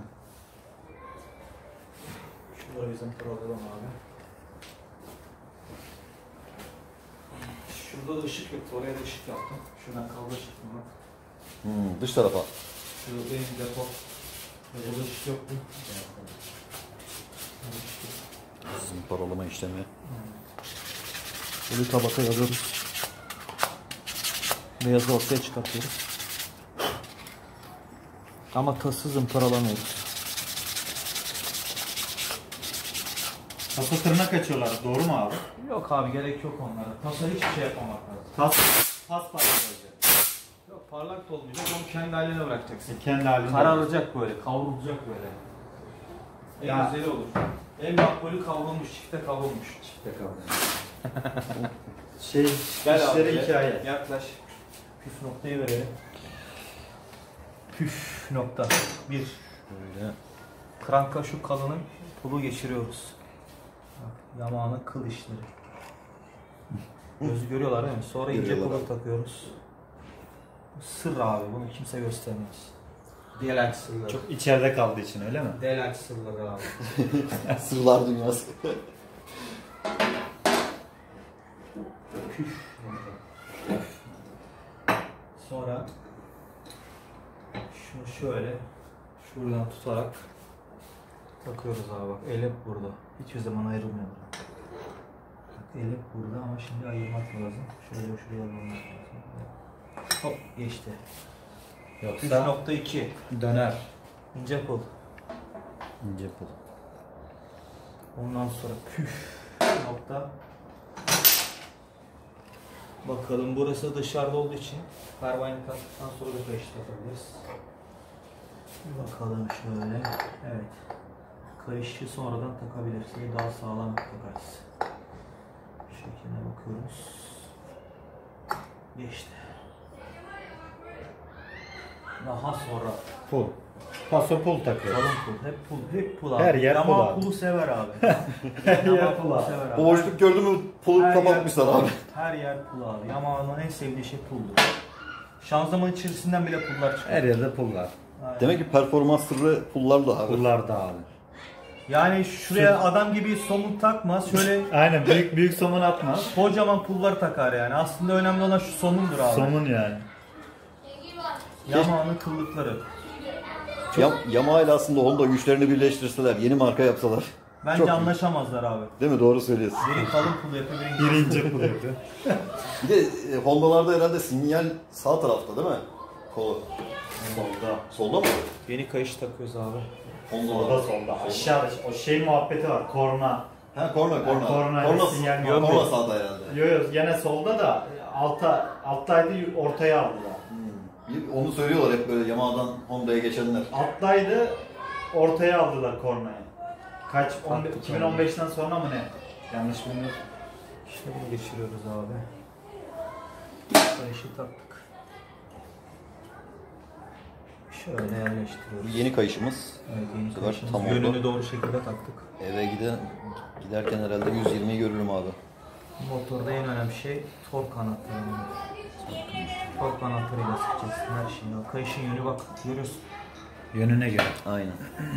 Şunları bir zımparalayalım abi. Şurada da ışık yoktu, oraya da ışık yaptım. Şuradan kablo çıktım bak. Dış tarafa. Şurada benim depo. Burada ışık yoktu. Zımparalama işlemi. Böyle tabaka yazıyoruz. Beyazı ortaya çıkartıyoruz. Ama tassız zımparalamıyoruz. Tasa tırnak açıyorlar. Doğru mu abi? Yok abi gerek yok onlara. Tasa hiçbir şey yapmamak lazım. Pas parlak olacak. Yok parlak da olmayacak, onu kendi haline bırakacaksın. Kendi halinde. Kararacak böyle, kavrulacak böyle. En Ya. güzeli olur. En makbulü kavrulmuş, çifte kavrulmuş. Çifte kaldı. Gel işleri abi, hikaye. yaklaş. Püf noktayı verelim. Püf nokta. 1. Böyle. Kranka şu kalının pulu geçiriyoruz. Bak, yamağının kıl işleri. Gözü görüyorlar değil mi? Sonra ince Görüyorlar pulu takıyoruz. Bu sır abi, bunu kimse göstermez. Deluxe sırları. Çok içeride kaldığı için öyle mi? Deluxe sırları abi. Sırlar dünyası. Püf. Sonra şunu şöyle şuradan tutarak takıyoruz abi bak. El hep burada. Hiçbir zaman ayrılmıyor. Bak, el hep burada ama şimdi ayırmak lazım. Şöyle şuraya almamız lazım. Hop geçti. Yoksa 3.2 döner. ince pul. İnce pul. Ondan sonra püf nokta. Bakalım burası dışarıda olduğu için pervane taktıktan sonra da kayış takabiliriz. Bakalım şöyle. Evet. Kayışı sonradan takabiliriz. Daha sağlam takarız. Şekline bakıyoruz. Geçti. Daha sonra Pul. Paso pul takıyor. kalın pul. Hep pul. Hep pul abi. Her yer pul Yamağı abi. pulu sever abi. Her yer Yamağı pul abi. sever abi. O boşluk gördün mü pulu Her kapatmışlar yer- abi. Her yer pul abi. Yamağının en sevdiği şey puldur. Şanzıman içerisinden bile pullar çıkıyor. Her yerde pul var. Aynen. Demek ki performans sırrı pullarla abi. Pullar da abi. Yani şuraya adam gibi somun takmaz. Şöyle Aynen büyük somun atmaz. kocaman pullar takar yani. Aslında önemli olan şu somundur abi. Somun yani. Yamağının kıllıkları. Yamaha ile aslında Honda güçlerini birleştirseler, yeni marka yapsalar. Bence Çok iyi. anlaşamazlar abi. Değil mi? Doğru söylüyorsun. Biri kalın pul yapıyor, biri Biri ince pul yapıyor. Bir de Honda'larda herhalde sinyal sağ tarafta değil mi? Kolu. Solda. Solda mı? Yeni kayış takıyoruz abi. Solda Honda'larda. solda. Aşağıda o şey muhabbeti var. Korna. Ha korna. Korna sinyal mi? Korna sağda herhalde. Yok gene solda da alttaydı ortaya aldılar. Onu söylüyorlar hep böyle Yamaha'dan Honda'ya geçenler. Alttaydı ortaya aldılar kornayı. Kaç? 2015'ten sonra mı ne? Yanlış bilmiyorum. İşte bunu geçiriyoruz abi. Kayışı taktık. Şöyle yerleştiriyoruz. Yeni kayışımız. Evet, yeni Tam kayışımız. oldu. Yönünü doğru şekilde taktık. Eve giderken herhalde 120'yi görürüm abi. Motorda en önemli şey tork anahtarı. Tork anahtarıyla sıkacağız her şeyi. Kayışın yönü bak görüyorsun. Yönüne göre. Aynen.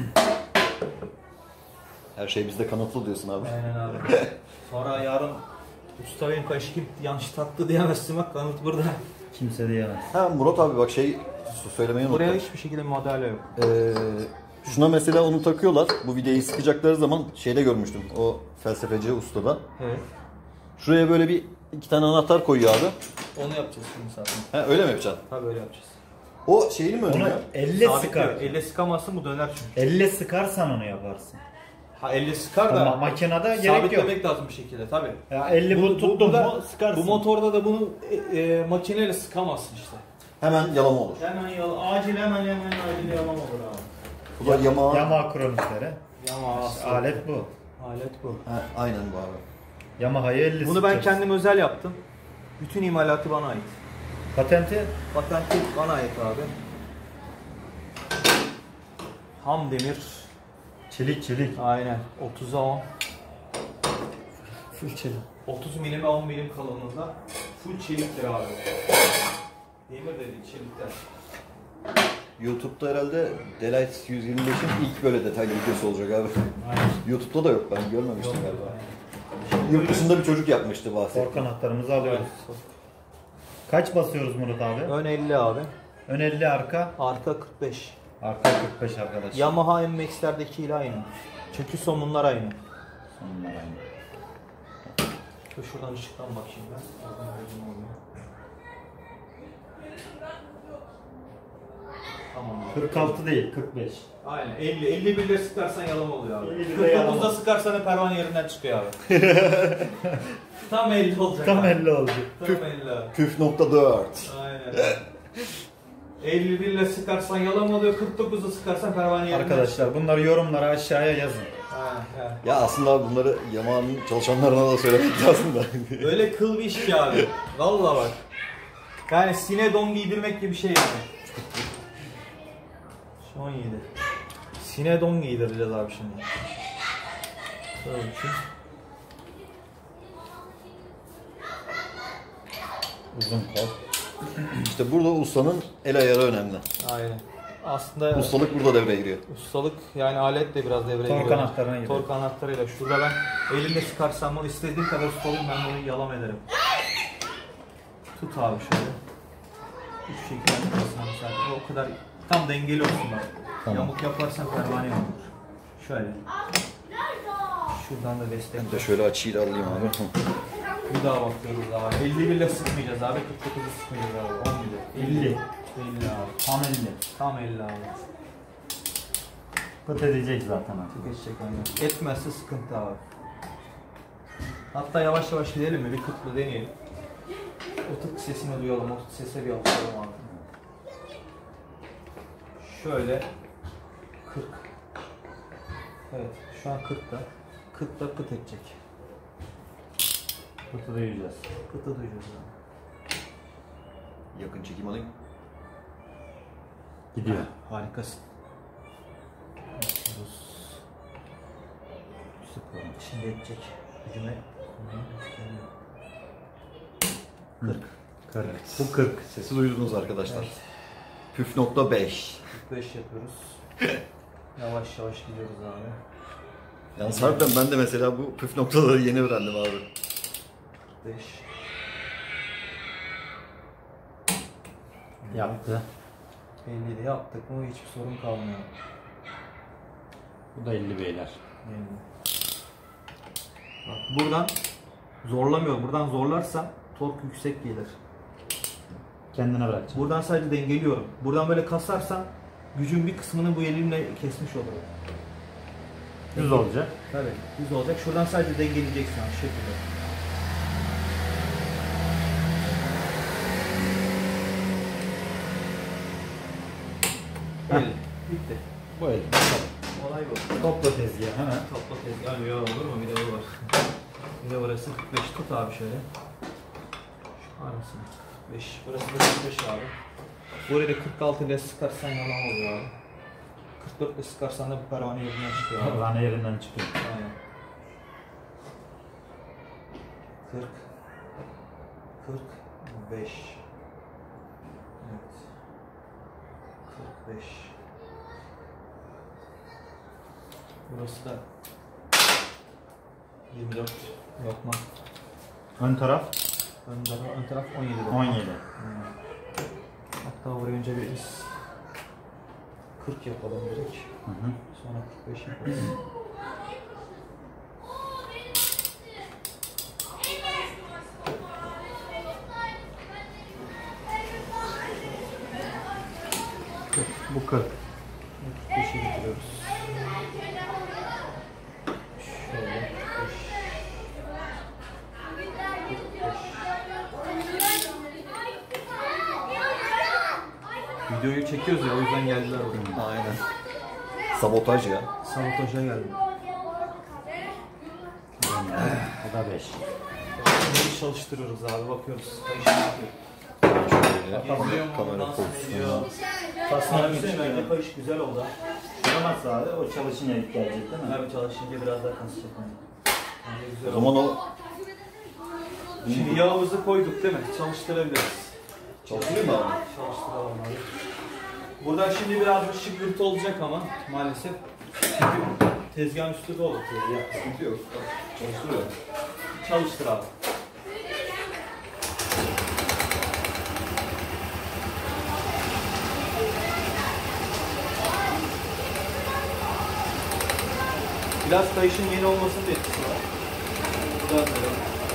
Her şey bizde kanıtlı diyorsun abi. Aynen abi. Sonra yarın usta benim kayışı kim yanlış taktı diyemezsin, bak kanıt burada. Kimse diyemez. Ha Murat abi bak söylemeyi unuttum. Buraya hiçbir şekilde madalya yok. Şuna mesela onu takıyorlar. Bu videoyu sıkacakları zaman şeyde görmüştüm. O felsefeci ustada. Evet. Şuraya böyle iki tane anahtar koyuyor abi. Onu yapacağız şimdi zaten. Ha öyle mi yapacaksın? Tabii öyle yapacağız. O şeyini mi Onu önlüyor? elle Sabit sıkar. diyor, elle sıkamazsın, bu döner çünkü. Elle sıkarsan onu yaparsın. Ha elle sıkar da Ama makinede gerek yok. sabitlemek lazım bir şekilde tabii. Ya elli bu tuttun mu sıkarsın. Bu motorda da bunu makineyle sıkamazsın işte. Hemen yalama olur. Hemen acil yalama olur abi. Bu da Yamaha. Yamaha kronikleri. Yamaha Alet bu. Alet bu. Ha, aynen bu abi. Yamaha'yı 50 Bunu ben kendim özel yaptım. Bütün imalatı bana ait. Patenti Patenti bana ait abi. Ham demir. çelik. Aynen. 30'a 10. Full çelik. 30 milime 10 milim kalınlığında. Full çeliktir abi. Demir dedik çelikler. YouTube'da herhalde Delight 125'in ilk böyle detaylı videosu olacak abi. Aynen. YouTube'da da yok, ben görmemiştim Yok galiba. galiba. Yurt dışında bir çocuk yapmıştı bahsetti. Tork anahtarımızı alıyoruz. Kaç basıyoruz Murat abi? Ön 50 abi. Ön 50 arka. Arka 45. Arka 45 arkadaşlar. Yamaha MX'lerdeki ile aynı. Çünkü somunlar aynı. Sonlar aynı. Şuradan ışıktan bakayım ben. Oradan gözüm oluyor. Tamam abi. 46 değil 45. Aynen 50. 51 ile sıkarsan yalan oluyor abi. 51 'le yalan 49'da sıkarsan da pervane yerinden çıkıyor abi. Tam 50 olacak Tam abi. 50 oldu. Tam 50 abi. Püf nokta 4. Aynen. 51 ile sıkarsan yalan oluyor. 49'da sıkarsan pervane yerinden Arkadaşlar bunları yorumlara aşağıya yazın. Aynen. Ya aslında abi bunları Yamaha'nın çalışanlarına da söylemek lazım da. Öyle kıl bir iş ki abi. Vallahi bak. Yani sine don giydirmek gibi bir şey yani. Şu 17. Sine don giydireceğiz abi şimdi. Şöyle bir şey. Uzun kol. İşte burada ustanın el ayarı önemli. Aynen. Aslında Ustalık burada devreye giriyor. ustalık yani alet de biraz devreye Tork giriyor. anahtarına giriyor. Tork anahtarıyla. Şurada ben elimle sıkarsam bunu istediğim kadar usta olayım, ben bunu yalan ederim. Tut abi şöyle. Üç şekilde yaparsan zaten o kadar tam dengeli olsun bak. Tamam. Yamuk yaparsan pervane olur. Şöyle. Şuradan da destek. Ben de şöyle açıyla alayım abi. Bir daha bakıyoruz abi. 51 ile sıkmayacağız abi. 49'u sıkmayacağız abi. 10 ile. 50. 50 abi. Tam 50. Tam 50 abi. Pıt edecek zaten abi. Geçecek aynen. Etmezse sıkıntı abi. Hatta yavaş yavaş gidelim mi? Bir kıtlı deneyelim. O tık sesini duyalım. O sese bir alışalım abi. Şöyle 40. Evet. Şu an 40'ta. 40'ta kıt edecek. Pıtı duyacağız. Kıtı duyacağız abi. Yakın çekim alayım. Gidiyor. Harikasın. Yapıyoruz. Süper. Şimdi edecek. Gücüme. 40. 40. Bu 40. Sesi duydunuz arkadaşlar. Evet. Püf nokta 5. 45 yapıyoruz. Yavaş yavaş gidiyoruz abi. Yalnız harbiden ben de mesela bu püf noktaları yeni öğrendim abi. 5. Yaptı. 50'de yaptık mı hiçbir sorun kalmıyor. Bu da 50 beyler. Yani. Bak buradan zorlamıyor. Buradan zorlarsam tork yüksek gelir. Kendine bırakacağım. Buradan sadece dengeliyorum. Buradan böyle kasarsam gücün bir kısmını bu elimle kesmiş olurum. Düz olacak. Tabii düz olacak. Şuradan sadece dengeleyeceksin şu şekilde. Böyle. Bitti. Bu el. Olay bu. Topla tezgahı hemen. Topla tezgah. Yo, olur mu? Bir de bu var. Bir de burası 45. Tut abi şöyle. Şu arasını. 45. Burası da 45 abi. Buraya da 46 ile sıkarsan yalan oluyor abi. 44 ile sıkarsan da bu pervane yerinden çıkıyor abi. Rane yerinden çıkıyor. Aynen. 40 45 Evet 45 Burası da 24 lokma. Ön taraf Ön taraf 17 lokma. 17. Hatta oraya önce bir biz 40 yapalım direkt. Hı hı. Sonra 45 yapalım. Bu 40. 45'e getiriyoruz. Şöyle 45. Videoyu çekiyoruz ya o yüzden geldiler oraya. Aynen. Sabotaj ya. Sabotaja geldim. Bu da 5. Bunları çalıştırıyoruz abi bakıyoruz. Kayışı yapıyor. Şöyle kamera pozisyonu. Tasarım için bence kayış güzel oldu. Şuramazsa abi o çalışınca ilk gelecek değil mi? Abi çalışınca biraz daha kasacak onu. Bence O güzel zaman oldu. o Şimdi yağımızı koyduk değil mi? Çalıştırabiliriz. çalışıyor mu abi? Çalıştıralım abi. Burada şimdi biraz bir şıklırt olacak ama maalesef. Çünkü tezgahın üstü dolu tezgah. Sıkıntı yok. Çalıştırıyor. Çalıştır abi. Biraz kayışın yeni olmasının da etkisi var. Biraz böyle.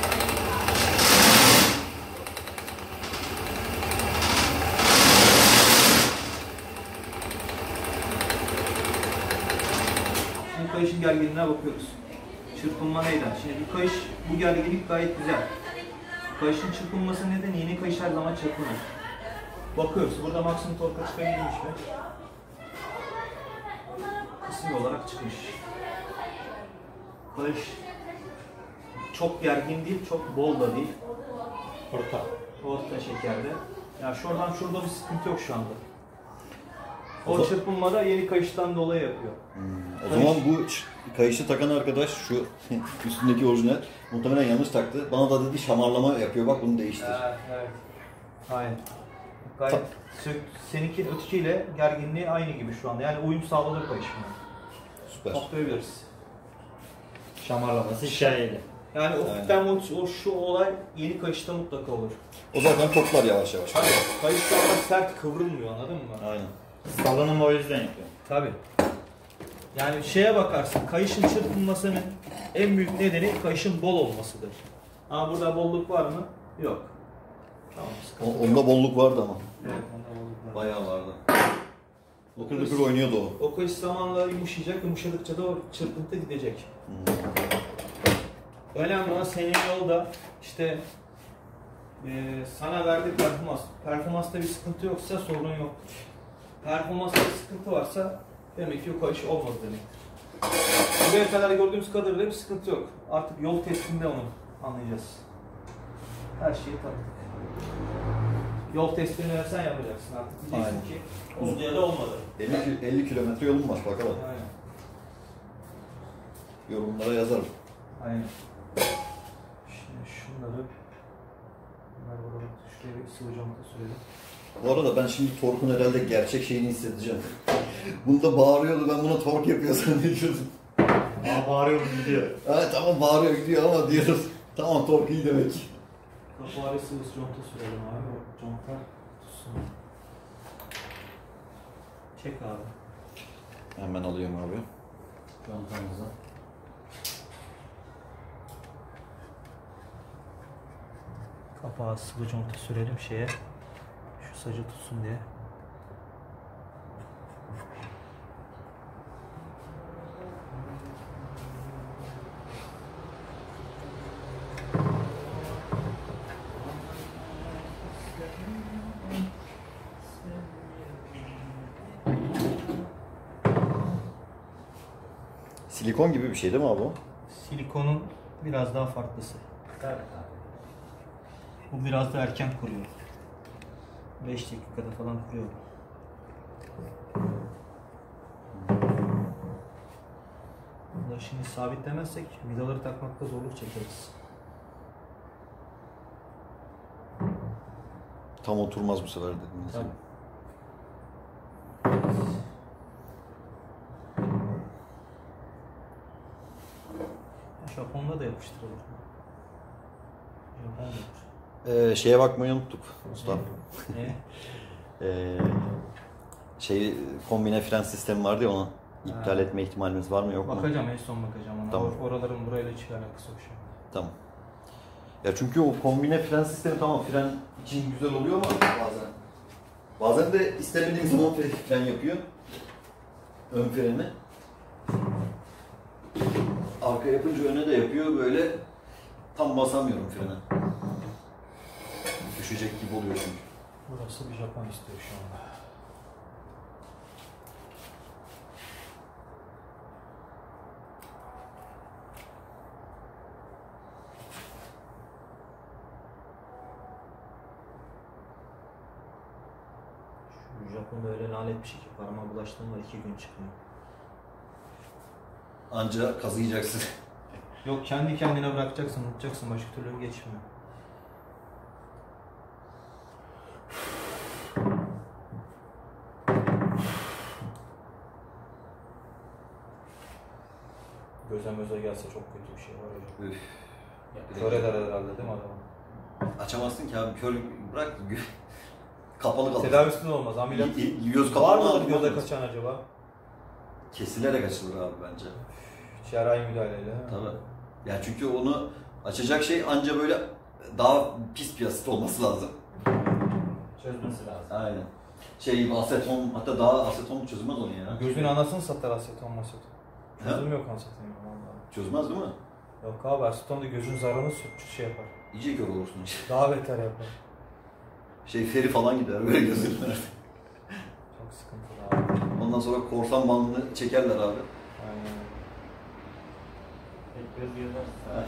Şimdi kayışın gerginliğine bakıyoruz. Çırpınma neyden? Şimdi bir kayış, bu gerginlik gayet güzel. Kayışın çırpınması neden? Yeni kayış her zaman çırpınır. Bakıyoruz. Burada maksimum torka çıkabilmiş mi? Kısmi olarak çıkmış. Kayış çok gergin değil, çok bol da değil. Orta şekerde. Yani şurada bir sıkıntı yok şu anda. O çırpınmada yeni kayıştan dolayı yapıyor. O zaman bu kayışı takan arkadaş şu üstündeki orijinal muhtemelen yanlış taktı. Bana da dedi şamarlama yapıyor bak bunu değiştir. Evet. Aynen. Gayet seninki ötekiyle gerginliği aynı gibi şu anda. Yani uyum sağladı kayış buna. Süper. Toplayabiliriz. Şamarlaması hikayeli. Yani hafiften şu olay yeni kayışta mutlaka olur. O zaten toplar yavaş yavaş. Kayış şu anda sert kıvrılmıyor, anladın mı? Aynen. Salınımı o yüzden yapıyor. Tabii. Yani şeye bakarsın, kayışın çırpınmasının en büyük nedeni kayışın bol olmasıdır. Ama burada bolluk var mı? Yok. Tamam, sıkıntı yok. Onda bolluk vardı ama. Evet, onda bolluk var. Bayağı vardı. Lıkır lıkır oynuyordu o. O kayış zamanla yumuşayacak, yumuşadıkça da o çırpıntı gidecek. Önemli olan senin yolda işte sana verdiği performans. Performansta bir sıkıntı yoksa sorun yok. Performansta bir sıkıntı varsa demek ki o kayış olmadı demektir. Buraya kadar gördüğümüz kadarıyla bir sıkıntı yok. Artık yol testinde onu anlayacağız. Her şeyi tanıdık. Yol testini sen yapacaksın artık. Diyeceksin Aynen. ki oldu ya da olmadı. 50 kilometre yolum var bakalım. Aynen. Yorumlara yazarım. Aynen. Şimdi şunları şuraya bir sıvı conta sürelim. Bu arada ben şimdi torkun herhalde gerçek şeyini hissedeceğim. Bunda bağırıyordu, ben buna tork yapıyor zannediyordum. Bağırıyorum gidiyor. Evet tamam bağırıyor gidiyor ama diyoruz. Tamam tork iyi demek. Kapağıyla sıvı conta sürelim abi. O conta tutsun. Çek abi. Hemen alıyorum abi. Contamızı. Kapağı sıvı conta sürelim şeye. Şu sacı tutsun diye. Silikon gibi bir şey değil mi abi o? Silikonun biraz daha farklısı. Bu biraz da erken kuruyor. 5 dakikada falan kuruyor. Bunu şimdi sabitlemezsek vidaları takmakta zorluk çekeriz. Tam oturmaz bu sefer dediğiniz gibi. Tabii. Japon'da da yapıştırılır. Japon yapıştırılır. Şeye bakmayı unuttuk usta. Ne? Kombine fren sistemi vardı ya, onu iptal etme ihtimalimiz var mı yok mu? Bakacağım, en son bakacağım ona. Tamam. Oraların burayla hiç alakası yok şu an. Tamam. Ya çünkü o kombine fren sistemi tamam, fren için güzel oluyor ama bazen de istemediğim zaman fren yapıyor. Ön freni. Arka yapınca öne de yapıyor, böyle tam basamıyorum frene. Düşecek gibi oluyor çünkü. Burası bir Japon istiyor şu anda. Şu Japon'da öyle lanet bir şey ki parmağa bulaştığında 2 gün çıkmıyor. Anca kazıyacaksın. Yok, kendi kendine bırakacaksın, unutacaksın, başka türlü geçmiyor. Göze möze gelse çok kötü bir şey var hocam. Üf. Kör eder herhalde değil mi adamı? Açamazsın ki abi, kör bırak kapalı kalır. Tedavisi ne olmaz? Ameliyat Göz var kapalı mıdır göze kaçan acaba? Kesilerek açılır abi bence. Cerrahi müdahaleyle. Tabii. Ya çünkü onu açacak şey anca böyle daha pis bir asit olması lazım. Çözmesi lazım. Aynen. Aseton, hatta daha aseton çözmez onu ya. Gözün anasını satar aseton maseton. Ha? Çözüm yok aseton vallahi. Çözmez değil mi? Yok abi, aseton da gözün zarını şey yapar. İyice kör olursun işte. Daha beter yapar. Feri falan gider böyle gözünün önüne. Çok sıkıntılı abi. Ondan sonra korsan bandını çekerler abi. Aynen. Tek göz gezersin.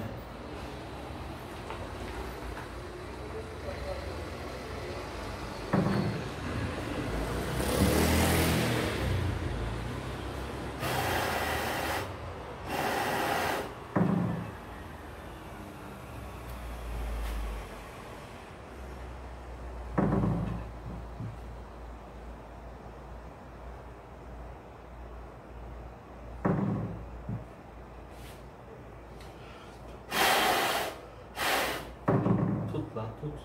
Tut lan tut.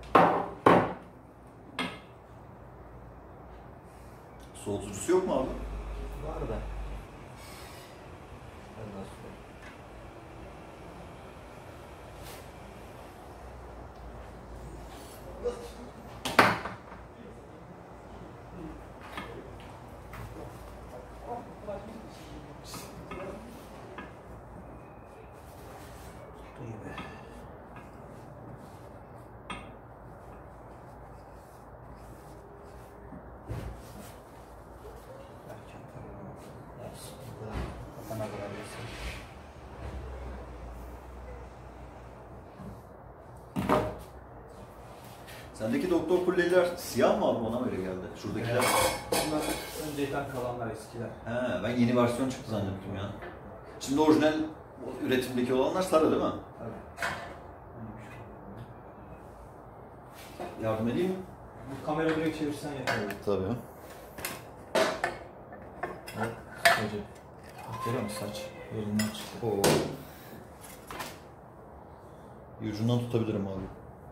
Soğutucusu yok mu abi? Var da. Allah söyle. İyi be. Kafana kadar yesin. Sendeki doktor kulleler siyah mı abi, ona öyle geldi? Şuradakiler. Bunlar önceden kalanlar eskiler. He, ben yeni versiyon çıktı zannettim ya. Şimdi orijinal üretimdeki olanlar sarı değil mi? Tabii. Yardım edeyim mi? Bu kamerayı direkt çevirsen yeter. Tabii. Hocam. Görüyor musun saç? Yerinden çıktı. Oo. Ucundan tutabilirim abi.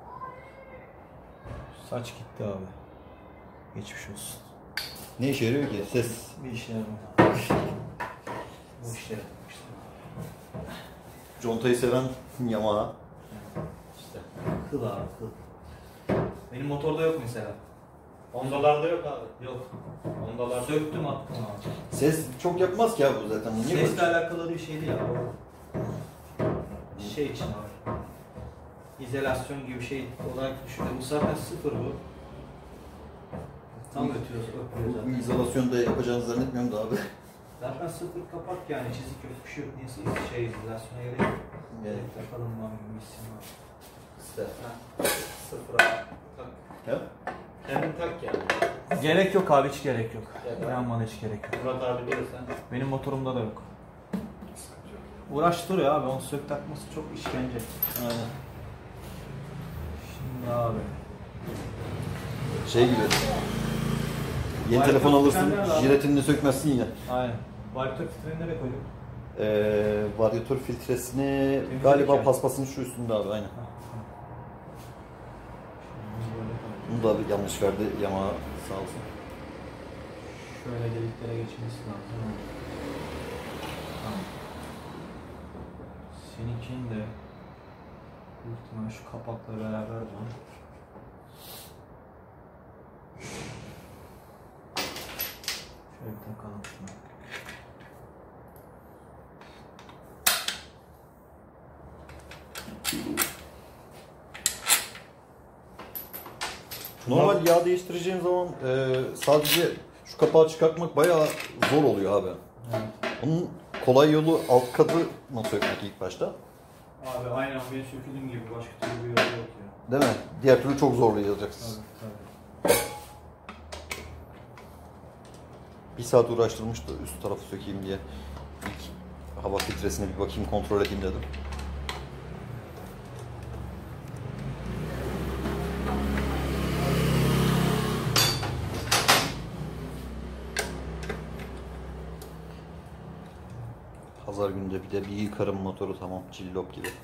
Saç gitti abi. Geçmiş olsun. Ne işe yarıyor ki? Ses. Bir işe yaramıyor. Bu işe yaramıştı. Contayı seven Yamaha. İşte. Kıl abi kıl. Benim motorda yok mesela. Hondalarda yok abi. Yok. Hondalarda Söktüm attım abi. Ses çok yapmaz ki abi bu zaten. Niye Sesle böyle? alakalı bir şey değil abi. Şey için abi. İzolasyon gibi bir şey olarak düşünüyorum. Bu zaten sıfır bu. Tam ötüyoruz, öpüyoruz Bu zaten. izolasyonda yapacağını zannetmiyorum da abi. Zaten sıfır kapak yani çizik yok bir şey yok. Neyse şey izolasyona gerek yok. Evet. Takalım var bir isim var. İstersen. Sıfıra tak. Ya. Kendin tak yani. Gerek yok abi hiç gerek yok. Evet. İnan bana hiç gerek yok. Murat abi diyorsan. Benim motorumda da yok. Uğraştırıyor abi onu sök takması çok işkence. Aynen. Şimdi abi. Şey gibi. Yeni Vay, telefon çok alırsın, güzel abi. jiletini sökmezsin yine. Aynen. Varyatör filtreyi nereye koydun? Varyatör filtresini Temizledik galiba yani. paspasın şu üstünde abi aynen. Şimdi böyle koydum. Bunu da bir yanlış verdi Yamaha sağ olsun. Şöyle deliklere geçmesi lazım. Tamam. Seninkini de büyük ihtimal şu kapakla beraber var. Şöyle bir takalım şunu. Normal yağ değiştireceğim zaman sadece şu kapağı çıkartmak bayağı zor oluyor abi. Evet. Onun kolay yolu alt katı nasıl sökmek ilk başta? Abi aynen benim söküldüğüm gibi başka türlü bir yolu yok ya. Değil mi? Diğer türlü çok zorlayacaksınız. Tabii tabii. Bir saat uğraştırmıştı üst tarafı sökeyim diye. İlk hava filtresine bir bakayım kontrol edeyim dedim. Pazar günde bir de bir yıkarım motoru tamam cillop gibi.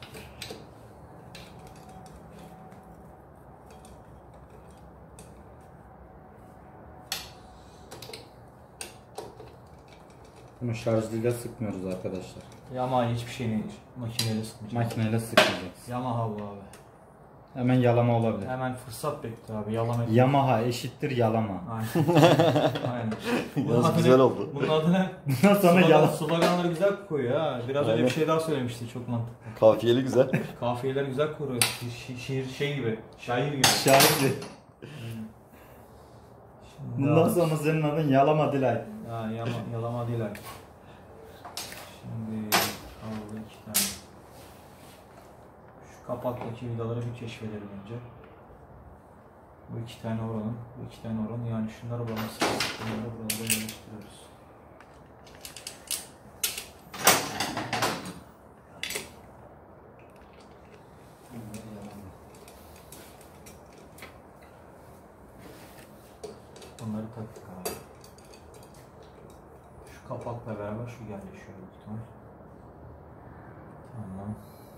Bunu şarjlıyla sıkmıyoruz arkadaşlar. Yamaha hiçbir şeyini makineyle sıkmayacak. Makineyle sıkmayacağız. Yamaha bu abi. Hemen yalama olabilir. Hemen fırsat bekliyor abi. Yalama. Yamaha eşittir yalama. Aynen. Aynen. Yalnız güzel oldu. Bunun adına Bundan sonra yalama. sloganları güzel koyuyor ha. Biraz önce Aynen. bir şey daha söylemişti çok mantıklı. Kafiyeli güzel. Kafiyeler güzel koruyor. Şiir şey gibi. Şair gibi. Şarjlı. Şimdi Bundan abi- sonra senin adın Yalama Dilay. Ha, yalama değil abi. Şimdi aldı 2 tane. Şu kapaktaki vidaları bir keşfedelim önce. Bu 2 tane oranın, bu 2 tane oranın yani şunları buramız. Bunları burada yerleştiriyoruz. Bunları taktık abi. Şu kapakla beraber şu yerleşiyor büyük ihtimal. Tamam.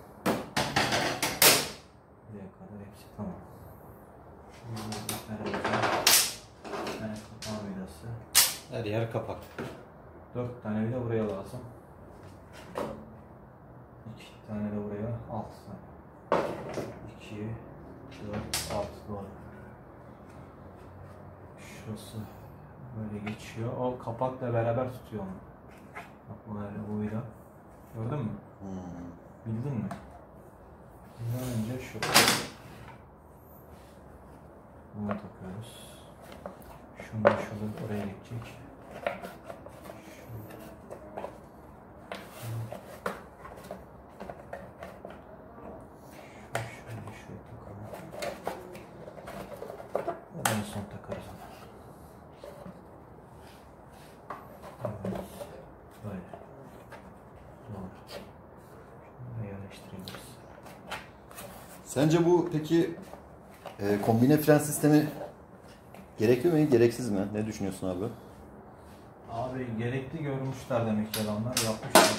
Buraya kadar hepsi tamam. Burada bir tane kapağı vidası. Her yer kapak. 4 tane vida buraya lazım. 2 tane de buraya 6 tane. 2, 4, 6 doğru. Şurası böyle geçiyor. O kapakla beraber tutuyor onu. Bak bu böyle bu vida. Gördün mü? Bildin mi? Bundan önce şu. Bunu takıyoruz. Şunu şurada oraya geçecek. Şöyle şuraya takalım. En son takarız onu. Evet. Böyle. Doğru. Şunu da yerleştirebiliriz. Sence bu peki kombine fren sistemi gerekli mi, gereksiz mi? Ne düşünüyorsun abi? Abi gerekli görmüşler demek ki adamlar yapmışlar.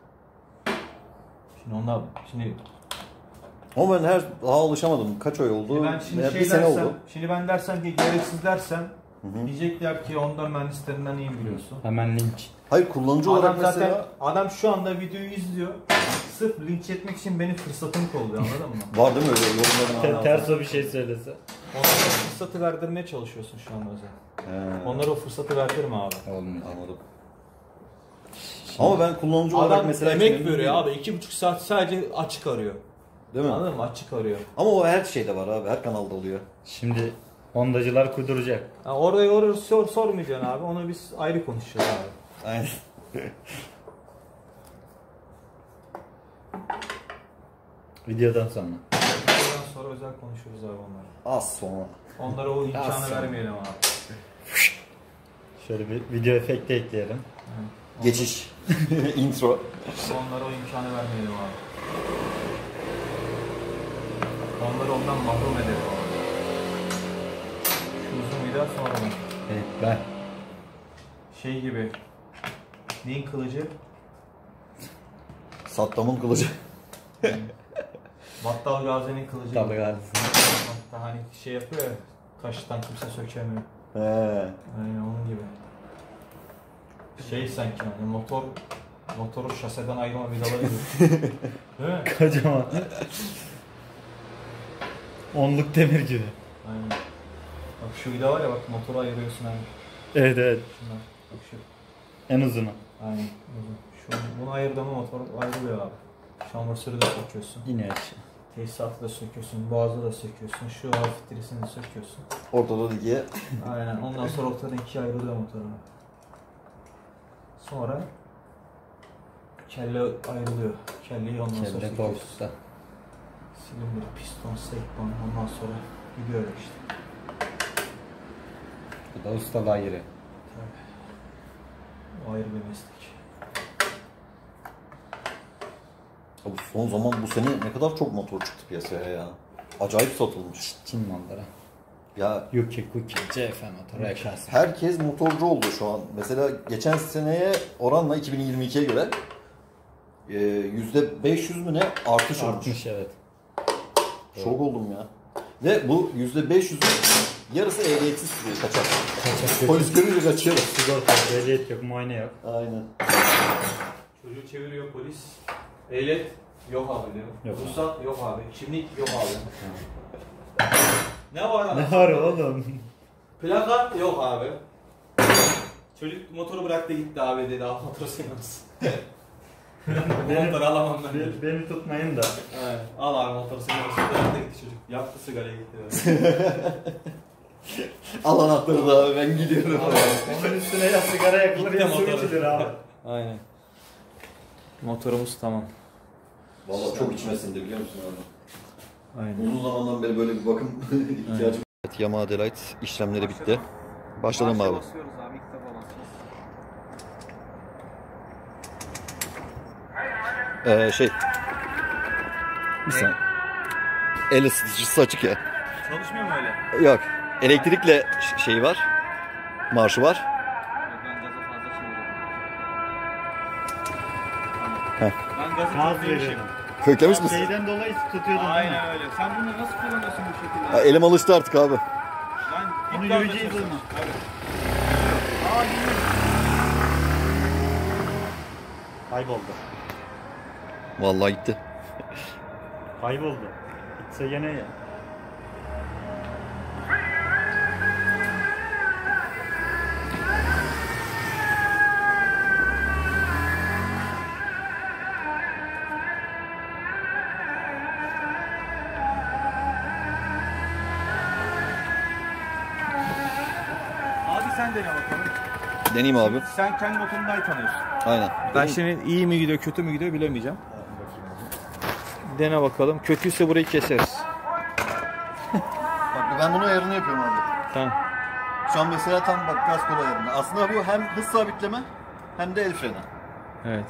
Şimdi onlar Ama ben daha alışamadım. Kaç ay oldu? ben şimdi Veya şey bir sene dersem, oldu. şimdi ben dersem ki gereksiz dersem Hı. diyecekler ki ondan mühendislerinden iyi biliyorsun. Hemen linç. Hayır kullanıcı olarak Adam zaten mesela adam şu anda videoyu izliyor. Sırf linç etmek için benim fırsatımı kolluyor anladın mı? var değil mi öyle yorumların? Ters o bir şey söylese. Onlara o fırsatı verdirmeye çalışıyorsun şu anda özel. Onlara o fırsatı verdirme abi. Olmuyor. Anladım. Ama ben kullanıcı olarak Adam mesela emek memnun veriyor değilim. abi. 2,5 saat sadece açık arıyor. Değil mi? Anladın mı? Açık arıyor. Ama o her şeyde var abi. Her kanalda oluyor. Şimdi Hondacılar kuduracak. Yani orayı sormayacaksın abi. Onu biz ayrı konuşacağız abi. Aynen. Videodan sonra. Ondan sonra özel konuşuruz abi onları. Az sonra. Onlara o imkanı sonra. vermeyelim abi. Şöyle bir video efekti ekleyelim. Geçiş. Intro. Onlara o imkanı vermeyelim abi. Onları ondan mahrum edelim abi. Şu uzun video sonra mı? Evet ben. Şey gibi. Neyin kılıcı? Saddam'ın kılıcı. Battal Gazi'nin kılıcı. Tabii gibi. galiba. Hatta hani şey yapıyor ya. Taştan kimse sökemiyor. He. Aynen onun gibi. Şey sanki hani motoru şaseden ayırma vidaları gibi. Değil mi? Kocaman. Onluk demir gibi. Aynen. Bak şu vida var ya bak motoru ayırıyorsun hani. Evet evet. Şundan. Bak şu. En uzunu. Aynen. Uzun. Bunu ayırdığında motor ayrılıyor abi. Şambursörü de söküyorsun. Yine aşağı. Tesisatı da söküyorsun. Boğazı da söküyorsun. Şu hafif dirisini de söküyorsun. Ortada da diye. Aynen. Ondan sonra ortadan ikiye ayrılıyor motoru. Sonra kelle ayrılıyor. Kelleyi ondan sonra Kelle söküyorsun. korkusta. Silindir, piston, sekman ondan sonra gidiyor öyle işte. Bu da ustalığa giriyor. Tabii. O ayrı bir meslek. Abi son zaman bu sene ne kadar çok motor çıktı piyasaya ya. Acayip satılmış. Çin malları. Ya Yuki, Kuki, CF motoru yaşarsın. herkes motorcu oldu şu an. Mesela geçen seneye oranla 2022'ye göre %500 mü ne artış olmuş. Artmış evet. Şok oldum ya. Ve bu %500'ün yarısı ehliyetsiz sürüyor kaçak. Polis görünce kaçıyor. Sigorta, ehliyet yok, muayene yok. Aynen. Çocuğu çeviriyor polis. Ehliyet yok abi diyor. Yok. Ruhsat yok abi. Kimlik yok abi. Ne var abi? Ne var oğlum? Plaka yok abi. Çocuk motoru bıraktı gitti abi dedi. Al motoru senin olsun. Motoru alamam ben dedi. Beni tutmayın da. Evet. Al abi motoru senin olsun. Bıraktı gitti çocuk. Yaktı sigarayı gitti. Al anahtarı da abi ben gidiyorum. Onun üstüne ya sigara yakılır Gitti ya su motoru. içilir abi. Aynen. Motorumuz tamam. Vallahi çok içmesinde biliyor musun abi? Aynen. Uzun zamandan beri böyle bir bakım ihtiyacım. Evet, Yamaha Delight işlemleri bitti. Başladım abi. Basıyoruz abi. İlk defa basıyoruz. Şey. Bir saniye. El ısıtıcısı açık ya. Çalışmıyor mu öyle? Yok. Elektrikle şey var. Marşı var. Ben gaza fazla çeviriyorum. Heh. Ben gazı Gaz çok yemişim. veriyorum. Köklemiş misin? Şeyden dolayı tutuyordun değil mi? Aynen öyle. Sen bunu nasıl kullanıyorsun bu şekilde? Ya, elim alıştı artık abi. Ben Onu ilk gazla yürüyeceğiz çalışıyorum. ama. Evet. Kayboldu. Vallahi gitti. Kayboldu. Gitse gene ya. Abi sen dene bakalım. Deneyeyim abi. Sen kendi motorunu daha iyi tanıyorsun. Aynen. Ben şimdi iyi mi gidiyor, kötü mü gidiyor bilemeyeceğim. Dene bakalım. Kötüyse burayı keseriz. Bak ben bunu ayarını yapıyorum abi. Tamam. Şu an mesela tam bak gaz kol ayarında. Aslında bu hem hız sabitleme hem de el freni. Evet.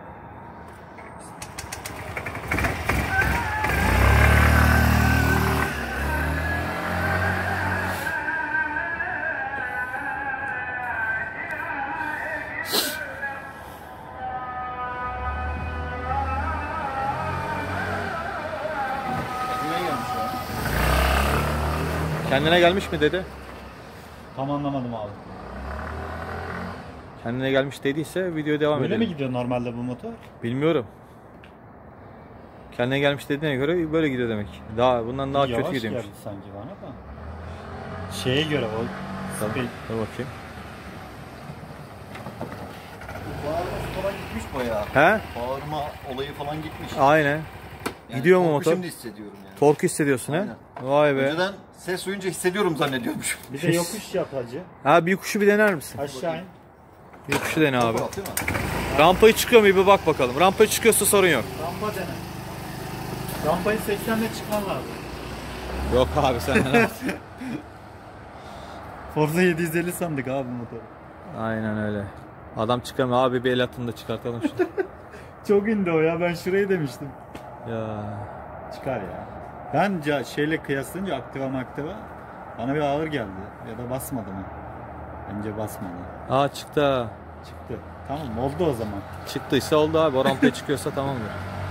Kendine gelmiş mi dedi? Tam anlamadım abi. Kendine gelmiş dediyse videoya devam Böyle edelim. mi gidiyor normalde bu motor? Bilmiyorum. Kendine gelmiş dediğine göre böyle gidiyor demek. Bundan daha Yavaş kötü gidiyormuş. geldi sanki bana da. Şeye göre o. Tamam. Speed. Dur bakayım. Bağırması falan gitmiş bayağı. He? Bağırma olayı falan gitmiş. Aynen. Yani Gidiyor mu korku motor? Şimdi hissediyorum yani. Torku hissediyorsun he? Aynen. Vay be. Önceden ses duyunca hissediyorum zannediyormuşum. Bir de yokuş yap hacı. Ha bir kuşu bir dener misin? Aşağı in. Yokuşu dene abi. Değil mi? Rampayı çıkıyor mu bir bak bakalım. Rampayı çıkıyorsa sorun yok. Rampa dene. Rampayı 80'de çıkman lazım. Yok abi sen ne Forza 750 sandık abi motoru. Aynen öyle. Adam çıkamıyor abi, bir el atın da çıkartalım şunu. Çok indi o ya, ben şurayı demiştim. Ya. Çıkar ya. Ben şeyle kıyaslayınca Activa bana bir ağır geldi. Ya da basmadı mı? Bence basmadı. Aa çıktı ha. Çıktı. Tamam oldu o zaman. Çıktıysa oldu abi. O rampaya çıkıyorsa tamamdır.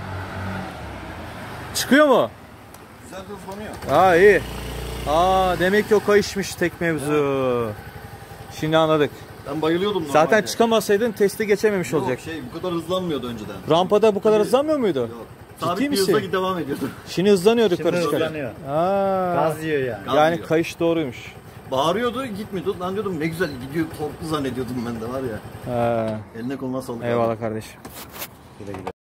Çıkıyor mu? Güzel de hızlanıyor. Aa iyi. Aa demek ki o kayışmış tek mevzu. Şimdi anladık. Ben bayılıyordum Zaten normalde. çıkamasaydın testi geçememiş Yok, olacak. bu kadar hızlanmıyordu önceden. Rampada bu kadar hızlanmıyor muydu? Yok. Ciddi Sabit bir misin? hızla devam ediyordu. Şimdi hızlanıyor Şimdi yukarı çıkar. hızlanıyor. Aa. Gaz yiyor yani. Gaz Yani yiyor. kayış doğruymuş. Bağırıyordu, gitmiyordu. Lan diyordum ne güzel gidiyor, torklu zannediyordum ben de var ya. Ha. Eline koluna sağlık. abi. Eyvallah kardeşim. Güle güle.